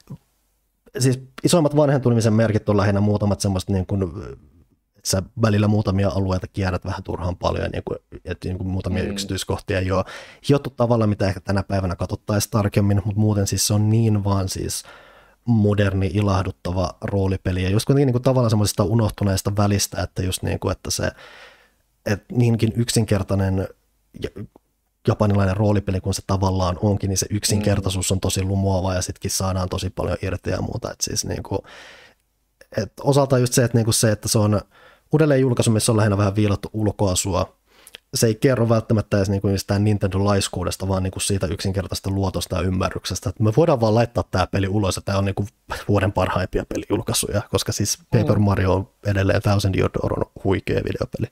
siis isoimmat vanhentumisen merkit on lähinnä muutamat semmoiset niin kuin, että sä välillä muutamia alueita kierrät vähän turhaan paljon, että niin kuin muutamia yksityiskohtia ei ole hiottu tavalla, mitä ehkä tänä päivänä katsottaisiin tarkemmin, mutta muuten siis se on niin vaan siis moderni, ilahduttava roolipeli. Ja just kuitenkin niin kuin tavallaan semmoisesta unohtuneesta välistä, että just niin kuin, että se että niinkin yksinkertainen japanilainen roolipeli, kun se tavallaan onkin, niin se yksinkertaisuus on tosi lumoava ja sittenkin saadaan tosi paljon irti ja muuta. Että siis niin kuin, että osaltaan just se, että, niin kuin se, että se on uudelleen julkaisu, missä on lähinnä vähän viilattu ulkoasua. Se ei kerro välttämättä edes niin mistään Nintendo-laiskuudesta, vaan niin kuin siitä yksinkertaisesta luotosta ja ymmärryksestä. Että me voidaan vaan laittaa tämä peli ulos, ja tämä on niin kuin vuoden parhaimpia pelijulkaisuja, koska siis Paper Mario on edelleen Thousand Year Door on huikea videopeli.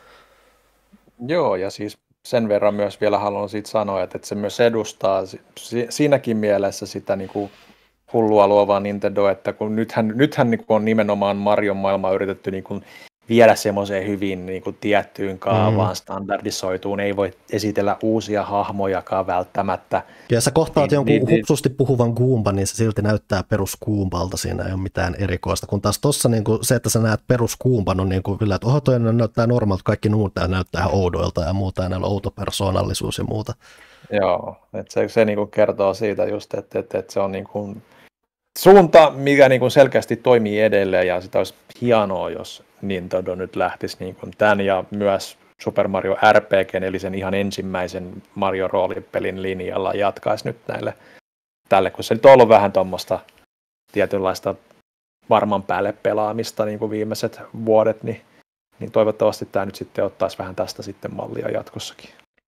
Joo, ja siis sen verran myös vielä haluan siitä sanoa, että se myös edustaa siinäkin mielessä sitä niin kuin hullua luovaa Nintendo, että kun nythän niin kuin on nimenomaan Marion maailmaa yritetty niin kuin viedä semmoiseen hyvin niin kuin tiettyyn kaavaan, standardisoituun, ei voi esitellä uusia hahmojakaan välttämättä. Ja sä kohtaat jonkun hupsusti puhuvan Goomban, niin se silti näyttää perus Goompalta, siinä ei ole mitään erikoista, kun taas tossa niin kuin se, että sä näet perus Goomban on niin kuin kyllä, että toi näyttää normaalta, kaikki muut näyttää ihan oudoilta ja muuta, ja näillä on outo persoonallisuus ja muuta. Joo, että se niin kuin kertoo siitä just, että se on niin kuin suunta, mikä niin kuin selkeästi toimii edelleen, ja sitä olisi hienoa, jos Nintendo nyt lähtisi niin kuin tämän ja myös Super Mario RPG, eli sen ihan ensimmäisen Mario-roolipelin linjalla jatkaisi nyt tälle, kun se nyt on ollut vähän tuommoista tietynlaista varman päälle pelaamista niin kuin viimeiset vuodet, niin toivottavasti tämä nyt sitten ottaisi vähän tästä sitten mallia jatkossakin.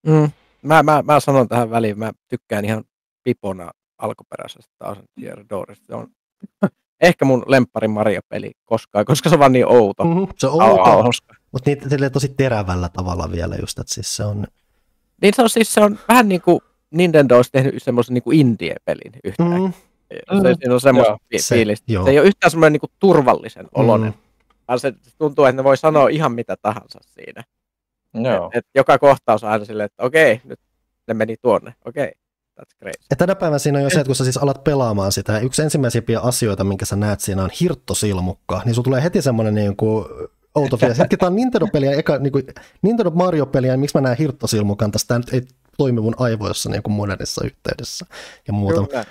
Mä sanon tähän väliin, mä tykkään ihan pipona alkuperäisestä Thousand Year Doorista. Se on ehkä mun lemppari Mario-peli koskaan, koska se on vaan niin outo. Se on outo, mutta niitä tosi terävällä tavalla vielä just, että siis se on... Niin se on vähän niin kuin Nintendo olisi tehnyt semmoisen niin kuin indie-pelin yhtään. Se on semmoista fiilistä. Se ei ole yhtään semmoinen niin kuin turvallisen oloinen. Se tuntuu, että ne voi sanoa ihan mitä tahansa siinä. Et joka kohtaus on aina silleen, että okei, nyt ne meni tuonne, okei. That's crazy. Ja tänä päivänä siinä on jo se, että kun sä siis alat pelaamaan sitä, ja yksi ensimmäisimpiä asioita, minkä sä näet siinä on hirttosilmukka, niin sulla tulee heti semmoinen niin kuin outo fiilis. Hetki, tää on Nintendo-peliä, niin kuin Nintendo Mario-peliä, ja miksi mä näen hirttosilmukan tässä, tää nyt ei toimi mun aivoissa niin kuin modernissa yhteydessä ja muuta. Kyllä.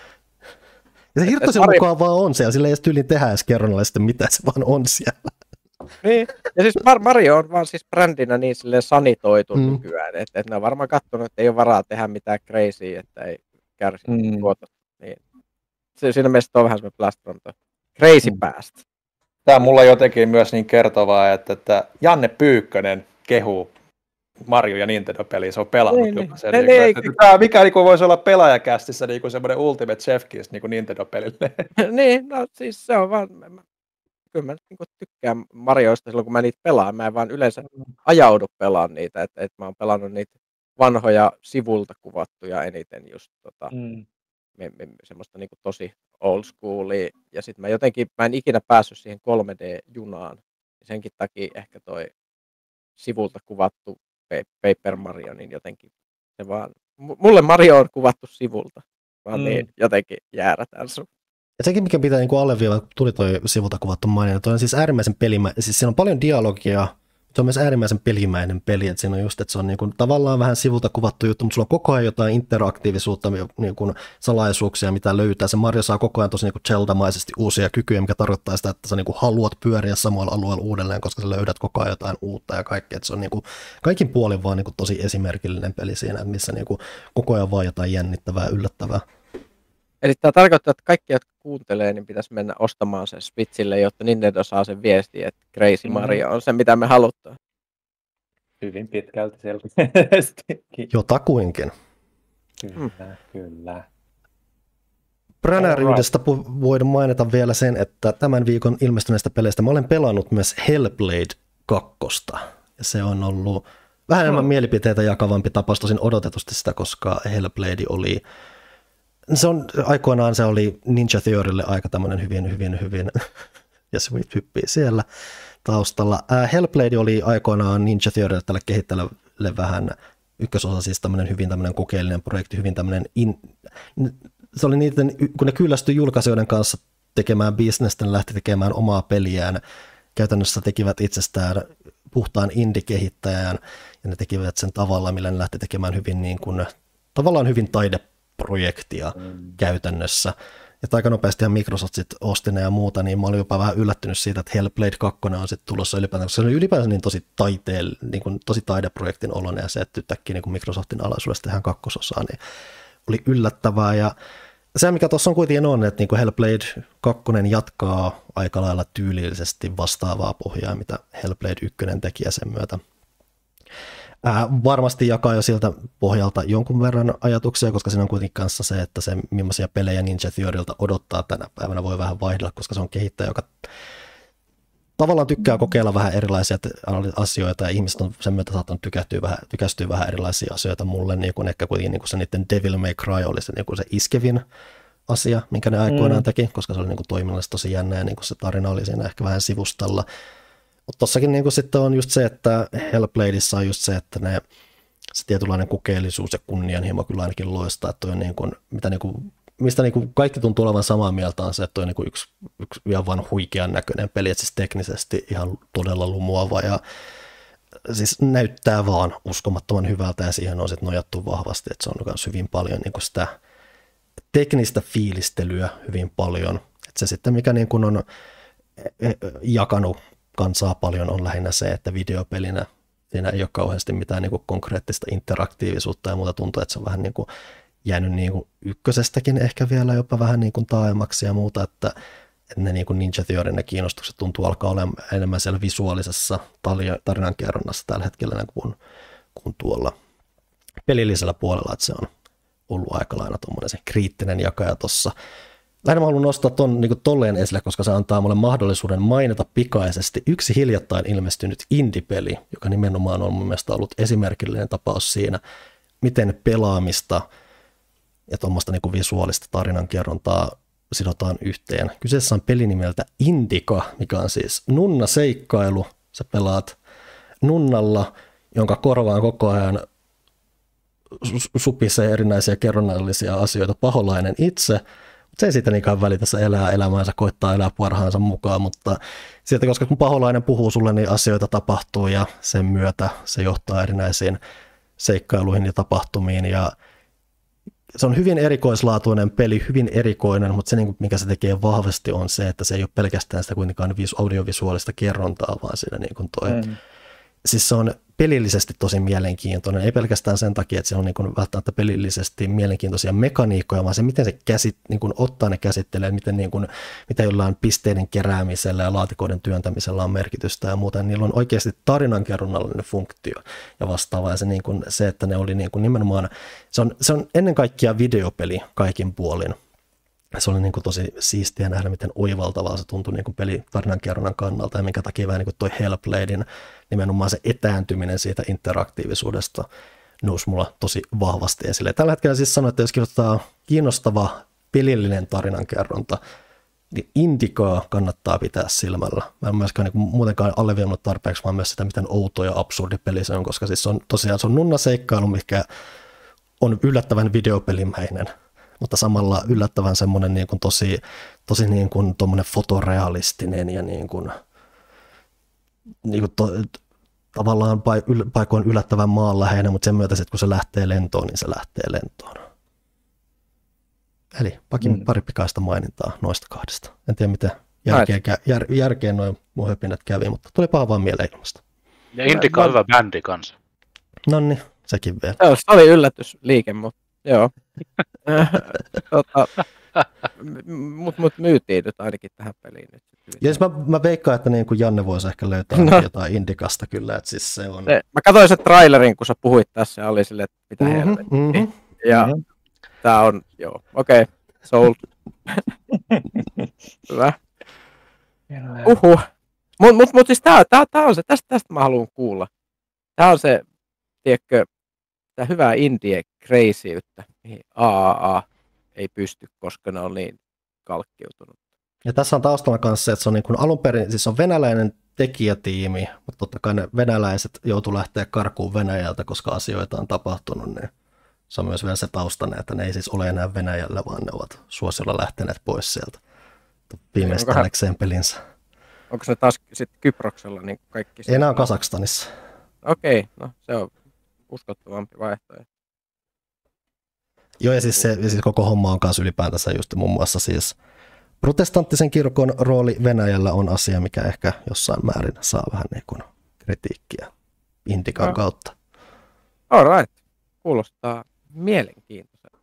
Ja se hirttosilmukka vaan on siellä, sillä ei edes tyyliin tehdä edes kerronnalla sitten mitään, se vaan on siellä. Niin, ja siis Mario on vaan siis brändinä niin silleen sanitoitu nykyään, että ne on varmaan katsonut, että ei ole varaa tehdä mitään crazyä, että ei kärsi tuotosta. Niin. Siinä mielessä on vähän semmoinen blast from the crazy past. Tämä on mulla jotenkin myös niin kertovaa, että Janne Pyykkönen kehuu Mario ja Nintendo-peliä, se on pelannut jopa sen. Mikä niin voisi olla pelaajakästissä niin semmoinen Ultimate Chef Kiss niin Nintendo-pelille. Niin, no siis se on vaan... Kyllä mä niin tykkään Marioista silloin, kun mä niitä pelaan. Mä en vaan yleensä ajaudu pelaan niitä. Että mä oon pelannut niitä vanhoja sivulta kuvattuja eniten just semmoista niin tosi old schoolia. Ja sitten mä en ikinä päässyt siihen 3D-junaan. Senkin takia ehkä toi sivulta kuvattu Paper Mario, niin jotenkin se vaan... Mulle Mario on kuvattu sivulta. Vaan niin jotenkin jäärätään sun. Ja sekin, mikä pitää niin alleviivata, tuli toi sivulta kuvattu mainita, toi on siis äärimmäisen siis siinä on paljon dialogia, se on myös äärimmäisen pelimäinen peli, että siinä on just, että se on niin kuin, tavallaan vähän sivulta kuvattu juttu, mutta sulla on koko ajan jotain interaktiivisuutta, niin kuin salaisuuksia, mitä löytää. Se Mario saa koko ajan tosi niin kuin Zelda-maisesti uusia kykyjä, mikä tarkoittaa sitä, että sä niin kuin haluat pyöriä samalla alueella uudelleen, koska sä löydät koko ajan jotain uutta ja kaikkea. Että se on niin kuin, kaikin puolin vaan niin kuin tosi esimerkillinen peli siinä, missä niin kuin, koko ajan vaan jotain jännittävää, yllättävää. Eli tämä tarkoittaa, että kaikki, jotka kuuntelee, niin pitäisi mennä ostamaan sen Switchille, jotta Nintendo saa sen viesti, että Crazy Mario on se, mitä me halutaan. Hyvin pitkälti selkeästi. Jotakuinkin. Kyllä. Bränäryydesta voidaan mainita vielä sen, että tämän viikon ilmestyneistä peleistä mä olen pelannut myös Hellblade 2. Ja se on ollut vähän enemmän mielipiteitä jakavampi tapaus, tosin odotetusti sitä, koska Hellblade oli... Aikoinaan se oli Ninja Theorylle aika tämmöinen hyvin, ja se hyppii siellä taustalla. Hellblade oli aikoinaan Ninja Theorylle tälle kehittäjälle vähän ykkösosa, siis tämmöinen hyvin tämmöinen kokeellinen projekti, hyvin tämmöinen, se oli niiden, kun ne kyllästyi julkaisijoiden kanssa tekemään bisnestä, ne lähti tekemään omaa peliään, käytännössä tekivät itsestään puhtaan indie-kehittäjän, ja ne tekivät sen tavalla, millä ne lähti tekemään hyvin niin kuin, tavallaan hyvin projektia käytännössä. että aika nopeasti Microsoft sit osti ne ja muuta, niin mä olin jopa vähän yllättynyt siitä, että Hellblade 2 on sitten tulossa ylipäätään, koska se oli ylipäänsä niin tosi taideprojektin oloinen ja se, että yhtäkkiä niin Microsoftin alaisuudessa tehdään kakkososaa, niin oli yllättävää. Ja se, mikä tuossa on kuitenkin on, että niin Hellblade 2 jatkaa aika lailla tyylillisesti vastaavaa pohjaa, mitä Hellblade 1 teki ja sen myötä. Varmasti jakaa jo siltä pohjalta jonkun verran ajatuksia, koska siinä on kuitenkin kanssa se, että se millaisia pelejä Ninja Theorylta odottaa tänä päivänä voi vähän vaihdella, koska se on kehittäjä, joka tavallaan tykkää kokeilla vähän erilaisia asioita ja ihmiset on sen myötä saattanut tykästyä vähän erilaisia asioita mulle, niin kuin ehkä kuitenkin niin kuin se niiden Devil May Cry oli se, niin kuin se iskevin asia, minkä ne aikoinaan teki, koska se oli niin kuin toiminnallisesti tosi jännä ja niin kuin se tarina oli siinä ehkä vähän sivustalla. Mutta tossakin niin kuin sitten on just se, että Hellbladeissa on just se, että se tietynlainen kokeellisuus ja kunnianhimo kyllä ainakin loistaa, että on niin kuin, mistä niin kuin kaikki tuntuu olevan samaa mieltä on se, että on niin kuin yksi ihan vaan huikean näköinen peli, että siis teknisesti ihan todella lumoava ja siis näyttää vaan uskomattoman hyvältä ja siihen on sitten nojattu vahvasti, että se on myös hyvin paljon niin kuin sitä teknistä fiilistelyä hyvin paljon, että se sitten mikä niin kuin on jakanut kansaa paljon on lähinnä se, että videopelinä siinä ei ole kauheasti mitään niin kuin konkreettista interaktiivisuutta ja muuta tuntuu, että se on vähän niin kuin jäänyt niin kuin ykkösestäkin ehkä vielä jopa vähän niin kuin taaemmaksi ja muuta, että ne niin kuin Ninja Theorin ne kiinnostukset tuntuu alkaa olemaan enemmän siellä visuaalisessa tarinankerronnassa tällä hetkellä kuin tuolla pelillisellä puolella, että se on ollut aika lailla tuommoinen se kriittinen jakaja tuossa. Lähinnä mä haluan nostaa ton niin tolleen esille, koska se antaa mulle mahdollisuuden mainita pikaisesti yksi hiljattain ilmestynyt indie-peli, joka nimenomaan on mun mielestä ollut esimerkillinen tapaus siinä, miten pelaamista ja tuommoista niin visuaalista tarinankerrontaa sidotaan yhteen. Kyseessä on peli nimeltä Indica, mikä on siis nunna-seikkailu. Sä pelaat nunnalla, jonka korvaan koko ajan supisee erinäisiä kerronnallisia asioita paholainen itse. Se ei siitä niinkään välitä, se elää elämäänsä, koittaa elää parhaansa mukaan, mutta sieltä, koska kun paholainen puhuu sulle, niin asioita tapahtuu ja sen myötä se johtaa erinäisiin seikkailuihin ja tapahtumiin. Ja se on hyvin erikoislaatuinen peli, hyvin erikoinen, mutta se, mikä se tekee vahvasti, on se, että se ei ole pelkästään sitä kuitenkaan audiovisuaalista kerrontaa, vaan siinä niin kuin siis se on pelillisesti tosi mielenkiintoinen, ei pelkästään sen takia, että se on niin kuin välttämättä pelillisesti mielenkiintoisia mekaniikkoja, vaan se, miten se niin kuin ottaa ne käsittelee, mitä jollain pisteiden keräämisellä ja laatikoiden työntämisellä on merkitystä ja muuta. Niillä on oikeasti tarinankerronnallinen funktio ja vastaava. Ja se että ne oli niin kuin nimenomaan, se on ennen kaikkea videopeli kaikin puolin. Se oli niin kuin tosi siistiä nähdä, miten oivaltavaa se tuntui niin kuin tarinankerronnan kannalta ja minkä takia vähän niin kuin toi Hellbladen nimenomaan se etääntyminen siitä interaktiivisuudesta nousi mulla tosi vahvasti esille. Tällä hetkellä siis sanoin, että jos kirjoittaa kiinnostava pelillinen tarinankerronta, niin Indicaa kannattaa pitää silmällä. Mä en myöskään niin muutenkaan alleviivannut tarpeeksi, vaan myös sitä, miten outo ja absurdi peli se on, koska siis se on nunnaseikkailu, mikä on yllättävän videopelimäinen, mutta samalla yllättävän semmoinen niin kuin tosi niin kuin tommoinen fotorealistinen ja tavallaan paikoin yllättävän maanläheinen, mutta sen myötä, että kun se lähtee lentoon, niin se lähtee lentoon. Eli pari pikaista mainintaa noista kahdesta. En tiedä, miten järkeen noin mun höpinät kävi, mutta tuli paha vaan mieleen ilmasta. Ja Indica on hyvä bändi kanssa. Noniin, sekin vielä. Se oli yllätysliike, mutta joo. Mut myytiin nyt ainakin tähän peliin. Nyt. Ja mä veikkaan, että niin kuin Janne voisi ehkä löytää jotain Indicasta kyllä, että siis se on... Mä katsoin sen trailerin, kun sä puhuit tässä, ja oli silleen, että mitä helvettiä. Ja tää on, joo, okei, sold. Hyvä. Mut siis tää on se, tästä mä haluan kuulla. Tää on se, tiedätkö, tää hyvää indie-crazyutta, mihin AAA ei pysty, koska ne on niin kalkkiutunut. Ja tässä on taustalla kanssa se, että se on niin kuin alun perin, siis on venäläinen tekijätiimi, mutta totta kai ne venäläiset joutu lähteä karkuun Venäjältä, koska asioita on tapahtunut, niin se on myös vielä se taustana, että ne ei siis ole enää Venäjällä, vaan ne ovat suosiolla lähteneet pois sieltä viimeistääkseen pelinsä. Onko se taas sitten Kyproksella niin kaikki? Ei, nämä on Kazakstanissa. Okei, no se on uskottavampi vaihtoehto. Joo, ja siis koko homma on kanssa ylipäätänsä just muun muassa siis protestanttisen kirkon rooli Venäjällä on asia, mikä ehkä jossain määrin saa vähän niin kuin kritiikkiä Indikan kautta. All right. Kuulostaa mielenkiintoiselta.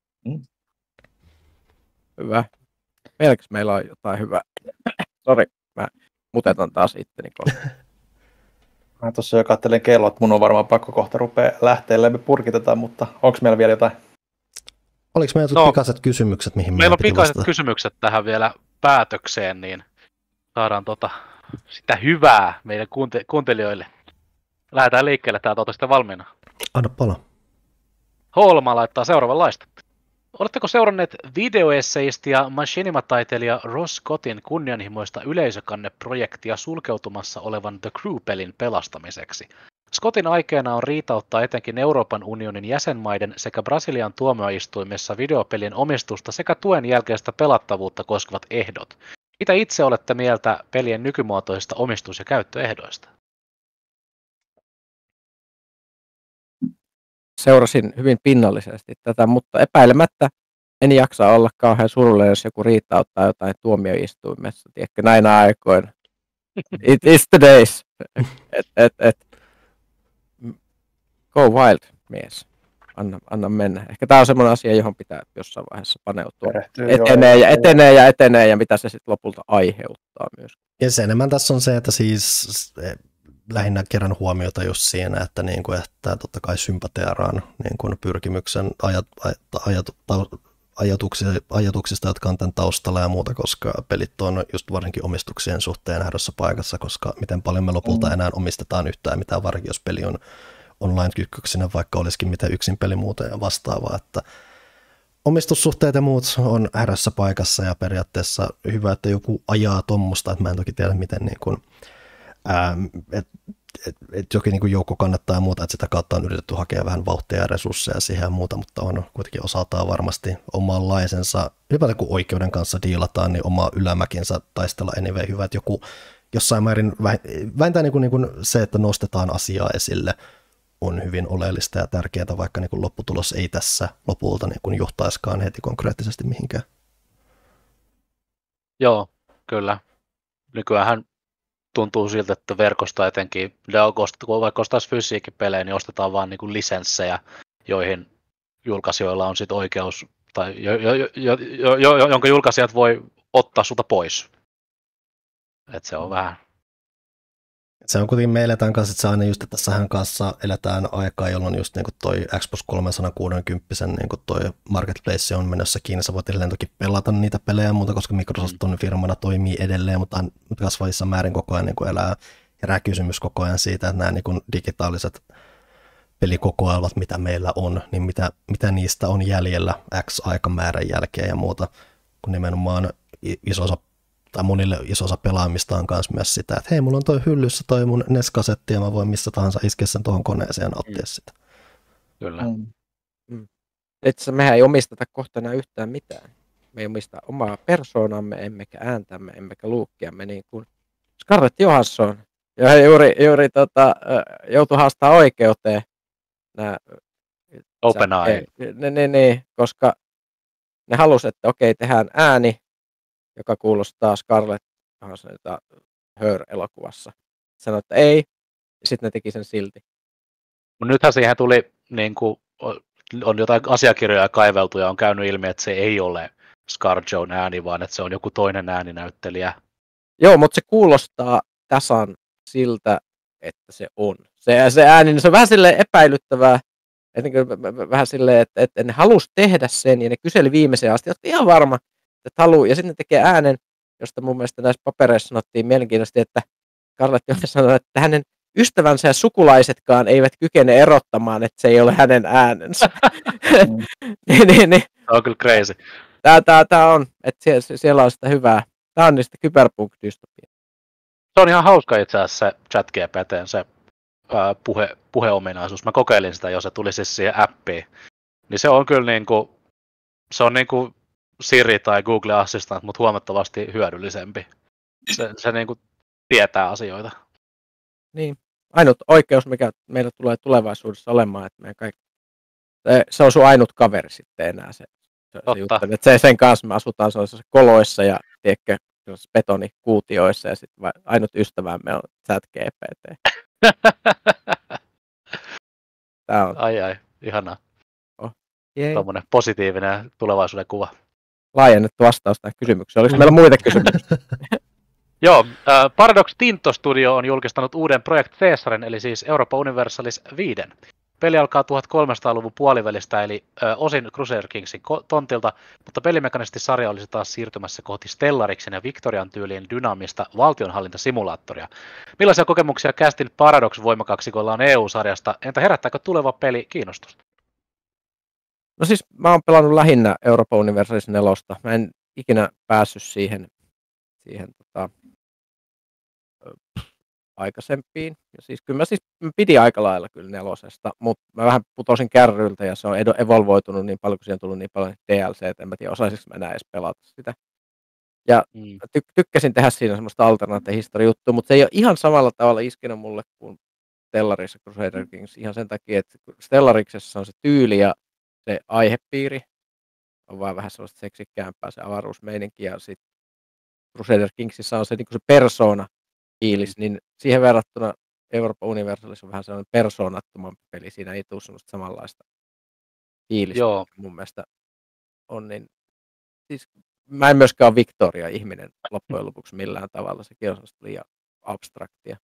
Hyvä. Melkein meillä on jotain hyvää. Sori, mä mutetan taas itteni kohta. Mä tuossa jo katselen kelloa, että mun on varmaan pakko kohta rupea lähteelle. Me purkitetaan, mutta onko meillä vielä jotain? Oliko meillä pikaiset kysymykset, mihin meillä on piti pikaiset vastata? kysymykset tähän vielä päätökseen, niin saadaan sitä hyvää meidän kuuntelijoille. Lähdetään liikkeelle, täältä olette sitten valmiina. Anna pala. Holma laittaa seuraavanlaista. Oletteko seuranneet videoesseisti ja machinima-taiteilija Ross Scottin kunnianhimoista yleisökanneprojektia sulkeutumassa olevan The Crew-pelin pelastamiseksi? Scottin aikeena on riitauttaa etenkin Euroopan unionin jäsenmaiden sekä Brasilian tuomioistuimessa videopelien omistusta sekä tuen jälkeistä pelattavuutta koskevat ehdot. Mitä itse olette mieltä pelien nykymuotoisista omistus- ja käyttöehdoista? Seurasin hyvin pinnallisesti tätä, mutta epäilemättä en jaksa olla kauhean surullinen, jos joku riitauttaa jotain tuomioistuimessa. Tiedätkö, näinä aikoina. It is the days. Go wild, mies. Anna mennä. Ehkä tämä on semmoinen asia, johon pitää jossain vaiheessa paneutua. Etenee ja mitä se sitten lopulta aiheuttaa myös. Ja se enemmän tässä on se, että siis lähinnä kerran huomiota just siinä, että, niin kuin, että totta kai sympateeraan niin kuin pyrkimyksen ajatuksista, jotka on tämän taustalla ja muuta, koska pelit on just varsinkin omistuksien suhteen hädössä paikassa, koska miten paljon me lopulta enää omistetaan yhtään mitään, varsinkin jos peli on online-kytköksinä, vaikka olisikin miten yksin peli muuten ja vastaavaa, että omistussuhteet ja muut on hädössä paikassa ja periaatteessa hyvä, että joku ajaa tuommoista, että mä en toki tiedä, miten niin kuin että jokin niin joukko kannattaa ja muuta, että sitä kautta on yritetty hakea vähän vauhtia ja resursseja siihen ja muuta, mutta on kuitenkin osaltaan varmasti omanlaisensa, ylipäätään kun oikeuden kanssa diilataan, niin oma ylämäkinsä taistella anyway hyvä, että joku jossain määrin vähintään niin kuin se, että nostetaan asiaa esille, on hyvin oleellista ja tärkeää, vaikka niin kuin lopputulos ei tässä lopulta niin kuin johtaiskaan heti konkreettisesti mihinkään. Joo, kyllä. Nykyäänhän tuntuu siltä, että verkosta etenkin, kun vaikka ostaisi fysiikin pelejä, niin ostetaan vaan niin kuin lisenssejä, joihin julkaisijoilla on sitten oikeus, tai jonka julkaisijat voi ottaa sulta pois. Että se on vähän. Se on kuitenkin, me eletään kanssa, että se aina just, että tässähän kanssa eletään aikaa, jolloin just niin kuin toi Xbox 360 niin kuin toi marketplace on menossa kiinni. Sä voit edelleen toki pelata niitä pelejä ja muuta, koska Microsoft on firmana toimii edelleen, mutta kasvavissa määrin koko ajan niin kuin herää kysymys koko ajan siitä, että nämä niin kuin digitaaliset pelikokoelmat, mitä meillä on, niin mitä niistä on jäljellä X aikamäärän jälkeen ja muuta, kun nimenomaan iso osa tai monille iso osa pelaamista on myös sitä, että hei, mulla on toi hyllyssä toi mun NES-kasetti ja mä voin missä tahansa iskeä sen tuohon koneeseen ja nauttia sitä. Kyllä. Itse mehän ei omisteta kohta enää yhtään mitään. Me ei omista omaa persoonamme, emmekä ääntämme, emmekä luukkiamme, niin kuin Scarlett Johansson. Ja juuri joutui haastaa oikeuteen. OpenAI. Niin, koska ne halusi, että okei, tehdään ääni, joka kuulostaa Scarlett Johanssonilta Her-elokuvassa. Sanoi, että ei, ja sitten ne teki sen silti. Nythän siihen tuli, niin kuin, on jotain asiakirjoja kaiveltu ja on käynyt ilmi, että se ei ole ScarJon ääni, vaan että se on joku toinen ääninäyttelijä. Joo, mutta se kuulostaa tasan siltä, että se on. Se ääni, niin se on vähän silleen epäilyttävää, että vähän silleen, että ne halusi tehdä sen, ja ne kyseli viimeiseen asti, että ihan varma, että haluaa, ja sitten ne tekee äänen, josta mun mielestä näissä papereissa sanottiin mielenkiintoisesti, että Scarlett Johansson sanoi, että hänen ystävänsä ja sukulaisetkaan eivät kykene erottamaan, että se ei ole hänen äänensä. niin. Se on kyllä crazy. Tää on, että siellä on sitä hyvää. Tää on niistä kyberpunk-dystopia. Se on ihan hauska itse asiassa se ChatGPT:n se puheominaisuus. Mä kokeilin sitä jo, se tuli siis siihen appiin. Niin se on kyllä niinku, se on niinku Siri tai Google Assistant, mutta huomattavasti hyödyllisempi. Se niinku tietää asioita. Niin. Ainut oikeus, mikä meillä tulee tulevaisuudessa olemaan, että meidän kaikki Se on sun ainut kaveri sitten enää se juttu. Että sen kanssa me asutaan sellaisissa koloissa ja tiedätkö, betonikuutioissa ja sitten ainut ystävämme on ChatGPT. Tää on. Ai, ihanaa. Tuommoinen Jei. positiivinen tulevaisuuden kuva. Laajennettu vastaus tähän kysymykseen. Oliko meillä muita kysymyksiä? Joo, Paradox Tinto Studio on julkistanut uuden Project Caesarin, eli siis Europa Universalis 5. Peli alkaa 1300-luvun puolivälistä, eli osin Crusader Kingsin tontilta, mutta pelimekanisesti sarja olisi taas siirtymässä kohti Stellariksen ja Victorian tyyliin dynaamista valtionhallintasimulaattoria. Millaisia kokemuksia Castin Paradox-voimakaksikolla on EU-sarjasta? Entä herättääkö tuleva peli kiinnostusta? No siis mä oon pelannut lähinnä Europa Universalis 4. Mä en ikinä päässyt siihen aikaisempiin. Ja siis kyllä mä pidin aika lailla kyllä 4, mutta mä vähän putosin kärryiltä ja se on evolvoitunut niin paljon, kun siihen on tullut niin paljon DLC, että en mä tiedä osaisinko mä enää edes pelata sitä. Ja tykkäsin tehdä siinä semmoista alternaattehistoria-juttua, mutta se ei ole ihan samalla tavalla iskenut mulle kuin Stellarissa Crusader Kings ihan sen takia, että Stellariksessa on se tyyli ja se aihepiiri on vaan vähän sellaista seksikkäämpää se avaruusmeininki ja sitten Crusader Kingsissa on se, niin kuin se persona-fiilis, niin siihen verrattuna Euroopan Universalis on vähän sellainen persoonattomampi peli, siinä ei tule sellaista samanlaista fiilistä, Joo. Mun mielestä on, niin siis mä en myöskään ole Victoria-ihminen loppujen lopuksi millään tavalla, sekin on sellaista liian abstraktia.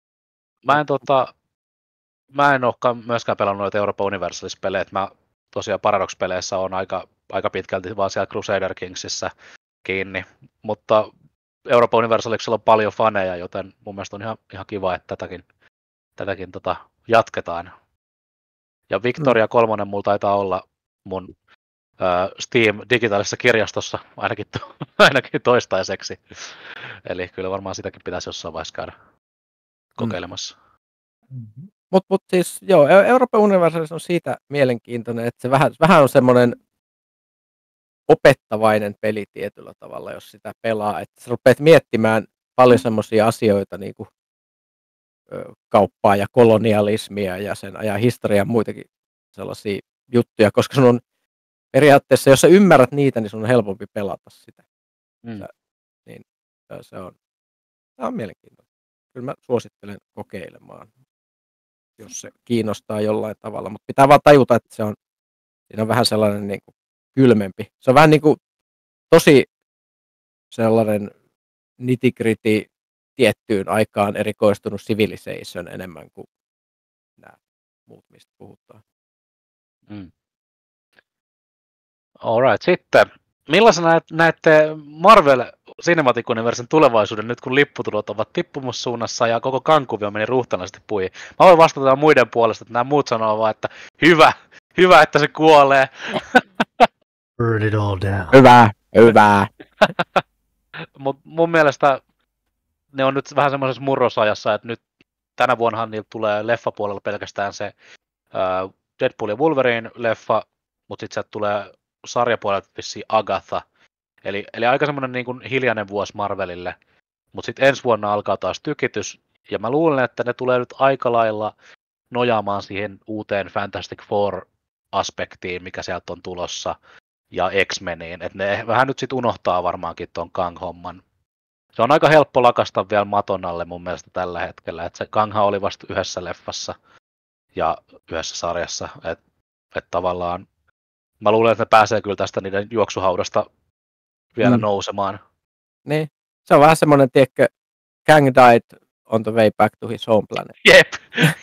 Mä en ole myöskään pelannut noita Euroopan Universalis-pelejä, mä tosiaan Paradox-peleissä on aika pitkälti vaan siellä Crusader Kingsissä kiinni, mutta Euroopan Universaliksella on paljon faneja, joten mun mielestä on ihan kiva, että tätäkin jatketaan. Ja Victoria 3 mulla taitaa olla mun Steam digitaalisessa kirjastossa ainakin toistaiseksi. Eli kyllä varmaan sitäkin pitäisi jossain vaiheessa käydä kokeilemassa. Mutta siis joo, Euroopan Universalis on siitä mielenkiintoinen, että se vähän on semmoinen opettavainen peli tietyllä tavalla, jos sitä pelaa. Että sä rupeat miettimään paljon semmoisia asioita, niin kuin kauppaa ja kolonialismia ja sen ajan historiaa ja muitakin sellaisia juttuja, koska sun on periaatteessa, jos sä ymmärrät niitä, niin sun on helpompi pelata sitä. Niin se on mielenkiintoinen. Kyllä mä suosittelen kokeilemaan, jos se kiinnostaa jollain tavalla, mutta pitää vaan tajuta, että siinä on vähän sellainen niin kuin kylmempi. Se on vähän niin kuin tosi sellainen nitty-gritty tiettyyn aikaan erikoistunut Civilization enemmän kuin nämä muut, mistä puhutaan. Alright, sitten. Millaisena näette Marvel Cinematic Universen tulevaisuuden nyt, kun lipputulot ovat tippumussuunnassa ja koko kankuvio meni ruhtanaisesti puihin? Mä voin vastata muiden puolesta, että nämä muut sanoo vaan, että hyvä, että se kuolee. Burn it all down. Hyvä. Mut mun mielestä ne on nyt vähän semmoisessa murrosajassa, että nyt tänä vuonnahan niillä tulee leffapuolella pelkästään se Deadpool ja Wolverine-leffa, mutta sitten sieltä tulee sarjapuolelta vissiin Agatha. Eli aika semmoinen niin kuin hiljainen vuosi Marvelille, mutta sitten ensi vuonna alkaa taas tykitys, ja mä luulen, että ne tulee nyt aika lailla nojaamaan siihen uuteen Fantastic Four-aspektiin, mikä sieltä on tulossa, ja X-Meniin, että ne vähän nyt sitten unohtaa varmaankin ton Kang-homman. Se on aika helppo lakasta vielä maton alle mun mielestä tällä hetkellä, että se Kangha oli vasta yhdessä leffassa ja yhdessä sarjassa, että tavallaan mä luulen, että ne pääsee kyllä tästä niiden juoksuhaudasta vielä nousemaan. Niin, se on vähän semmoinen, tiedätkö, Kang died on the way back to his home planet. Jep.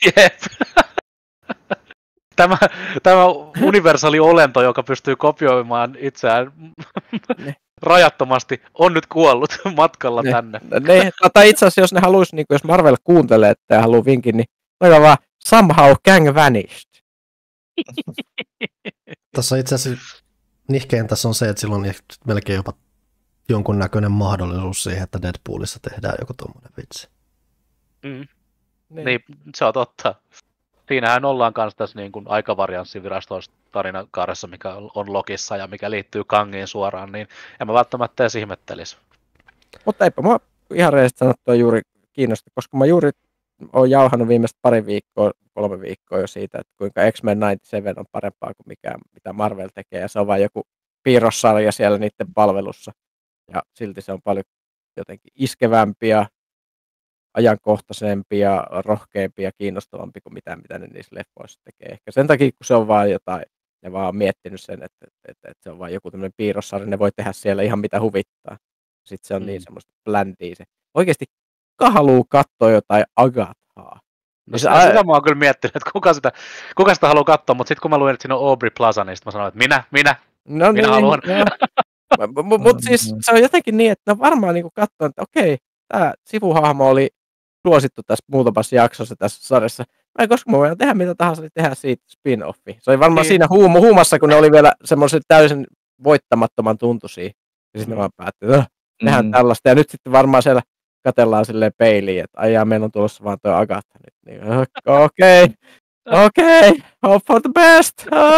Tämä universaali olento, joka pystyy kopioimaan itseään rajattomasti, on nyt kuollut matkalla tänne. Tai itse asiassa, jos ne haluaisi, niin jos Marvel kuuntelee, että ja haluaa vinkin, niin noilla vaan somehow Kang vanished. Tässä on itse asiassa nihkein tässä on se, että sillä on melkein jopa jonkunnäköinen mahdollisuus siihen, että Deadpoolissa tehdään joku tommoinen vitsi. Niin, se on totta. Siinähän ollaan kanssa tässä niin kuin aikavarianssivirastoissa tarinakaaressa, mikä on Lokissa ja mikä liittyy Kangiin suoraan, niin en mä välttämättä edes ihmettelisi. Mutta eipä mua ihan rehellisesti sanottua juuri kiinnosta, koska mä juuri olen jauhannut viimeistä 3 viikkoa jo siitä, että kuinka X-Men 97 on parempaa kuin mitä Marvel tekee, ja se on vain joku piirrossarja siellä niiden palvelussa, ja silti se on paljon jotenkin iskevämpiä, ajankohtaisempi ja rohkeampi ja kiinnostavampi kuin mitä ne niissä leffoissa tekee. Ehkä sen takia, kun se on vaan jotain, ne vaan on miettinyt sen, että se on vaan joku tämmöinen piirrossarja, ne voi tehdä siellä ihan mitä huvittaa. Sitten se on niin semmoista bländiä se. Oikeasti kuka haluaa katsoa jotain Agathaa? No sitä mä oon kyllä miettinyt, että kuka sitä haluaa katsoa, mutta sitten kun mä luin, että siinä on Aubrey Plaza, niin mä sanoin, että minä haluan. Mutta siis se on jotenkin niin, että ne varmaan niinku katsoo, että okei, tämä sivuhahmo oli suosittu tässä muutamassa jaksossa tässä sarjassa. Koska me voidaan tehdä mitä tahansa, niin tehdään siitä spin-offi. Se oli varmaan siinä huumassa, kun ne oli vielä semmoiset täysin voittamattoman tuntuisia. Ja sitten ne vaan päätti, että tehdään tällaista. Ja nyt sitten varmaan siellä katsellaan silleen peiliin, että aijaa, meillä on tulossa vaan tuo Agatha nyt. Niin, okei, hope for the best.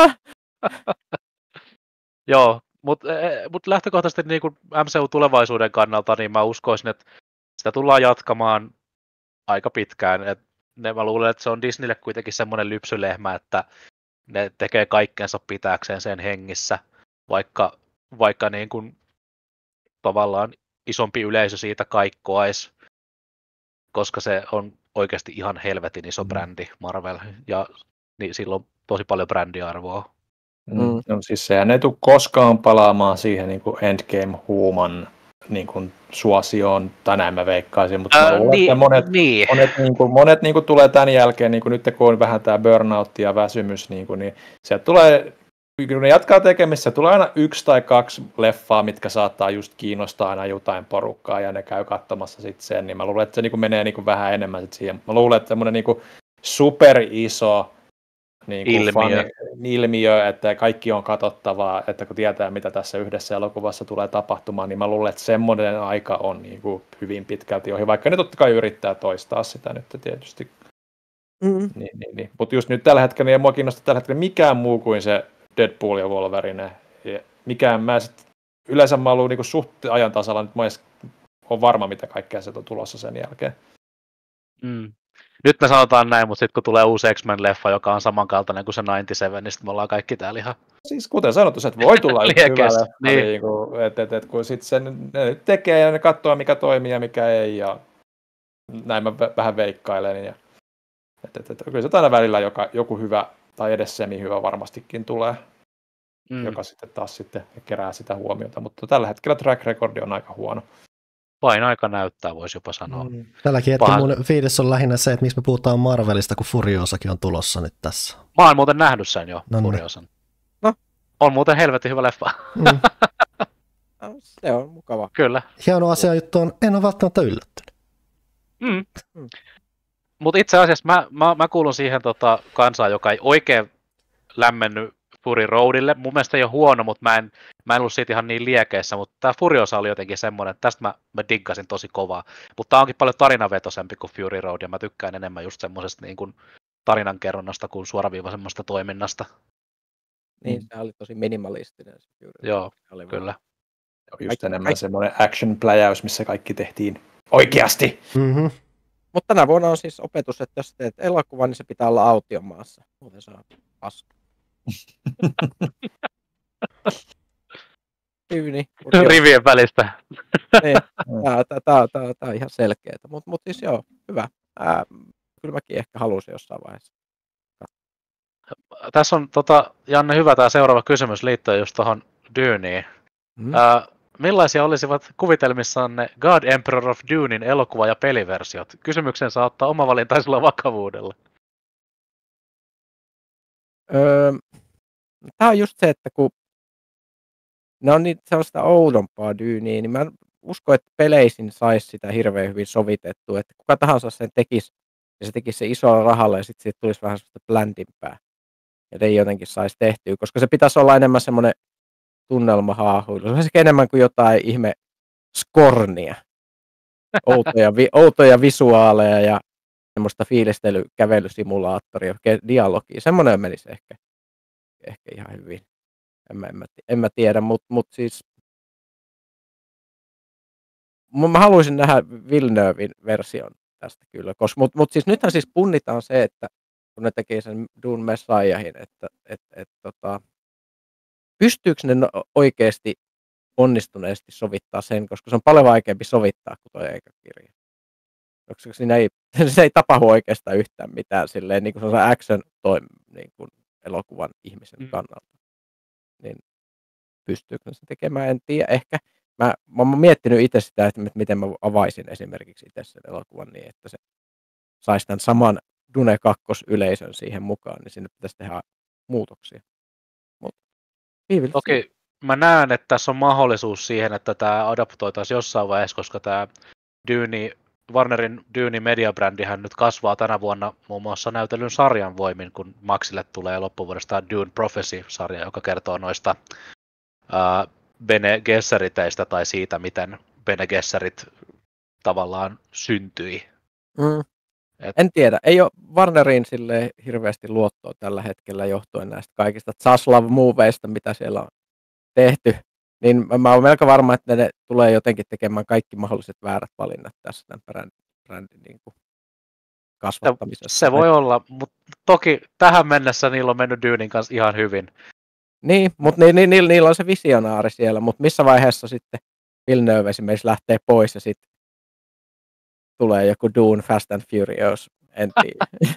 Joo, mutta lähtökohtaisesti niin kuin MCU-tulevaisuuden kannalta, niin mä uskoisin, että sitä tullaan jatkamaan aika pitkään. Mä luulen, että se on Disneylle kuitenkin semmoinen lypsylehmä, että ne tekee kaikkensa pitääkseen sen hengissä, vaikka niin kuin tavallaan isompi yleisö siitä kaikkoaisi, koska se on oikeasti ihan helvetin iso brändi Marvel, ja niin sillä on tosi paljon brändiarvoa. No siis sehän ei tule koskaan palaamaan siihen niin kuin Endgame-huuman niin kuin suosioon, tai näin mä veikkaisin, mutta mä luulen, että monet niin kuin tulee tämän jälkeen, niin kuin nyt kun on vähän tämä burnout ja väsymys, niin sieltä tulee, kun ne jatkaa tekemistä, tulee aina 1 tai 2 leffaa, mitkä saattaa just kiinnostaa aina jotain porukkaa, ja ne käy katsomassa sitten sen, niin mä luulen, että se niin kuin menee niin kuin vähän enemmän sit siihen. Mä luulen, että semmoinen niin kuin superiso niin ilmiö, että kaikki on katsottavaa, että kun tietää, mitä tässä yhdessä elokuvassa tulee tapahtumaan, niin mä luulen, että semmoinen aika on niin kuin hyvin pitkälti ohi, vaikka ne totta kai yrittää toistaa sitä nyt tietysti. Niin. Mutta just nyt tällä hetkellä, ja mua kiinnostaa tällä hetkellä mikään muu kuin se Deadpool ja Wolverine. Yleensä mä oon ollut niin suht ajan tasalla, nyt mä oon varma, mitä kaikkea se on tulossa sen jälkeen. Nyt me sanotaan näin, mutta sitten kun tulee uusi X-Men-leffa, joka on samankaltainen kuin se 97, niin sitten me ollaan kaikki täällä ihan... Siis kuten sanottu, se voi tulla yksi hyvä leffa, niin kun sitten sen ne nyt tekee ja ne katsoo, mikä toimii ja mikä ei, ja näin mä vähän veikkailen. Ja, kyllä se aina välillä joku hyvä tai edes semi-hyvä varmastikin tulee, joka sitten taas sitten kerää sitä huomiota, mutta tällä hetkellä track recordi on aika huono. Vain aika näyttää, voisi jopa sanoa. Tälläkin hetkellä mun fiilis on lähinnä se, että miksi me puhutaan Marvelista, kun Furiosakin on tulossa nyt tässä. Mä oon muuten nähnyt sen jo, Furiosan. No. On muuten helvetin hyvä leffa. Se on mukava. Kyllä. Hieno asia juttu on, en ole välttämättä yllättynyt. Mutta itse asiassa mä kuulun siihen kansaan, joka ei oikein lämmennyt Fury Roadille. Mun mielestä ei ole huono, mutta mä en ollut siitä ihan niin liekeissä, mutta tämä Furiosa oli jotenkin semmoinen, että tästä mä diggasin tosi kovaa. Mutta tämä onkin paljon tarinavetoisempi kuin Fury Road, ja mä tykkään enemmän just semmoisesta niin kuin tarinankerronnasta kuin suoraviivaisemmasta toiminnasta. Niin, se oli tosi minimalistinen. Joo, kyllä. Just enemmän semmoinen action-pläjäys, missä kaikki tehtiin oikeasti. Mutta tänä vuonna on siis opetus, että jos teet elokuvan, niin se pitää olla autiomaassa. Muuten saa paska. Rivien välistä. Tämä on ihan selkeää, mutta siis joo, hyvä. Kyllä mäkin ehkä halusin jossain vaiheessa. Tässä on Janne hyvä tämä seuraava kysymys liittyen just tuohon Dyneen. Millaisia olisivat kuvitelmissanne God Emperor of Dunein elokuva- ja peliversiot? Kysymyksen saa ottaa omavalintaisella vakavuudella. Tämä on just se, että kun ne on niitä sellaista oudompaa Dynea, niin mä uskon, että peleisin saisi sitä hirveän hyvin sovitettua, että kuka tahansa sen tekisi, ja se tekisi se isolla rahalla, ja sitten siitä tulisi vähän sellaista bländimpää. Ja ne jotenkin saisi tehtyä, koska se pitäisi olla enemmän semmoinen tunnelmahaahuilu. Se olisi enemmän kuin jotain ihme skornia. Outoja visuaaleja ja semmoista fiilistely-kävelysimulaattoria, dialogia. Semmoinen menisi ehkä ihan hyvin. En mä tiedä, mutta siis mä haluaisin nähdä Villeneuven version tästä kyllä. Mutta siis nythän siis punnitaan se, että kun ne teki sen Dune Messiahin, että pystyykö ne oikeasti onnistuneesti sovittaa sen, koska se on paljon vaikeampi sovittaa kuin tuo eka kirja. Koska siinä ei tapahdu oikeastaan yhtään mitään silleen, niin kuin se on action niin kuin elokuvan ihmisen kannalta. Niin pystyykö ne sen tekemään, en tiedä. Ehkä mä oon miettinyt itse sitä, että miten mä avaisin esimerkiksi itse sen elokuvan niin, että se saisi tämän saman Dune 2-yleisön siihen mukaan, niin sinne pitäisi tehdä muutoksia. Toki mä näen, että tässä on mahdollisuus siihen, että tämä adaptoitaisiin jossain vaiheessa, koska tämä Warnerin Dune mediabrändihän nyt kasvaa tänä vuonna muun muassa näytelyn sarjan voimin, kun Maxille tulee loppuvuodesta Dune Prophecy-sarja, joka kertoo noista Bene Gesseriteistä tai siitä, miten Bene Gesserit tavallaan syntyi. En tiedä. Ei ole Warneriin silleen hirveästi luottoa tällä hetkellä johtuen näistä kaikista Zaslav-moveista, mitä siellä on tehty. Niin mä oon melko varma, että ne tulee jotenkin tekemään kaikki mahdolliset väärät valinnat tässä tämän brändin niin kuin kasvattamisessa. Se voi olla, mutta toki tähän mennessä niillä on mennyt Dunen kanssa ihan hyvin. Niin, mutta niillä on se visionaari siellä, mutta missä vaiheessa sitten Villeneuve esimerkiksi lähtee pois ja sitten tulee joku Dune Fast and Furious, en tiedä.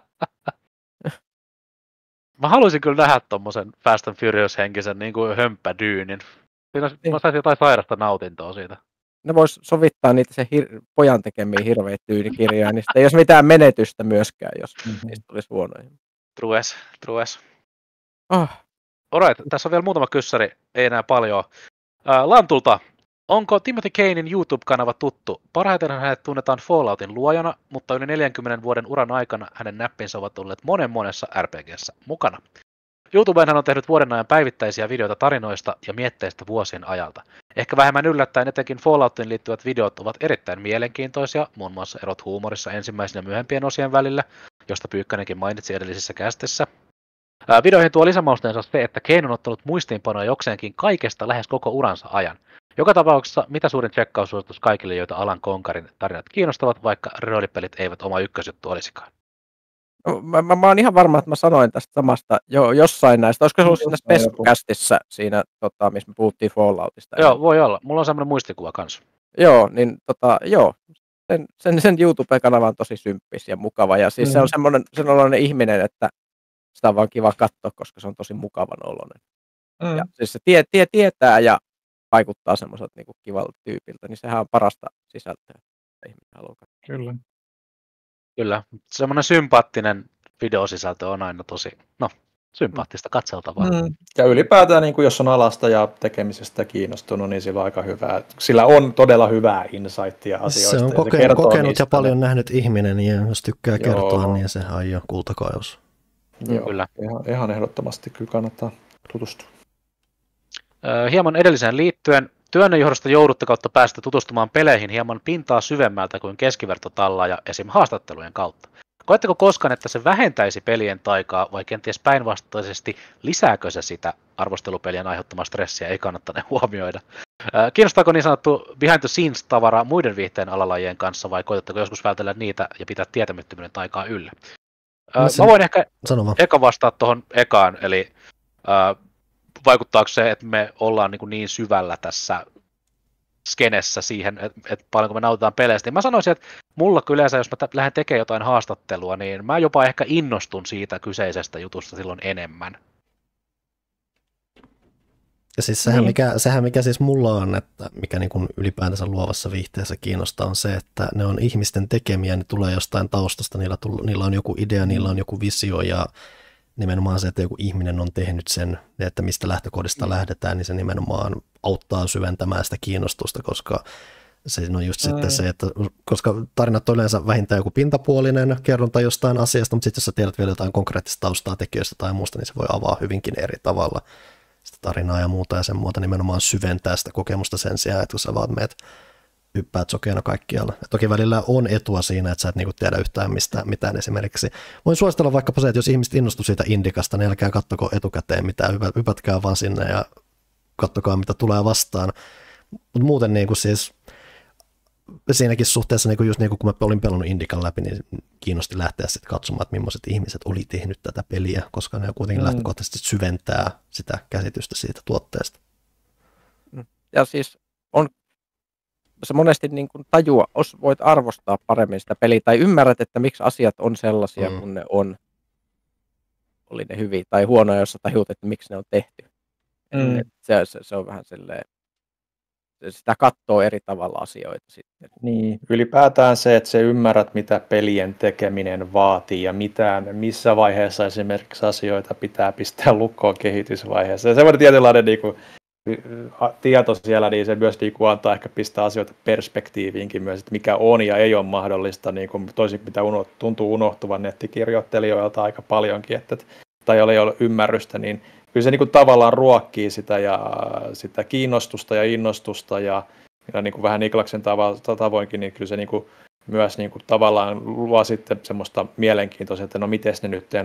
Mä haluaisin kyllä nähdä tommosen Fast and Furious-henkisen niin kuin hömppädyynin. Mä saisin jotain sairasta nautintoa siitä. Ne vois sovittaa niitä se pojan tekemiä hirveitä tyynikirjoja, niin ei olisi mitään menetystä myöskään, jos niistä tulisi huonoja. Trues. Oh. Alright, tässä on vielä muutama kyssäri, ei enää paljon. Lantulta. Onko Timothy Kanein YouTube-kanava tuttu? Parhaiten hänet tunnetaan Falloutin luojana, mutta yli 40 vuoden uran aikana hänen näppinsä ovat olleet monessa RPG:ssä mukana. YouTubeen hän on tehnyt vuoden ajan päivittäisiä videoita tarinoista ja mietteistä vuosien ajalta. Ehkä vähemmän yllättäen etenkin Falloutiin liittyvät videot ovat erittäin mielenkiintoisia, muun muassa erot huumorissa ensimmäisen ja myöhempien osien välillä, josta Pyykkänenkin mainitsi edellisissä kästissä. Videoihin tuo lisämausteensa se, että Kane on ottanut muistiinpanoja jokseenkin kaikesta lähes koko uransa ajan. Joka tapauksessa mitä suurin tsekkaussuositus kaikille, joita Alan Konkarin tarinat kiinnostavat, vaikka roolipelit eivät oma ykkösjuttu olisikaan. No, mä oon ihan varma, että mä sanoin tästä samasta jo jossain näistä. Olisiko se ollut siinä Spessukästissä siinä, missä me puhuttiin Falloutista? Joo, voi olla. Mulla on semmoinen muistikuva kanssa. Joo, niin joo. Sen YouTube-kanava on tosi symppis ja mukava. Ja siis se on sellainen ihminen, että sitä on vaan kiva katsoa, koska se on tosi mukavan oloinen. Ja siis se tietää ja vaikuttaa semmoiselta niinku kivalta tyypiltä, niin sehän on parasta sisältöä. Ihminen haluaa katsoa. Kyllä. Semmoinen sympaattinen videosisältö on aina tosi, sympaattista katseltavaa. Ja ylipäätään, niin kuin jos on alasta ja tekemisestä kiinnostunut, niin sillä on aika hyvää. Sillä on todella hyvää insightia asioista. Se on kokenut ja paljon nähnyt ihminen, ja jos tykkää kertoa, niin sehän on jo kultakaus. Joo, kyllä. Ihan ehdottomasti kyllä kannattaa tutustua. Hieman edelliseen liittyen, työnne johdosta joudutte kautta päästä tutustumaan peleihin hieman pintaa syvemmältä kuin keskivertotalla ja esim. Haastattelujen kautta. Koetteko koskaan, että se vähentäisi pelien taikaa vai kenties päinvastaisesti lisääkö se sitä arvostelupelien aiheuttamaa stressiä, ei kannattaneen huomioida? Kiinnostaako niin sanottu behind the scenes-tavara muiden viihteen alalajien kanssa vai koetatteko joskus vältellä niitä ja pitää tietämättömyyden taikaa yllä? Mä voin ehkä eka vastaa tuohon ekaan, eli vaikuttaako se, että me ollaan niin syvällä tässä skenessä siihen, että paljonko me nautitaan peleistä. Mä sanoisin, että mulla kyllä yleensä, jos mä lähden tekemään jotain haastattelua, niin mä jopa ehkä innostun siitä kyseisestä jutusta silloin enemmän. Ja siis sehän mikä siis mulla on, että mikä niin kuin ylipäätänsä luovassa viihteessä kiinnostaa, on se, että ne on ihmisten tekemiä, ne tulee jostain taustasta, niillä on joku idea, niillä on joku visio ja nimenomaan se, että joku ihminen on tehnyt sen, että mistä lähtökohdista lähdetään, niin se nimenomaan auttaa syventämään sitä kiinnostusta, koska se on just sitten se, että koska tarinat on yleensä vähintään joku pintapuolinen kerronta jostain asiasta, mutta sitten jos sä tiedät vielä jotain konkreettista taustaa tekijöistä tai muusta, niin se voi avaa hyvinkin eri tavalla sitä tarinaa ja muuta, ja sen muuta nimenomaan syventää sitä kokemusta sen sijaan, että kun sä vaan meet hyppäät sokeana kaikkialla. Ja toki välillä on etua siinä, että sä et niinku tiedä yhtään mitään esimerkiksi. Voin suositella vaikkapa se, että jos ihmiset innostuu siitä indikasta, niin älkää kattoko etukäteen mitään, hypätkää vaan sinne ja kattokaa mitä tulee vastaan. Mutta muuten niinku siis siinäkin suhteessa, niin kuin just niin kuin kun mä olin pelannut Indican läpi, niin kiinnosti lähteä sitten katsomaan, että millaiset ihmiset oli tehnyt tätä peliä, koska ne kuitenkin lähtökohtaisesti syventää sitä käsitystä siitä tuotteesta. Ja siis on se monesti niin kuin tajua, voit arvostaa paremmin sitä peliä, tai ymmärrät, että miksi asiat on sellaisia, kun ne on. Oli ne hyviä tai huonoja, jos sä tajut, että miksi ne on tehty. Se on vähän silleen, sitä katsoo eri tavalla asioita sitten. Niin, ylipäätään se, että sä ymmärrät, mitä pelien tekeminen vaatii ja missä vaiheessa esimerkiksi asioita pitää pistää lukkoon kehitysvaiheessa. Ja semmoinen tietynlainen tieto siellä, niin se myös antaa ehkä pistää asioita perspektiiviinkin myös, että mikä on ja ei ole mahdollista, niin kuin toisin mitä tuntuu unohtuvan nettikirjoittelijoilta aika paljonkin, tai ei ole ymmärrystä, niin kyllä se niin kuin tavallaan ruokkii sitä kiinnostusta ja innostusta ja niin kuin vähän Niklaksen tavoinkin, niin kyllä se niin kuin myös niin kuin tavallaan luo sitten semmoista mielenkiintoista, että no miten ne nyt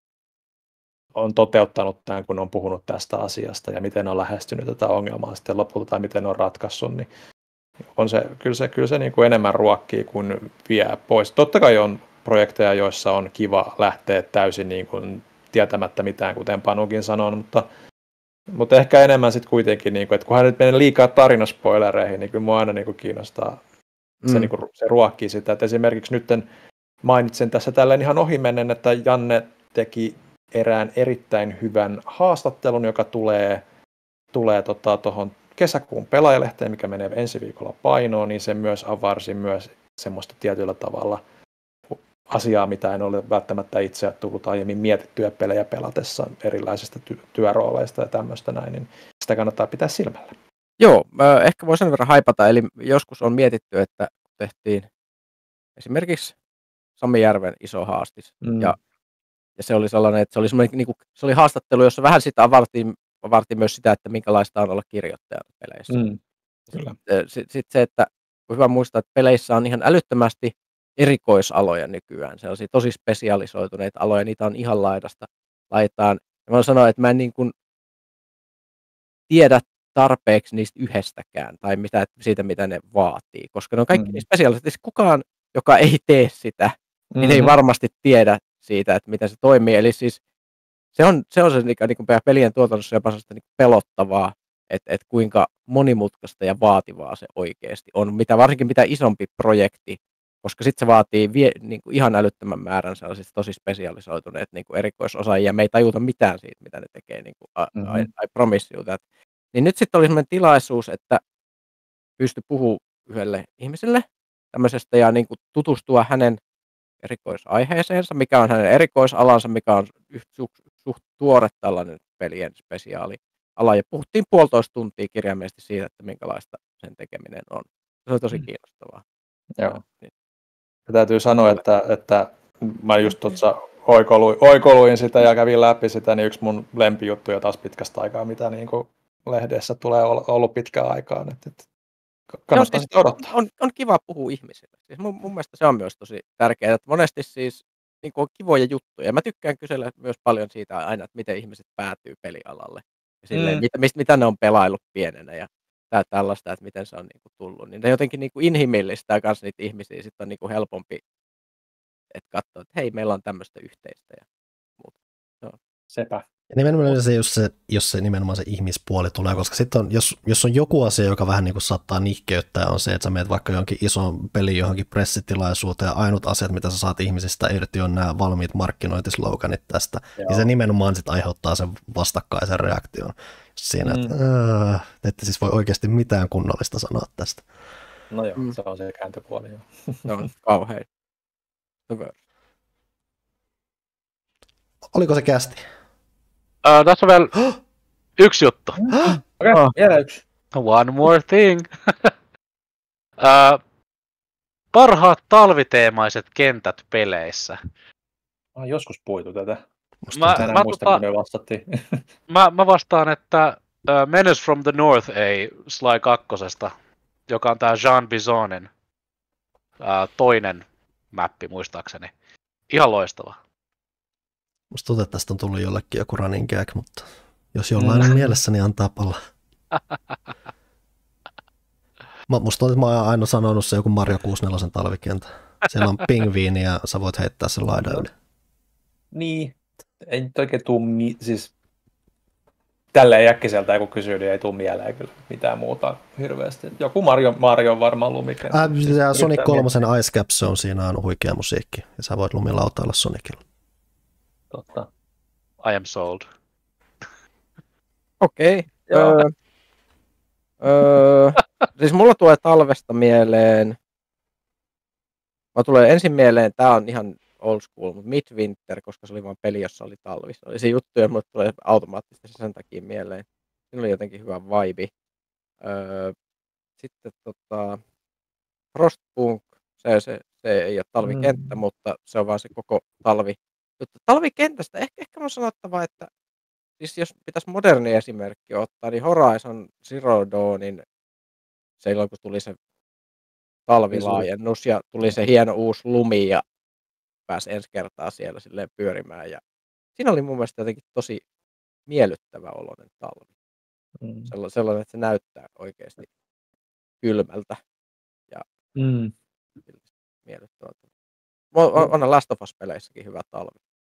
on toteuttanut tämän, kun on puhunut tästä asiasta ja miten on lähestynyt tätä ongelmaa sitten lopulta tai miten on ratkaissut, niin kyllä se niin kuin enemmän ruokkii kuin vie pois. Totta kai on projekteja, joissa on kiva lähteä täysin niin kuin tietämättä mitään, kuten Panukin sanoi, mutta ehkä enemmän sitten kuitenkin, niin kuin, että kunhan nyt menee liikaa tarinaspoilereihin, niin kyllä minua aina niin kuin kiinnostaa, se ruokkii sitä. Että esimerkiksi nyt mainitsen tässä tälleen ihan ohimennen, että Janne teki erään erittäin hyvän haastattelun, joka tulee tuohon kesäkuun pelaajalehteen, mikä menee ensi viikolla painoon, niin se myös avarsi myös semmoista tietyllä tavalla asiaa, mitä en ole välttämättä itse tullut aiemmin mietittyä pelejä pelatessa erilaisista työrooleista ja tämmöistä näin, niin sitä kannattaa pitää silmällä. Joo, ehkä voin sen verran haipata, eli joskus on mietitty, että tehtiin esimerkiksi Sami Järven iso haastis, ja se oli sellainen, että se oli haastattelu, jossa vähän sitä avartiin myös sitä, että minkälaista on olla kirjoittajana peleissä. Sitten se, että on hyvä muistaa, että peleissä on ihan älyttömästi erikoisaloja nykyään, sellaisia tosi spesialisoituneita aloja, niitä on ihan laidasta laitaan. Ja mä voin sanoa, että mä en niin kuin tiedä tarpeeksi niistä yhdestäkään, tai siitä, mitä ne vaatii, koska ne on kaikki niin spesiaalisesti. Kukaan, joka ei tee sitä, niin ei varmasti tiedä siitä, että miten se toimii. Eli siis se on se niin kuin pelien tuotannossa jopa niin pelottavaa, että kuinka monimutkaista ja vaativaa se oikeasti on, varsinkin mitä isompi projekti, koska sitten se vaatii niin kuin ihan älyttömän määrän sellaisista tosi spesialisoituneet niin kuin erikoisosaajia. Me ei tajuta mitään siitä, mitä ne tekee, niin kuin I promise you that. Niin nyt sitten oli sellainen tilaisuus, että pystyi puhumaan yhdelle ihmiselle tämmöisestä ja niin kuin tutustua hänen erikoisaiheeseensa, mikä on hänen erikoisalansa, mikä on suht tuore tällainen pelien spesiaaliala. Ja puhuttiin 1,5 tuntia kirjaimellisesti siitä, että minkälaista sen tekeminen on. Se oli tosi kiinnostavaa. Joo. Niin. Täytyy sanoa, että mä just tuossa oikoluin sitä ja kävin läpi sitä, niin yksi mun lempijuttuja taas pitkästä aikaa, mitä niin kuin lehdessä tulee ollut pitkään aikaan. Kannattaa sitä odottaa. On kiva puhua ihmisille. Siis mun mielestä se on myös tosi tärkeää, että monesti siis niin kuin on kivoja juttuja. Mä tykkään kysellä myös paljon siitä aina, että miten ihmiset päätyy pelialalle. Ja silleen, mitä ne on pelaillut pienenä ja tällaista, että miten se on niin kuin tullut. Niin ne jotenkin niin kuin inhimillistää myös niitä ihmisiä. Sitten on niin kuin helpompi että katsoa, että hei, meillä on tämmöistä yhteistä ja muuta. No. Sepä. Ja nimenomaan se, jos se nimenomaan se ihmispuoli tulee, koska sitten jos on joku asia, joka vähän niin kuin saattaa nihkeyttää, on se, että sä menet vaikka johonkin ison peliin, johonkin pressitilaisuuteen ja ainut asiat, mitä sä saat ihmisistä irti, on nämä valmiit markkinointisloganit tästä. Joo. Niin se nimenomaan sitten aiheuttaa sen vastakkaisen reaktion siinä, että ette siis voi oikeasti mitään kunnollista sanoa tästä. No joo, se on se kääntöpuoli. Se on kauhean. Oliko se kästi? Tässä on vielä yksi juttu. Okei, vielä yksi. One more thing. Parhaat talviteemaiset kentät peleissä. Joskus puitu tätä. Mä muistan, kun me vastattiin. Mä vastaan, että Menace from the North ei Sly 2, joka on tää Jean Bizonin toinen mappi muistaakseni. Ihan loistava. Musta tuntuu, että tästä on tullut jollekin joku running gag, mutta jos jollain on mielessä, niin antaa palaa. Musta tuntuu, että mä oon aina sanonut se joku Mario 64 talvikentä. Siellä on pingviini ja sä voit heittää sen laidan yli. Niin, ei nyt oikein tuu, siis tälleen äkkiseltä kun kysyy, niin ei tule mieleen kyllä mitään muuta hirveästi. Joku Mario on varmaan lumikenttä. Sonic 3 Ice Caps on siinä on huikea musiikki. Ja sä voit lumilautailla Sonicilla. Totta. I am sold. Okei. Siis mulla tulee talvesta mieleen. Mä tulee ensin mieleen, tää on ihan old school, mutta Midwinter, koska se oli vaan peli, jossa oli talvi. Se oli se juttu, ja mulle tulee automaattisesti sen takia mieleen. Siinä oli jotenkin hyvä vibe. Sitten Frostpunk, se ei ole talvikenttä, mutta se on vaan se koko talvi. Talvikentästä ehkä on sanottava, että siis jos pitäisi moderni esimerkki ottaa, niin Horizon Zero Dawnin silloin kun tuli se talvilaajennus ja tuli se hieno uusi lumi ja pääsi ensi kertaa siellä silleen pyörimään. Ja siinä oli mun mielestä jotenkin tosi miellyttävä oloinen talvi. Sellainen, että se näyttää oikeasti kylmältä ja miellyttävältä. On Last of Us-peleissäkin hyvä talvi.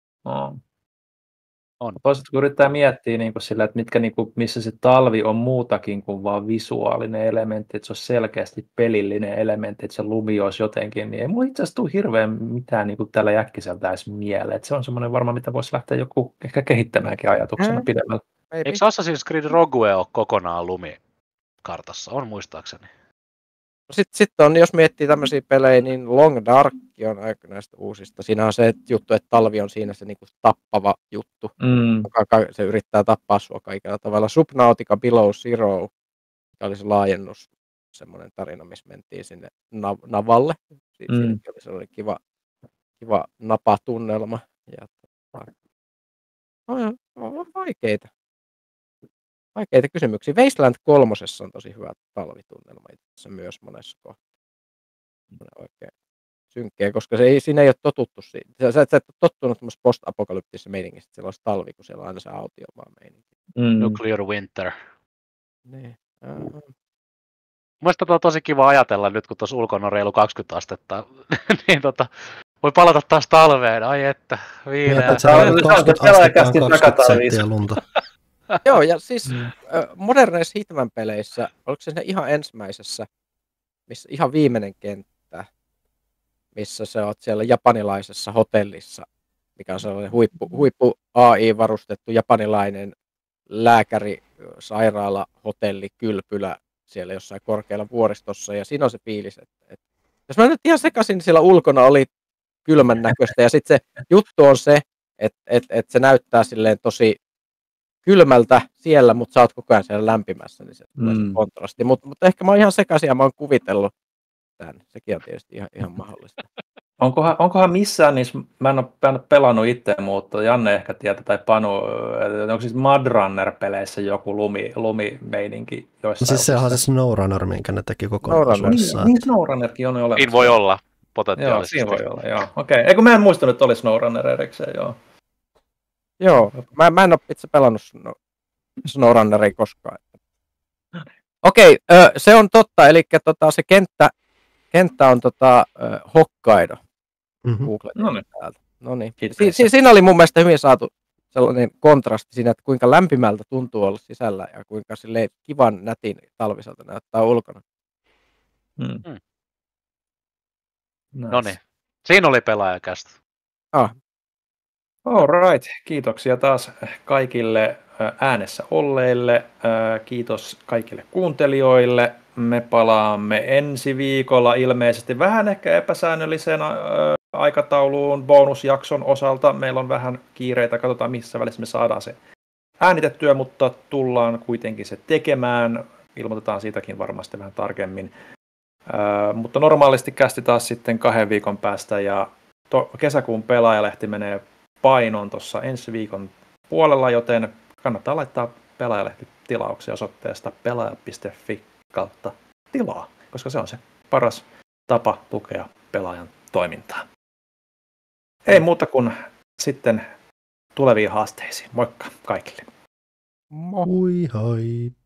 On. Toisaalta kun yrittää miettiä niin kuin sillä, että missä se talvi on muutakin kuin vaan visuaalinen elementti, että se on selkeästi pelillinen elementti, että se lumi olisi jotenkin, niin ei mulla itse asiassa tule hirveän mitään niin kuin tällä jäkkiseltä edes mieleen. Että se on semmoinen varmaan, mitä voisi lähteä joku ehkä kehittämäänkin ajatuksena pidemmällä. Eikö Assassin's Creed Rogue ole kokonaan lumikartassa? On muistaakseni. Sitten on, jos miettii tämmöisiä pelejä, niin Long Dark on aika näistä uusista. Siinä on se juttu, että talvi on siinä se niinku tappava juttu. Se yrittää tappaa sua kaikella tavalla. Subnautica Below Zero, mikä oli se laajennus, semmoinen tarina, missä mentiin sinne navalle. Siinä oli sellainen kiva napatunnelma. Ja, on vaikeita kysymyksiä. Wasteland 3 on tosi hyvä talvitunnelma itse myös monessa kohtaa. Oikein synkkeä, koska siinä ei ole totuttu siitä. Sä et ole tottunut post-apokalyptisessa meiningissä, että siellä olisi talvi, kun siellä on aina se autiomaan meininki. Nuclear Winter. Niin. Mielestäni on tosi kiva ajatella nyt, kun tuossa ulkona on reilu 20 astetta, niin voi palata taas talveen. Ai että, viileä. 20 astetta on 20 senttiä lunta. Joo, ja siis moderneissa Hitman-peleissä, oliko se ihan ensimmäisessä, missä ihan viimeinen kenttä, missä sä oot siellä japanilaisessa hotellissa, mikä on sellainen huippu AI-varustettu japanilainen lääkäri, sairaala, hotelli, kylpylä siellä jossain korkealla vuoristossa, ja siinä on se fiilis, että jos mä nyt ihan sekaisin, niin siellä ulkona oli kylmän näköistä, ja sitten se juttu on se, että se näyttää silleen tosi kylmältä siellä, mutta sä oot koko ajan siellä lämpimässä, niin se tulee se kontrasti. Mutta ehkä mä oon ihan sekaisin ja mä oon kuvitellut tämän. Sekin on tietysti ihan mahdollista. Onkohan missään niissä, mä en ole pelannut itse, mutta Janne ehkä tietää tai Panu, onko siis Mud Runner-peleissä joku lumimeininki joissain? Siis se on se SnowRunner, minkä ne teki kokonaisuudessaan. Niin SnowRunnerkin on olemassa. Siinä voi olla potentiaalisesti. Joo, siinä voi olla, joo. Okei, eikö mä en muistanut, että oli SnowRunner erikseen, joo. Joo, mä en ole itse pelannut SnowRunneria koskaan. Okei, se on totta, eli se kenttä on Hokkaido. No niin. Siinä oli mun mielestä hyvin saatu sellainen kontrasti siinä, että kuinka lämpimältä tuntuu olla sisällä ja kuinka kivan nätin talviselta näyttää ulkona. No niin, siinä oli pelaajakästä. All right. Kiitoksia taas kaikille äänessä olleille. Kiitos kaikille kuuntelijoille. Me palaamme ensi viikolla ilmeisesti vähän ehkä epäsäännölliseen aikatauluun bonusjakson osalta. Meillä on vähän kiireitä, katsotaan missä välissä me saadaan se äänitettyä, mutta tullaan kuitenkin se tekemään. Ilmoitetaan siitäkin varmasti vähän tarkemmin. Mutta normaalisti kästi taas sitten 2 viikon päästä ja kesäkuun pelaajalehti menee painoon tuossa ensi viikon puolella, joten kannattaa laittaa pelaajalehti tilauksia osoitteesta pelaaja.fi/tilaa, koska se on se paras tapa tukea pelaajan toimintaa. Ei muuta kuin sitten tuleviin haasteisiin. Moikka kaikille. Moi hoi!